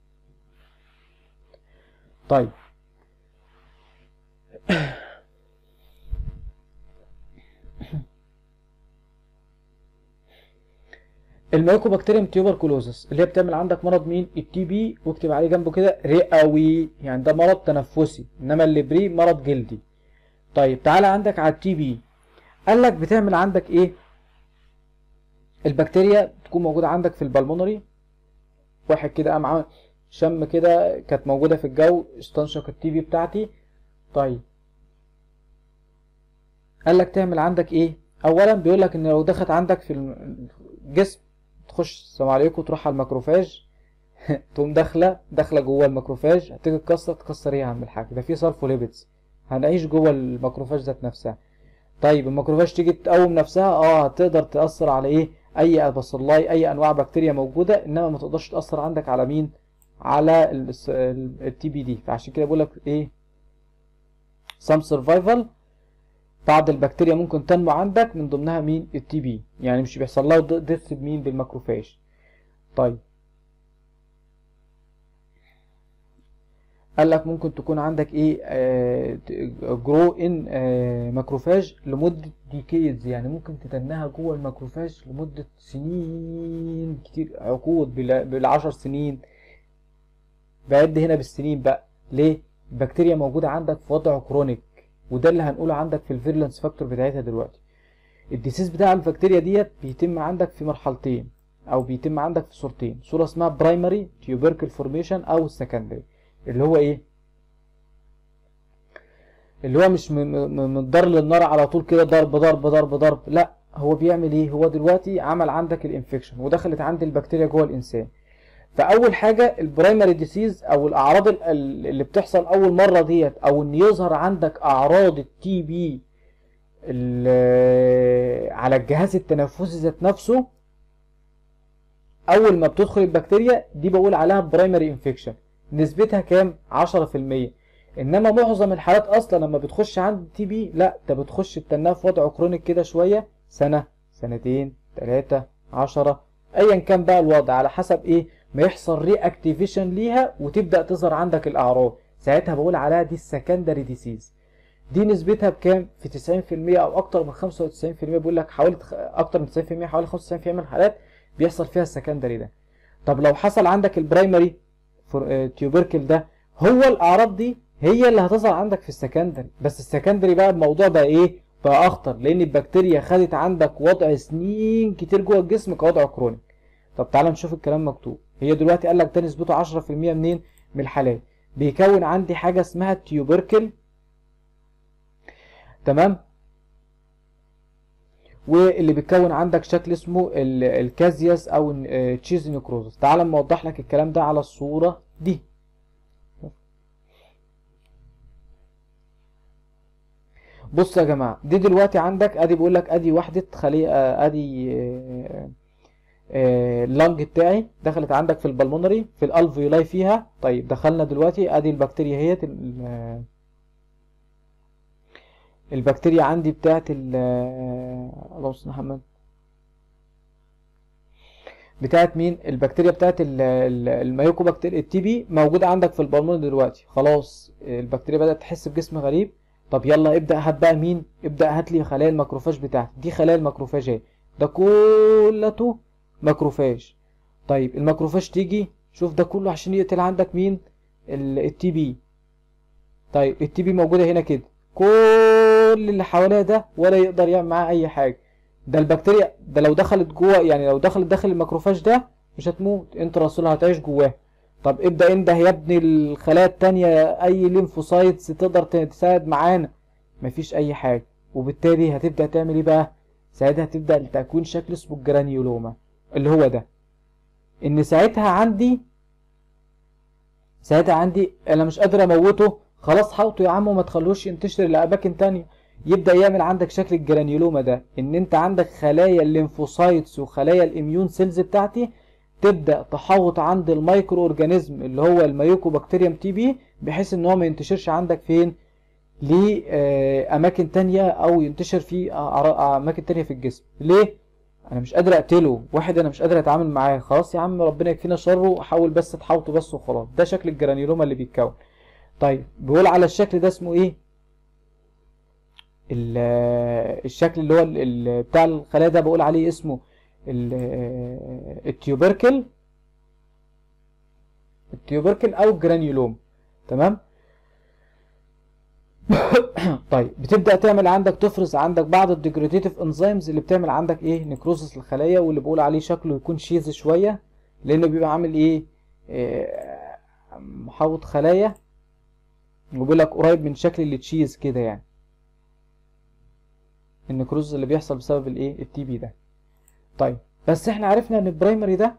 B: طيب الميكوبكتيريوم تيوبركلوزس اللي هي بتعمل عندك مرض مين؟ التي بي، واكتب عليه جنبه كده رئوي، يعني ده مرض تنفسي، انما اللي بري مرض جلدي. طيب تعالى عندك على التي بي، قال لك بتعمل عندك ايه؟ البكتيريا بتكون موجوده عندك في البلمونري، واحد كده قام عامل شم كده كانت موجوده في الجو استنشق التي بي بتاعتي. طيب قال لك تعمل عندك ايه؟ اولا بيقول لك ان لو دخلت عندك في الجسم تخش السلام عليكم تروح على الماكروفاج تقوم داخله داخله جوه الماكروفاج، هتيجي تكسر تكسر ايه يا عم الحاج؟ ده في سلفوليبيدز هنعيش جوه الماكروفاج ذات نفسها. طيب الماكروفاج تيجي تقوم نفسها، اه هتقدر تاثر على ايه؟ اي باسيلاي اي انواع بكتيريا موجوده، انما ما تقدرش تاثر عندك على مين؟ على التي بي دي. فعشان كده بقول لك ايه؟ سام سرفايفل، بعض البكتيريا ممكن تنمو عندك من ضمنها مين؟ التي بي، يعني مش بيحصل لها ديث بمين؟ بالماكروفاج. طيب قال لك ممكن تكون عندك ايه جرو ان ماكروفاج لمده ديكيدز، يعني ممكن تتنها جوه الماكروفاج لمده سنين كتير، عقود، بال- بالعشر سنين. بعد هنا بالسنين بقى. ليه؟ البكتيريا موجوده عندك في وضع كرونيك، وده اللي هنقوله عندك في الفيرلنس فاكتور بتاعتها دلوقتي. الديسيز بتاع البكتيريا ديت بيتم عندك في مرحلتين، او بيتم عندك في صورتين، صوره اسمها برايمري تيوبركل فورميشن او السكندري، اللي هو ايه؟ اللي هو مش من من الدار للنار على طول كده، ضرب ضرب ضرب ضرب، لا، هو بيعمل ايه؟ هو دلوقتي عمل عندك الانفكشن ودخلت عند البكتيريا جوه الانسان. فاول حاجه البرايمري ديسيز او الاعراض ال- ال- اللي بتحصل اول مره ديت، او ان يظهر عندك اعراض التي بي على الجهاز التنفسي ذات نفسه، اول ما بتدخل البكتيريا دي بقول عليها برايمري انفكشن. نسبتها كام؟ عشرة في المية. انما معظم الحالات اصلا لما بتخش عند تي بي، لا، انت بتخش بتنها في وضع كرونيك كده شويه، سنه، سنتين، ثلاثه، عشرة، ايا كان بقى الوضع، على حسب ايه ما يحصل ري اكتيفيشن ليها وتبدا تظهر عندك الاعراض. ساعتها بقول عليها دي السكندري ديسيز. دي نسبتها بكام؟ في تسعين في المية او اكتر من خمسة وتسعين في المية. بيقول لك حوالي تخ- اكتر من تسعين في المية، حوالي خمسة وتسعين في المية من الحالات بيحصل فيها السكندري ده. طب لو حصل عندك البرايمري تيوبركل ده، هو الاعراض دي هي اللي هتظهر عندك في السكندري. بس السكندري بقى الموضوع بقى ايه؟ بقى اخطر، لان البكتيريا خدت عندك وضع سنين كتير جوه الجسم كوضع كرونيك. طب تعالى نشوف الكلام مكتوب. هي دلوقتي قال لك ده نسبته عشرة في المية منين؟ من الحالات. بيكون عندي حاجه اسمها التيوبركل، تمام، واللي بيتكون عندك شكل اسمه ال- الكازياس او تشيز نيكروزس. تعال اما اوضح لك الكلام ده على الصوره دي. بص يا جماعه، دي دلوقتي عندك ادي بيقول لك ادي وحده خليه، آه، ادي آه، آه، اللنج بتاعي دخلت عندك في البلمونري في الالفيولاي فيها. طيب دخلنا دلوقتي ادي البكتيريا هي البكتيريا عندي بتاعت ال آه، اللهم صل على محمد، بتاعت مين؟ البكتيريا بتاعت ال- ال- المايوكوبكتيريا التي بي موجوده عندك في البلمون دلوقتي. خلاص البكتيريا بدات تحس بجسم غريب. طب يلا ابدا هات بقى مين؟ ابدا هات لي خلايا الماكروفاج بتاعتي. دي خلايا الماكروفاج اهي، ده كلته ماكروفاج. طيب الماكروفاج تيجي شوف ده كله عشان يقتل عندك مين؟ التي بي. طيب التي بي موجوده هنا كده، كل اللي حواليها ده ولا يقدر يعمل معاه اي حاجه. ده البكتيريا ده لو دخلت جوه، يعني لو دخلت داخل الماكروفاج ده مش هتموت، انت راسلها هتعيش جواه. طب ابدا انده يا ابني الخلايا التانية، اي ليمفوسايتس تقدر تساعد معانا، مفيش اي حاجه. وبالتالي هتبدا تعمل ايه بقى؟ ساعتها هتبدا لتكوين شكل اسمه الجرانيولوما، اللي هو ده. ان ساعتها عندي ساعتها عندي انا مش قادر اموته، خلاص حاوطه يا عم وما تخلوش ينتشر لاماكن تانية. يبدا يعمل عندك شكل الجرانيولوما ده، ان انت عندك خلايا الليمفوسايتس وخلايا الاميون سيلز بتاعتي تبدا تحوط عند المايكرو اورجانيزم اللي هو المايوكوبكتيريوم تي بي، بحيث ان هو ما ينتشرش عندك فين؟ لاماكن تانية، او ينتشر في اماكن تانية في الجسم. ليه؟ انا مش قادر اقتله، واحد انا مش قادر اتعامل معاه، خلاص يا عم ربنا يكفينا شره، حاول بس تحاوطه بس وخلاص. ده شكل الجرانيولوما اللي بيتكون. طيب بيقول على الشكل ده اسمه ايه؟ ال- الشكل اللي هو ال- ال- بتاع الخلايا ده بقول عليه اسمه ال- التيوبركل التيوبركل او الجرانيولوم، تمام. طيب بتبدا تعمل عندك تفرز عندك بعض الديجريديتيف انزيمز اللي بتعمل عندك ايه؟ نيكروزس الخلايا، واللي بقول عليه شكله يكون شيز شويه، لانه بيبقى عامل ايه؟ آه، محوط خلايا، وبيقول لك قريب من شكل التشيز كده يعني، النيكروزس اللي بيحصل بسبب الايه؟ التي بي ده. طيب بس احنا عرفنا ان البرايمري ده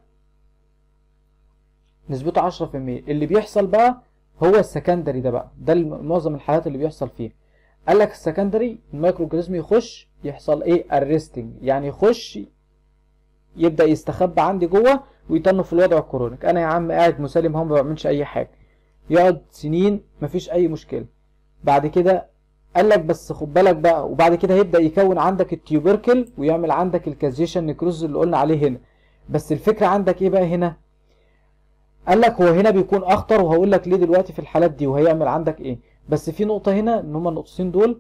B: نسبته عشرة في المية. اللي بيحصل بقى هو السكندري ده بقى، ده معظم الحالات اللي بيحصل فيه. قال لك السكندري المايكرو اورجانيزم يخش يحصل ايه؟ ارستنج، يعني يخش يبدا يستخبى عندي جوه ويتنه في الوضع الكرونيك. انا يا عم قاعد مسالم هون ما بعملش اي حاجه، يقعد سنين مفيش اي مشكله. بعد كده قال لك بس خد بالك بقى، وبعد كده هيبدا يكون عندك التيوبركل ويعمل عندك الكازيشن نيكروز اللي قلنا عليه هنا. بس الفكره عندك ايه بقى هنا؟ قال لك هو هنا بيكون اخطر، وهقول لك ليه دلوقتي في الحالات دي وهيعمل عندك ايه. بس في نقطه هنا، ان هما النقطتين دول،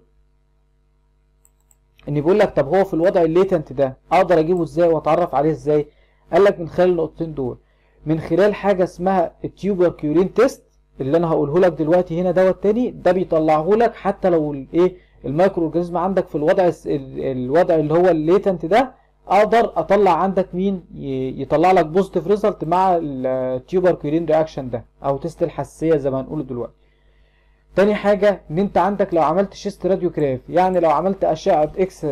B: ان بيقول لك طب هو في الوضع الليتنت ده اقدر اجيبه ازاي واتعرف عليه ازاي؟ قال لك من خلال النقطتين دول، من خلال حاجه اسمها التيوبركيولين تيست اللي انا هقوله لك دلوقتي هنا دوت تاني. ده بيطلعه لك حتى لو الايه المايكرو اورجانيزم عندك في الوضع الوضع اللي هو الليتنت ده، اقدر اطلع عندك مين يطلع لك بوزيتيف ريزلت مع التيوبركيولين رياكشن ده، او تيست الحساسيه زي ما هنقول دلوقتي. تاني حاجة، ان انت عندك لو عملت شيست راديوجراف، يعني لو عملت اشعة اكس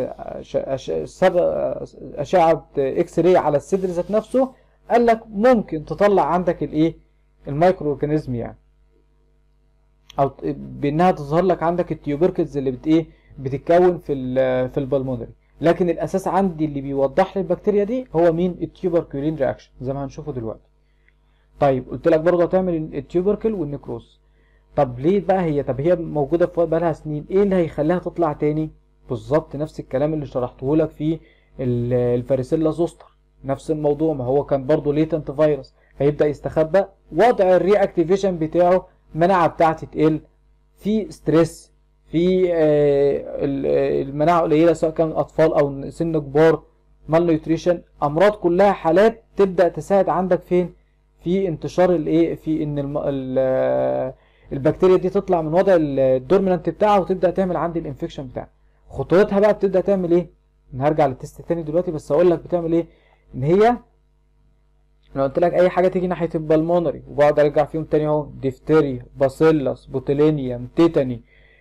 B: اشعة اكس راي على الصدر ذات نفسه، قال لك ممكن تطلع عندك الايه المايكرو اورجانيزم، يعني او بانها تظهر لك عندك التيوبركلز اللي بت ايه بتتكون في ال في البلمونري. لكن الاساس عندي اللي بيوضح لي البكتيريا دي هو مين؟ التيوبركيولين رياكشن زي ما هنشوفه دلوقتي. طيب قلت لك برضه هتعمل التيوبركل والنيكروز. طب ليه بقى هي طب هي موجوده في بقى لها سنين، ايه اللي هيخليها تطلع تاني؟ بالظبط نفس الكلام اللي شرحته لك في الفاريسيلا زوستر، نفس الموضوع، ما هو كان برضه ليتنت فيروس هيبدا يستخبى، وضع الري اكتيفيشن بتاعه المناعه بتاعتي تقل، في ستريس، في المناعه قليله سواء كان اطفال او سن كبار، مال نيوتريشن، امراض كلها حالات تبدا تساعد عندك فين؟ في انتشار الايه في ان الم... ال... البكتيريا دي تطلع من وضع الدورمينانت بتاعها وتبدا تعمل عندي الانفكشن بتاعها. خطورتها بقى بتبدا تعمل ايه؟ انا هرجع للتست التاني دلوقتي، بس اقول لك بتعمل ايه. ان هي لو قلت لك اي حاجه تيجي ناحيه البلمونري، وبقعد ارجع فيهم تاني اهو، ديفتيريا، باسيلس، بوتيلينيوم، تيتاني،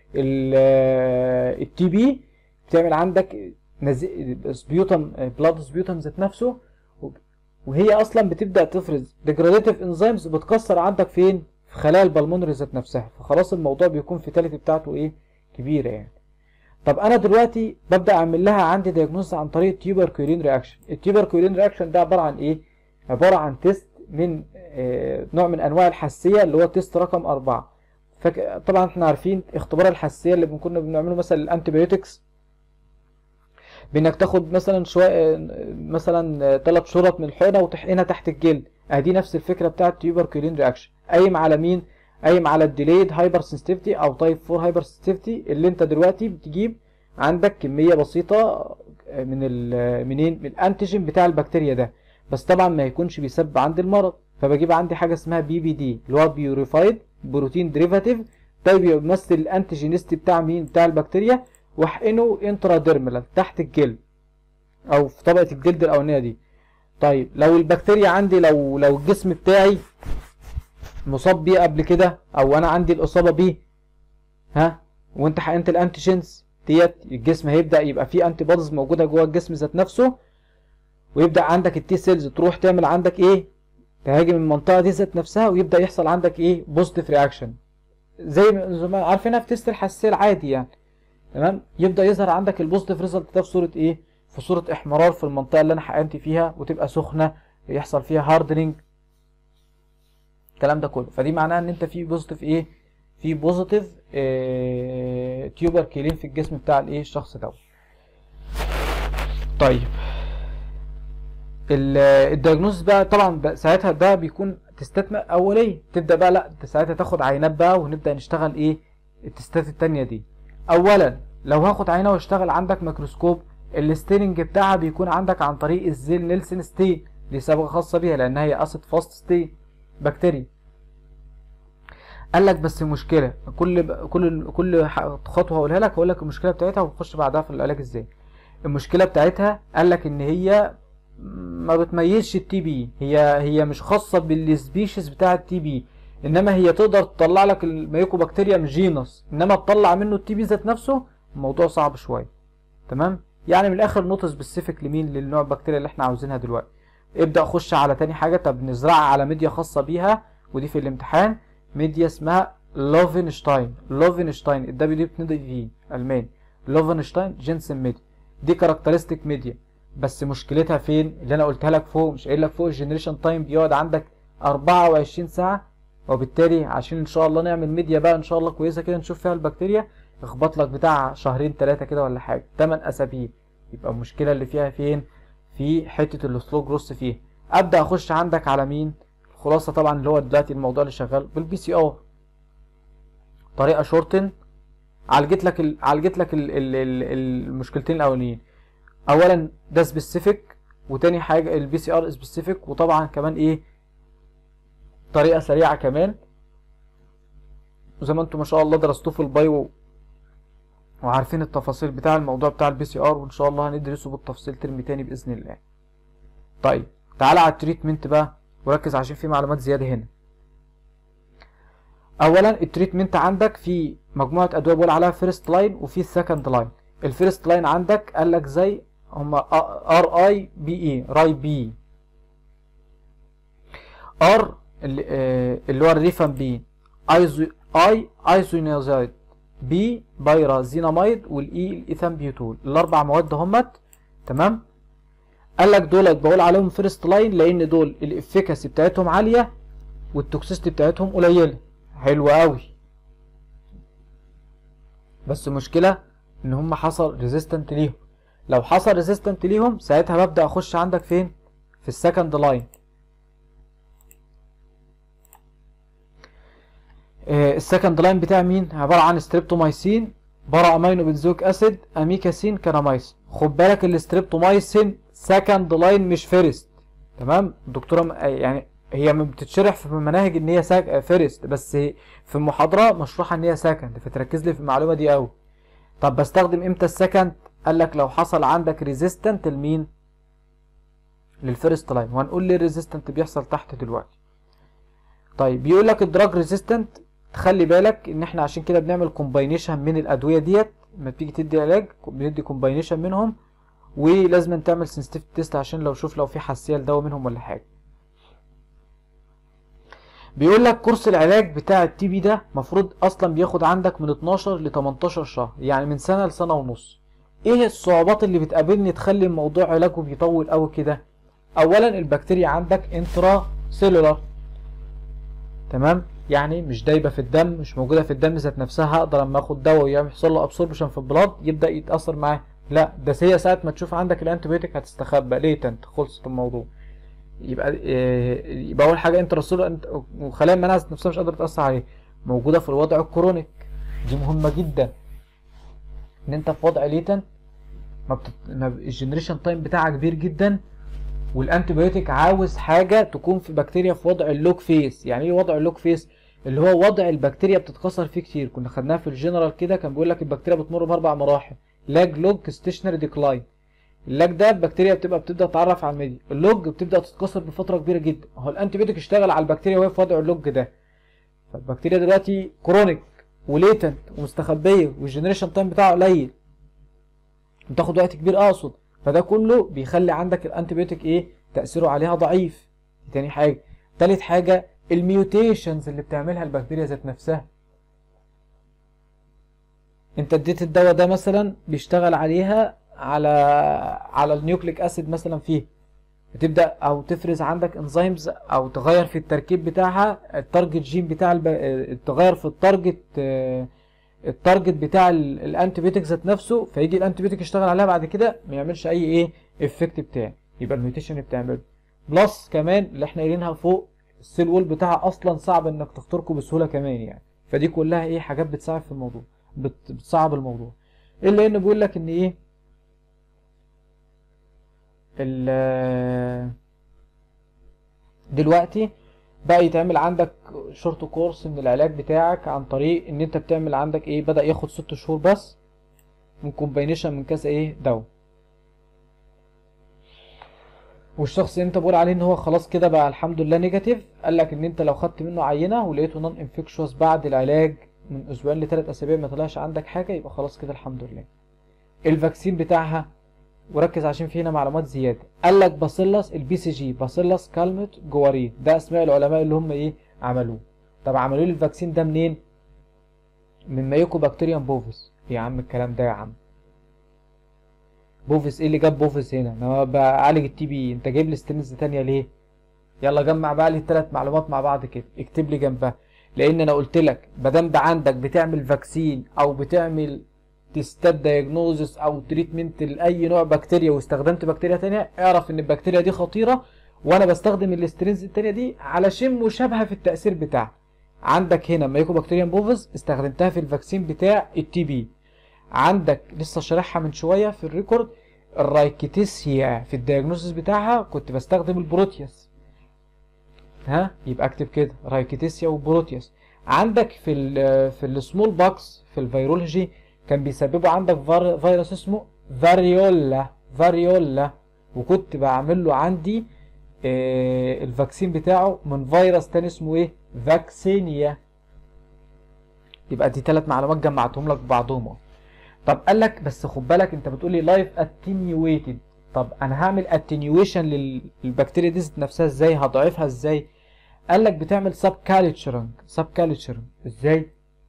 B: التي بي، بتعمل عندك سبيوتم بلاد سبيوتم ذات نفسه، وهي اصلا بتبدا تفرز ديجراديتيف انزيمز بتكسر عندك فين؟ في خلايا البلمونري ذات نفسها. فخلاص الموضوع بيكون فيتاليتي بتاعته ايه؟ كبيره يعني. طب انا دلوقتي ببدا اعمل لها عندي دايجنوز عن طريق التيوبركيولين رياكشن. التيوبركيولين رياكشن ده عباره عن ايه؟ عباره عن تيست من آه نوع من انواع الحساسيه اللي هو تيست رقم أربعة. فك... طبعا احنا عارفين اختبار الحساسيه اللي كنا بنعمله مثلا الانتيبيوتكس، بانك تاخد مثلا شويه مثلا ثلاث شرط من الحقنه وتحقنها تحت الجلد. ادي نفس الفكره بتاعه التيوبركيولين رياكشن، قايم على مين؟ قايم على الديليد هايبر سنسيتيفيتي او تايب أربعة هايبر سنسيتيفيتي، اللي انت دلوقتي بتجيب عندك كميه بسيطه من ال منين؟ من الانتيجين بتاع البكتيريا ده، بس طبعا ما يكونش بيسبب عندي المرض. فبجيب عندي حاجه اسمها بي بي دي اللي هو بيوريفايد بروتين ديريفاتيف، ده بيمثل الانتيجينستي بتاع مين؟ بتاع البكتيريا، واحقنه انتراديرمال تحت الجلد او في طبقه الجلد الاولانيه دي. طيب لو البكتيريا عندي لو لو الجسم بتاعي مصاب بيه قبل كده، او انا عندي الاصابه بيه، ها، وانت حقنت الانتيجينز ديت، الجسم هيبدا يبقى فيه انتي بوديز موجوده جوه الجسم ذات نفسه، ويبدا عندك التي سيلز تروح تعمل عندك ايه؟ تهاجم المنطقه دي ذات نفسها، ويبدا يحصل عندك ايه؟ بوزيتيف رياكشن زي ما عارفينها في تيست الحساسيه العادي يعني. تمام؟ يبدا يظهر عندك البوزيتيف ريزلت ده في صوره ايه؟ في صوره احمرار في المنطقه اللي انا حقنت فيها، وتبقى سخنه، يحصل فيها هاردنينج، الكلام ده كله. فدي معناها ان انت في بوزيتيف ايه؟ في بوزيتيف اه تيوبركيولين في الجسم بتاع الايه؟ الشخص ده. طيب الدياجنوز بقى طبعا بقى ساعتها ده بيكون تستات اوليه، تبدا بقى لا انت ساعتها تاخد عينات بقى، ونبدا نشتغل ايه؟ التستات التانيه دي. اولا لو هاخد عينه واشتغل عندك ميكروسكوب، الستيننج بتاعها بيكون عندك عن طريق الزيل نيلسون ستين، دي صبغه خاصه بيها لانها هي اسيد فاست ستين بكتيريا. قال لك بس مشكله، كل كل كل خطوه هقولها لك هقول لك المشكله بتاعتها ونخش بعدها في العلاج ازاي. المشكله بتاعتها قال لك ان هي ما بتميزش التي بي، هي هي مش خاصه بالسبيشيز بتاع التي بي، انما هي تقدر تطلع لك الميكوبكتيريم جينس، انما تطلع منه التي بي ذات نفسه الموضوع صعب شويه. تمام؟ يعني من الاخر نوت سبيسيفيك لمين؟ للنوع البكتيريا اللي احنا عاوزينها دلوقتي. ابدا خش على تاني حاجه، طب نزرعها على ميديا خاصه بيها، ودي في الامتحان ميديا اسمها لوفنشتاين. لوفنشتاين الدبليو دي بتنضي في الماني، لوفنشتاين جينسن ميديا، دي كاركترستيك ميديا. بس مشكلتها فين؟ اللي انا قلتها لك فوق، مش قايل لك فوق الجنريشن تايم بيقعد عندك أربعة وعشرين ساعه، وبالتالي عشان ان شاء الله نعمل ميديا بقى ان شاء الله كويسه كده نشوف فيها البكتيريا، اخبط لك بتاع شهرين ثلاثه كده ولا حاجه، ثمانية اسابيع. يبقى المشكله اللي فيها فين؟ في حته السلو جروس فيها. ابدا اخش عندك على مين؟ خلاصه طبعا اللي هو دلوقتي الموضوع اللي شغال بالبي سي ار، طريقه شورتن عالجت لك ال... عالجت لك ال... ال... ال... المشكلتين الاولانيين. اولا ده سبيسيفيك، وتاني حاجه البي سي ار سبيسيفيك، وطبعا كمان ايه طريقه سريعه كمان، وزي ما انتم ما شاء الله درستوه في البايو وعارفين التفاصيل بتاع الموضوع بتاع البي سي ار، وان شاء الله هندرسه بالتفصيل ترم تاني باذن الله. طيب تعالى على التريتمنت بقى وركز عشان في معلومات زياده هنا. اولا التريتمنت عندك في مجموعه ادويه بقول عليها فيرست لاين وفي السكند لاين. الفيرست لاين عندك قال لك زي هما ار اي بي اي راي بي، ار اللي, آه اللي هو الريفامبين، ايزو اي ايزونيازايد، بي بايرازيناميد، والاي الايثامبيوتول. الاربع مواد همت تمام. قال لك دولت بقول عليهم فيرست لاين لان دول الافيكاسي بتاعتهم عاليه والتوكسيستي بتاعتهم قليله. حلو قوي، بس المشكله ان هم حصل ريزيستنت ليهم. لو حصل ريزيستنت ليهم ساعتها ببدا اخش عندك فين؟ في السكند لاين. آه السكند لاين بتاع مين؟ عباره عن ستريبتومايسين، برا امينو بنزويك اسيد، اميكاسين، كانامايسين. خد بالك الستريبتومايسين سكند لاين مش فيرست، تمام؟ الدكتوره يعني هي بتتشرح في المناهج ان هي ساك فيرست، بس في المحاضره مشروحه ان هي سكند، فتركز لي في المعلومه دي قوي. طب بستخدم امتى السكند؟ قال لك لو حصل عندك ريزيستنت لمين؟ للفيرست لاين، وهنقول ليه الريزيستنت بيحصل تحت دلوقتي. طيب بيقول لك الدراج ريزيستنت، تخلي بالك ان احنا عشان كده بنعمل كومباينيشن من الادويه ديت لما بتيجي تدي علاج، بندي كومباينيشن منهم، ولازم تعمل سنسيتيف تيست عشان لو شوف لو في حساسيه لدواء منهم ولا حاجه. بيقول لك كورس العلاج بتاع التي بي ده مفروض اصلا بياخد عندك من اتناشر ل تمنتاشر شهر، يعني من سنه لسنه ونص. ايه الصعوبات اللي بتقابلني تخلي الموضوع علاجه بيطول قوي كده؟ اولا البكتيريا عندك انترا سيلولار، تمام؟ يعني مش دايبه في الدم، مش موجوده في الدم ذات نفسها هقدر لما اخد دواء يحصل له ابسوربشن في البلاد يبدا يتاثر معاه. لا، ده هي ساعه ما تشوف عندك الانتيبيوتيك هتستخبى ليتنت، خلصت الموضوع. يبقى إيه؟ يبقى اول حاجه انتراسيلولار وخلايا المناعه نفسها مش قادره تاثر عليه، موجوده في الوضع الكرونيك. دي مهمه جدا ان انت في وضع ليتنت ما بتت... ما ب... الجنريشن تايم بتاعها كبير جدا، والانتيبيوتيك عاوز حاجه تكون في بكتيريا في وضع اللوك فيس. يعني ايه وضع اللوك فيس؟ اللي هو وضع البكتيريا بتتكسر فيه كتير. كنا خدناها في الجنرال كده، كان بيقول لك البكتيريا بتمر باربع مراحل: لاج، لوج، ستيشنري، ديكلاين. اللاج ده البكتيريا بتبقى بتبدا تتعرف على الميديا، اللوج بتبدا تتكسر بفتره كبيره جدا. اهو الانتيبيوتيك اشتغل على البكتيريا وهي في وضع اللوج ده، فالبكتيريا دلوقتي كرونيك وليتنت ومستخبيه والجنريشن تايم بتاعه قليل، بتاخد وقت كبير اقصد. فده كله بيخلي عندك الانتيبيوتيك ايه؟ تاثيره عليها ضعيف. دي تاني حاجه. تالت حاجه الميوتيشنز اللي بتعملها البكتيريا ذات نفسها. انت اديت الدواء ده مثلا بيشتغل عليها على على النيوكليك اسيد مثلا فيه، بتبدا او تفرز عندك انزيمز او تغير في التركيب بتاعها، التارجت جين بتاع الب... تغير في التارجت التارجت بتاع الانتيبيوتيك ذات نفسه، فيجي الانتيبيوتيك يشتغل عليها بعد كده ما يعملش اي ايه افكت بتاعه. يبقى الميوتيشن اللي بتعمله بلس كمان اللي احنا قايلينها فوق، السيل وول بتاعها اصلا صعب انك تخترقه بسهوله كمان يعني. فدي كلها ايه حاجات بتساعد في الموضوع، بت... بتصعب الموضوع. الا انه بيقول لك ان ايه ال دلوقتي بقى يتعمل عندك شورت كورس من العلاج بتاعك عن طريق ان انت بتعمل عندك ايه، بدأ ياخد ست شهور بس من كومباينيشن من كذا ايه دواء. والشخص اللي انت بقول عليه ان هو خلاص كده بقى الحمد لله نيجاتيف، قال لك ان انت لو خدت منه عينه ولقيته نون انفكشوس بعد العلاج من اسبوعين لثلاث اسابيع ما طلعش عندك حاجه، يبقى خلاص كده الحمد لله. الفاكسين بتاعها وركز عشان في هنا معلومات زياده، قال لك باسيلس البي سي جي، باسيلس كالمت جوارين، ده اسماء العلماء اللي هم ايه عملوه. طب عملوا لي الفاكسين ده منين؟ من مايوكو بكتيريوم بوفيس. يا عم الكلام ده يا عم بوفيس ايه اللي جاب بوفيس هنا؟ انا بعالج التي بي، انت جايب لي ستينز تانية ليه؟ يلا جمع بقى لي الثلاث معلومات مع بعض كده، اكتب لي جنبها. لان انا قلت لك ما دام ده عندك بتعمل فاكسين او بتعمل تستات دايجنوزس او تريتمنت لاي نوع بكتيريا واستخدمت بكتيريا تانية، اعرف ان البكتيريا دي خطيره وانا بستخدم الاسترينز التانية دي علشان مشابهة في التأثير بتاعها. عندك هنا مايكوبكتيريم بوفيس استخدمتها في الفاكسين بتاع التي بي. عندك لسه شارحها من شوية في الريكورد الرايكيتسيا في الدياجنوستس بتاعها كنت بستخدم البروتياس. ها يبقى اكتب كده رايكيتسيا وبروتياس. عندك في ال في السمول باكس في الفيرولوجي كان بيسببوا عندك فيروس اسمه فاريولا فاريولا وكنت بعمل له عندي آه الفاكسين بتاعه من فيروس تاني اسمه ايه؟ فاكسينيا. يبقى دي ثلاث معلومات جمعتهم لك ببعضهم. طب قال لك بس خد بالك انت بتقول لي لايف اتنيويتد. طب انا هعمل اتنيويشن للبكتيريا دي نفسها ازاي؟ هضعفها ازاي؟ قال لك بتعمل سب كالتشرنج. سب كالتشرنج ازاي؟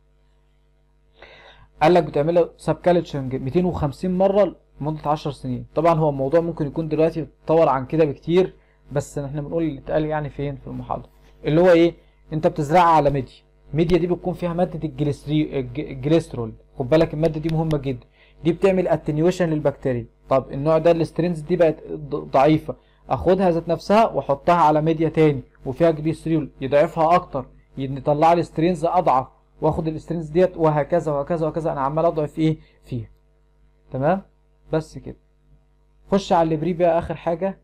B: قال لك بتعملها سب كالتشرنج مئتين وخمسين مره لمده عشر سنين. طبعا هو الموضوع ممكن يكون دلوقتي اتطور عن كده بكتير، بس احنا بنقول اللي اتقال يعني فين في المحاضره، اللي هو ايه؟ انت بتزرعها على ميديا. ميديا دي بتكون فيها ماده الجليسري الجليسترول. خد بالك الماده دي مهمه جدا، دي بتعمل اتنيويشن للبكتيريا. طب النوع ده السترينز دي بقت ضعيفه، اخدها ذات نفسها واحطها على ميديا تاني وفيها جليسرول يضعفها اكتر، يطلع لي سترينز اضعف، واخد السترينز ديت وهكذا وهكذا وهكذا. انا عمال اضعف ايه فيها. تمام بس كده. خش على الليبري بقى اخر حاجه.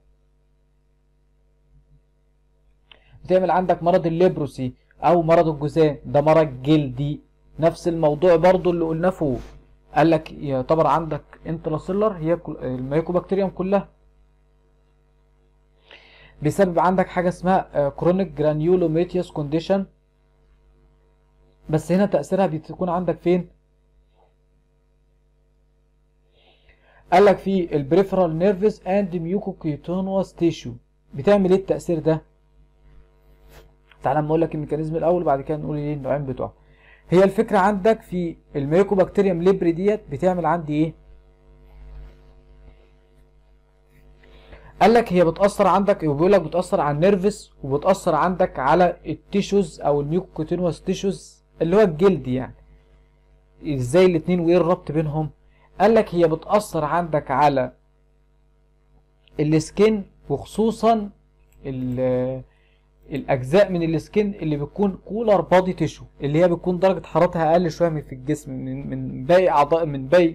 B: بتعمل عندك مرض الليبروسي او مرض الجذام، ده مرض جلدي. نفس الموضوع برضو اللي قلناه فوق. قال لك يعتبر عندك انتراسيلر هي الميكوبكتيريوم كلها. بيسبب عندك حاجه اسمها كرونيك جرانيولوميتيوس كونديشن، بس هنا تاثيرها بتكون عندك فين؟ قال لك في البريفرال نيرفز اند ميوكوكيتونوس تيشو. بتعمل ايه التاثير ده؟ تعالى اما اقول لك الميكانيزم الاول وبعد كده نقول ايه النوعين بتوعها. هي الفكره عندك في الميكوبكتيريوم ليبري ديت بتعمل عندي ايه؟ قال لك هي بتاثر عندك وبيقول لك بتاثر على النيرفس وبتاثر عندك على التيشوز او الميوكوكيتونوس تيشوز اللي هو الجلد يعني. ازاي الاثنين وايه الربط بينهم؟ قال لك هي بتاثر عندك على السكين وخصوصا الاجزاء من السكين اللي بتكون كولر بادي تيشو، اللي هي بتكون درجه حرارتها اقل شويه من في الجسم من من باقي اعضاء من باقي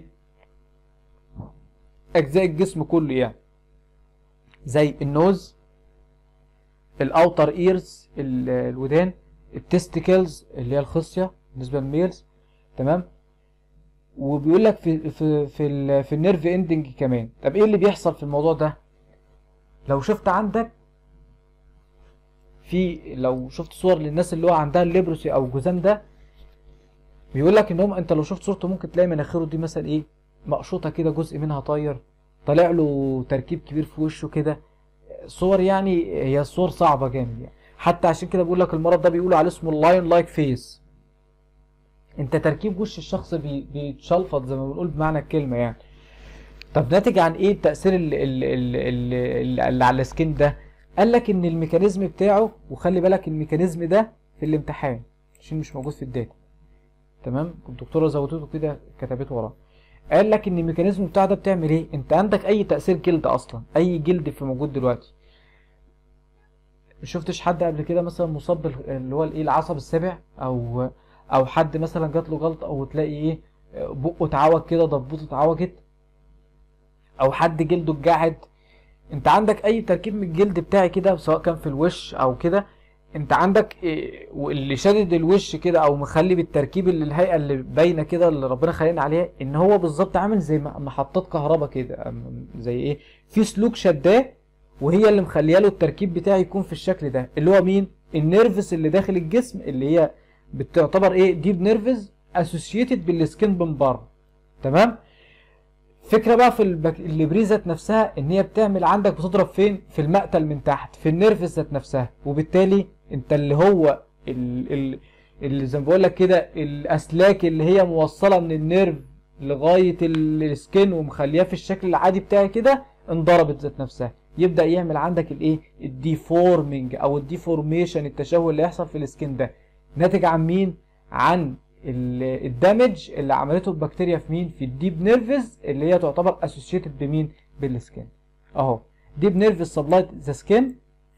B: اجزاء الجسم كله يعني. زي النوز، الاوتر ايرز الودان، التستيكلز اللي هي الخصيه بالنسبه للميلز. تمام. وبيقول لك في في في ال في النيرف اندنج كمان. طب ايه اللي بيحصل في الموضوع ده؟ لو شفت عندك في لو شفت صور للناس اللي هو عندها الليبروسي او الجذام ده، بيقول لك ان هم انت لو شفت صورته ممكن تلاقي مناخيره دي مثلا ايه مقشوطه كده، جزء منها طاير، طالع له تركيب كبير في وشه كده. صور يعني هي صور صعبه جامد يعني. حتى عشان كده بيقول لك المرض ده بيقولوا عليه اسمه اللاين لايك فيس. انت تركيب وش الشخص بي بيتشلفط زي ما بنقول بمعنى الكلمه يعني. طب ناتج عن ايه التاثير اللي, اللي, اللي, اللي على السكين ده؟ قال لك ان الميكانيزم بتاعه، وخلي بالك الميكانيزم ده في الامتحان عشان مش موجود في الداتا. تمام. الدكتوره زودته كده كتبته وراه. قال لك ان الميكانيزم بتاعه ده بتعمل ايه؟ انت عندك اي تاثير جلد اصلا، اي جلد في موجود دلوقتي. شفتش حد قبل كده مثلا مصاب اللي هو الايه العصب السابع، او او حد مثلا جات له جلطه او تلاقي ايه بقه اتعوج كده، ضبطه اتعوجت، او حد جلده اتجعد. انت عندك اي تركيب من الجلد بتاعي كده سواء كان في الوش او كده، انت عندك إيه واللي شادد الوش كده او مخلي بالتركيب اللي الهيئه اللي باينه كده اللي ربنا خلقنا عليها ان هو بالظبط عامل زي محطات كهرباء كده، زي ايه في سلوك شداه وهي اللي مخليه له التركيب بتاعي يكون في الشكل ده، اللي هو مين؟ النيرفس اللي داخل الجسم، اللي هي بتعتبر ايه ديب نيرفز اسوشيتد بالسكين من بره. تمام. فكرة بقى في الليبري ذات نفسها ان هي بتعمل عندك بتضرب فين؟ في المقتل من تحت، في النيرفس ذات نفسها، وبالتالي انت اللي هو ال ال اللي زي ما بقول لك كده الاسلاك اللي هي موصله من النيرف لغايه السكين ومخليها في الشكل العادي بتاعي كده انضربت ذات نفسها. يبدا يعمل عندك الايه؟ الديفورمينج او الديفورميشن، التشوه اللي يحصل في السكين ده ناتج عن مين؟ عن الدمج اللي عملته البكتيريا في مين؟ في الديب نيرفز اللي هي تعتبر اسوشيتد بمين؟ بالسكين. اهو ديب نيرفز سبلايد ذا سكين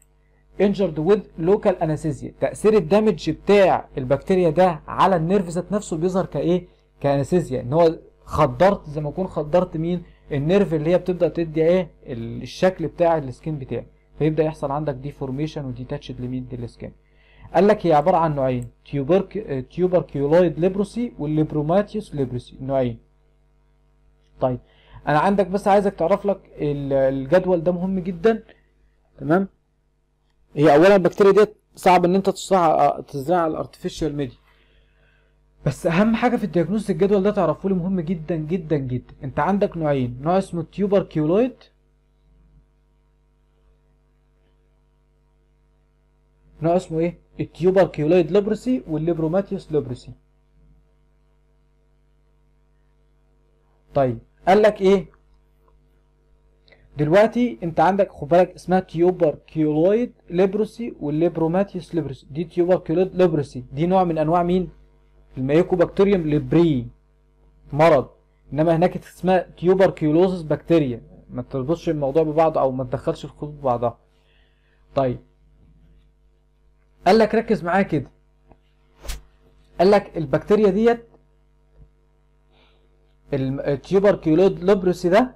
B: injured with local anesthesia. تأثير الدمج بتاع البكتيريا ده على النيرف ذات نفسه بيظهر كايه؟ كانستيزيا، ان هو خدرت زي ما اكون خدرت مين؟ النيرف اللي هي بتبدا تدي ايه؟ الشكل بتاع السكين بتاعي، فيبدا يحصل عندك ديفورميشن وديتاتشد لمين؟ للسكين. قال لك هي عباره عن نوعين، تيوبرك تيوبركيولويد ليبروسي والليبروماتيوس ليبروسي، نوعين. طيب انا عندك بس عايزك تعرف لك الجدول ده مهم جدا، تمام؟ هي اولا البكتيريا ديت صعب ان انت تزرعها تزرعها على الارتفيشال ميديا، بس اهم حاجه في الدياجنوستيك الجدول ده تعرفوا لي مهم جدا جدا جدا. انت عندك نوعين، نوع اسمه تيوبركيولويد، نوع اسمه ايه؟ التيوبركيولويد ليبروسي والليبروماتيوس ليبروسي. طيب قال لك ايه دلوقتي؟ انت عندك خد بالك اسمها تيوبركيولويد ليبروسي والليبروماتيوس ليبروسي. دي تيوبركيولويد ليبروسي دي نوع من انواع مين؟ الميكوبكتيريوم ليبري، مرض. انما هناك اسمها تيوبركيولوزس بكتيريا. ما تربطش الموضوع ببعض او ما تدخلش الخطوط ببعضها. طيب قال لك ركز معايا كده، قال لك البكتيريا ديت التيوبركيولويد ليبروسي ده،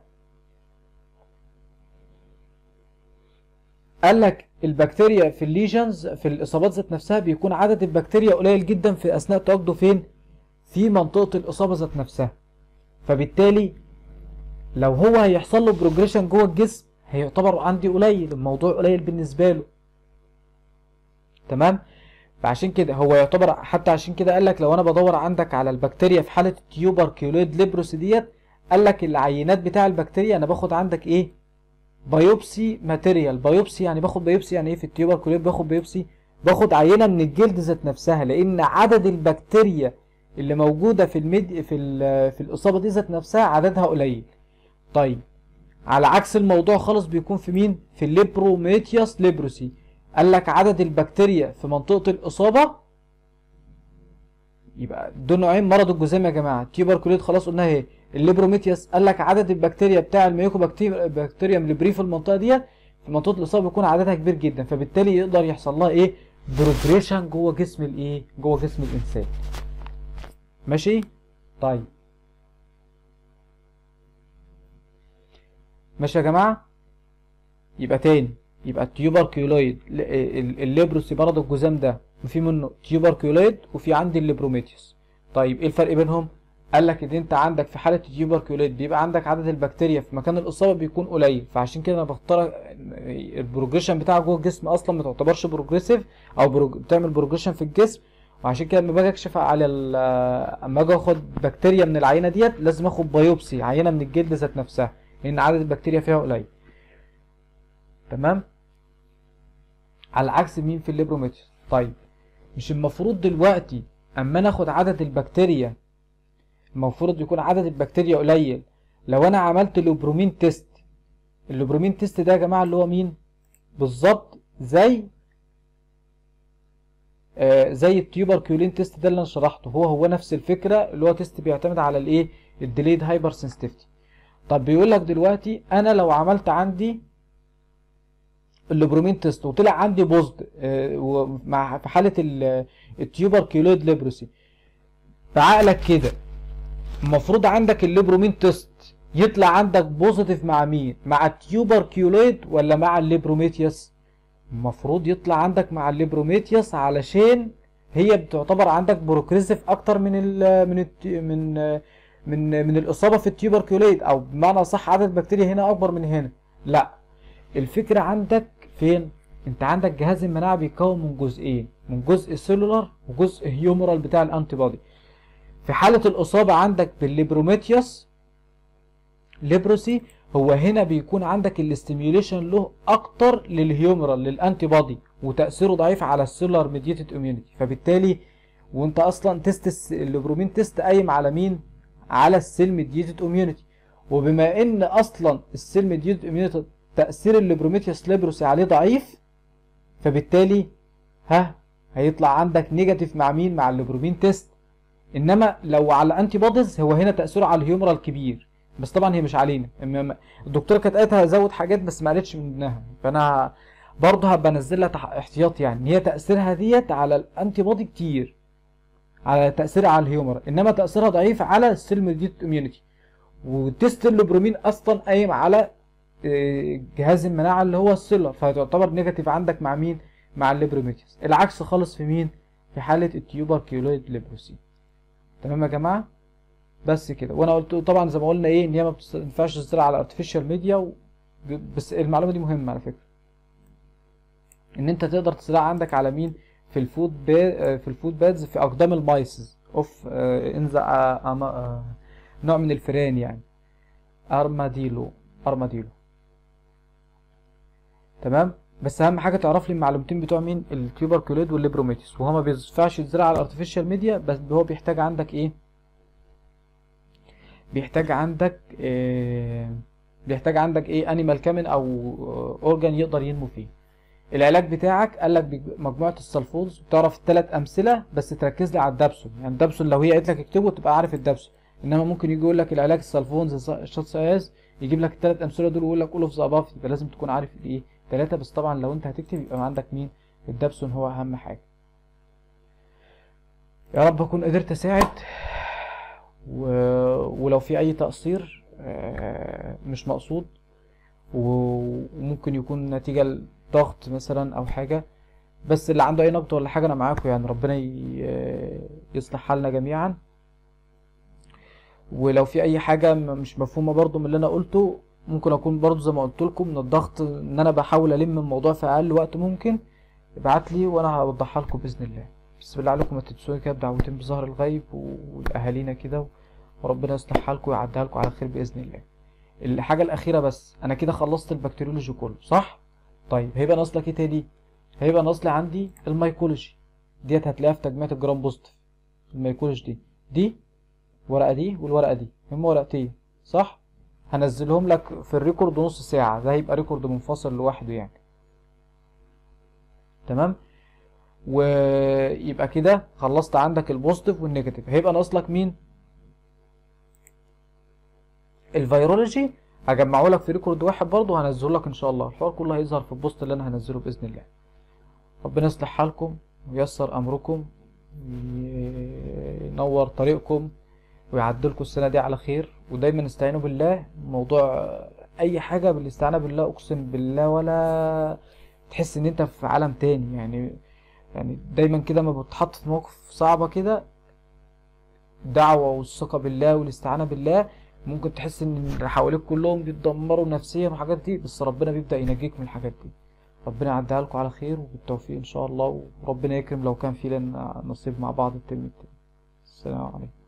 B: قال لك البكتيريا في الليجنز في الاصابات ذات نفسها بيكون عدد البكتيريا قليل جدا في اثناء تواجده فين؟ في منطقه الاصابه ذات نفسها. فبالتالي لو هو هيحصل له بروجريشن جوه الجسم هيعتبر عندي قليل، الموضوع قليل بالنسبه له، تمام؟ فعشان كده هو يعتبر، حتى عشان كده قال لك لو انا بدور عندك على البكتيريا في حاله التيوبركيولويد ليبروسي ديت، قال لك العينات بتاع البكتيريا انا باخد عندك ايه؟ بايوبسي ماتيريال. بايوبسي يعني باخد بايوبسي، يعني ايه في التيوبركيولويد باخد بايوبسي؟ باخد عينه من الجلد ذات نفسها، لان عدد البكتيريا اللي موجوده في الميد في في الاصابه دي ذات نفسها عددها قليل. طيب على عكس الموضوع خالص بيكون في مين؟ في الليبروميتيوس ليبروسي. قال لك عدد البكتيريا في منطقه الاصابه، يبقى دول نوعين مرض الجذام يا جماعه. التيوبركيولويد خلاص قلناها ايه؟ الليبروميتيوس قال لك عدد البكتيريا بتاع الميكوبكتيريوم ليبري في المنطقه ديت في منطقه الاصابه بيكون عددها كبير جدا، فبالتالي يقدر يحصل لها ايه؟ بروجريشن جوه جسم الايه؟ جوه جسم الانسان. ماشي؟ طيب ماشي يا جماعه؟ يبقى تاني، يبقى التيوبركيولويد الليبروسي مرض الجذام ده وفي منه تيوبركيولويد وفي عندي الليبروميتيوس. طيب ايه الفرق بينهم؟ قال لك ان انت عندك في حاله التيوبركيولويد بيبقى عندك عدد البكتيريا في مكان الاصابه بيكون قليل، فعشان كده انا بختار البروجريشن بتاعه جوه الجسم اصلا ما تعتبرش بروجريسيف او بروج... بتعمل بروجريشن في الجسم. وعشان كده لما باجي اكشف على اما اجي اخد بكتيريا من العينه ديت لازم اخد بايوبسي، عينه من الجلد ذات نفسها، لان عدد البكتيريا فيها قليل. تمام؟ على عكس مين؟ في الليبروميتيوس. طيب مش المفروض دلوقتي اما انا اخد عدد البكتيريا المفروض يكون عدد البكتيريا قليل لو انا عملت اللوبرومين تيست؟ اللوبرومين تيست ده يا جماعه اللي هو مين بالظبط؟ زي آه زي التيوبركيولين تيست ده اللي انا شرحته، هو هو نفس الفكره، اللي هو تيست بيعتمد على الايه؟ الديليد هايبر سنسيتيفيتي. طب بيقول لك دلوقتي انا لو عملت عندي اللوبرومين تيست وطلع عندي بوزد آه مع في حاله التيوبركيولويد ليبروسي، بعقلك كده المفروض عندك الليبرومين تيست يطلع عندك بوزيتيف مع مين؟ مع التيوبركيولويد ولا مع الليبروميتيوس؟ المفروض يطلع عندك مع الليبروميتيوس، علشان هي بتعتبر عندك بروكريسيف اكتر من ال من ال من من من الاصابه في التيوبركيولويد، او بمعنى صح عدد البكتيريا هنا اكبر من هنا. لا، الفكره عندك فين؟ انت عندك جهاز المناعه بيتكون من جزئين، من جزء سيلولار وجزء هيومرال بتاع الانتي بودي. في حالة الإصابة عندك بالليبروميتيوس ليبروسي، هو هنا بيكون عندك الاستيميوليشن له أكتر للهيومرال للأنتي بودي، وتأثيره ضعيف على السيلولار ميديتد إميونيتي. فبالتالي وأنت أصلا تيست الليبرومين تيست قايم على مين؟ على السيل ميديتد إميونيتي. وبما إن أصلا السيل ميديتد إميونيتي تأثير الليبروميتيوس ليبروسي عليه ضعيف، فبالتالي ها هيطلع عندك نيجاتيف مع مين؟ مع الليبرومين تيست. انما لو على انتي بوديز هو هنا تاثيره على الهيومرال كبير، بس طبعا هي مش علينا. الدكتوره كانت قالت هزود حاجات بس ما قالتش منها، فانا برضه هبقى انزل لها تح- احتياط، يعني ان هي تاثيرها ديت على الانتي بودي كتير، على تاثيرها على الهيومر، انما تاثيرها ضعيف على السيل ميديت اميونيتي. وتيست اللوبرومين اصلا قايم على آه، جهاز المناعه اللي هو السيلر، فهتعتبر نيجاتيف عندك مع مين؟ مع الليبروميتيوس. العكس خالص في مين؟ في حاله التيوبركيولويد ليبروسي. تمام يا جماعه؟ بس كده. وانا قلت طبعا زي ما قلنا ايه، ان هي ما بتس- ما ينفعش تزرع على ارتفيشال ميديا و... بس المعلومه دي مهمه على فكره، ان انت تقدر تزرع عندك على مين؟ في الفود با... في الفود بادز، في اقدام المايسز اوف انزا نوع من الفئران يعني، ارماديلو ارماديلو تمام. بس اهم حاجه تعرف لي المعلومتين بتوع مين؟ التيوبركلود والليبروميتيس، وهو ما بينفعش يتزرع على الارتفيشال ميديا، بس هو بيحتاج عندك ايه؟ بيحتاج عندك إيه؟ بيحتاج عندك ايه؟ انيمال كامن او اورجان يقدر ينمو فيه. العلاج بتاعك قال لك بج- مجموعه السلفونز، بتعرف الثلاث امثله بس تركز لي على الدابسون، يعني الدابسون لو هي قالت لك اكتبه تبقى عارف الدابسون، انما ممكن يجي يقول لك العلاج السلفونز الشوت سايز، يجيب لك الثلاث امثله دول ويقول لك اول اوف ذا اباف، يبقى لازم تكون عارف الايه؟ ثلاثه بس. طبعا لو انت هتكتب يبقى عندك مين؟ الدابسون هو اهم حاجه. يا رب اكون قدرت اساعد، و... ولو في اي تقصير آه، مش مقصود، و- وممكن يكون نتيجة لضغط مثلا او حاجة، بس اللي عنده اي نقد ولا حاجة انا معاكم يعني، ربنا ي- يصلح حالنا جميعا. ولو في اي حاجة م- مش مفهومة برضو من اللي انا قلته، ممكن اكون برضو زي ما قلت لكم من الضغط ان انا بحاول الم الموضوع في اقل وقت ممكن، ابعت لي وانا هوضحها لكم باذن الله. بس بالله عليكم ما تنسوني كده بدعوتين بظهر الغيب و- والاهالينا كده، وربنا يصلح حالكم ويعديها لكم على خير باذن الله. الحاجة الأخيرة بس، أنا كده خلصت البكتيريولوجي كله صح؟ طيب هيبقى ناقص لك إيه تاني؟ هيبقى ناقص لي عندي الميكولوجي، ديت هتلاقيها في تجميع الجرام بوزيتيف. الميكولوجي دي دي الورقة دي والورقة دي هم ورقتين صح؟ هنزلهم لك في الريكورد نص ساعة، ده هيبقى ريكورد منفصل لوحده يعني. تمام؟ ويبقى كده خلصت عندك البوزيتيف والنيجاتيف. هيبقى ناقص لك مين؟ الفيرولوجي، هجمعه لك في ريكورد واحد برضه هنزله لك ان شاء الله. الحوار كله هيظهر في البوست اللي انا هنزله باذن الله. ربنا يصلح حالكم وييسر امركم، ينور طريقكم، ويعدلكم السنه دي على خير. ودايما استعينوا بالله. موضوع اي حاجه بالاستعانه بالله اقسم بالله ولا تحس ان انت في عالم تاني يعني. يعني دايما كده ما بتحط في موقف صعبه كده، الدعوة والثقة بالله والاستعانة بالله، ممكن تحس ان اللي حواليك كلهم بيتدمروا نفسيا والحاجات دي، بس ربنا بيبدأ ينجيك من الحاجات دي. ربنا يعديها لكم على خير وبالتوفيق ان شاء الله، وربنا يكرم لو كان في لنا نصيب مع بعض الترم التاني. السلام عليكم.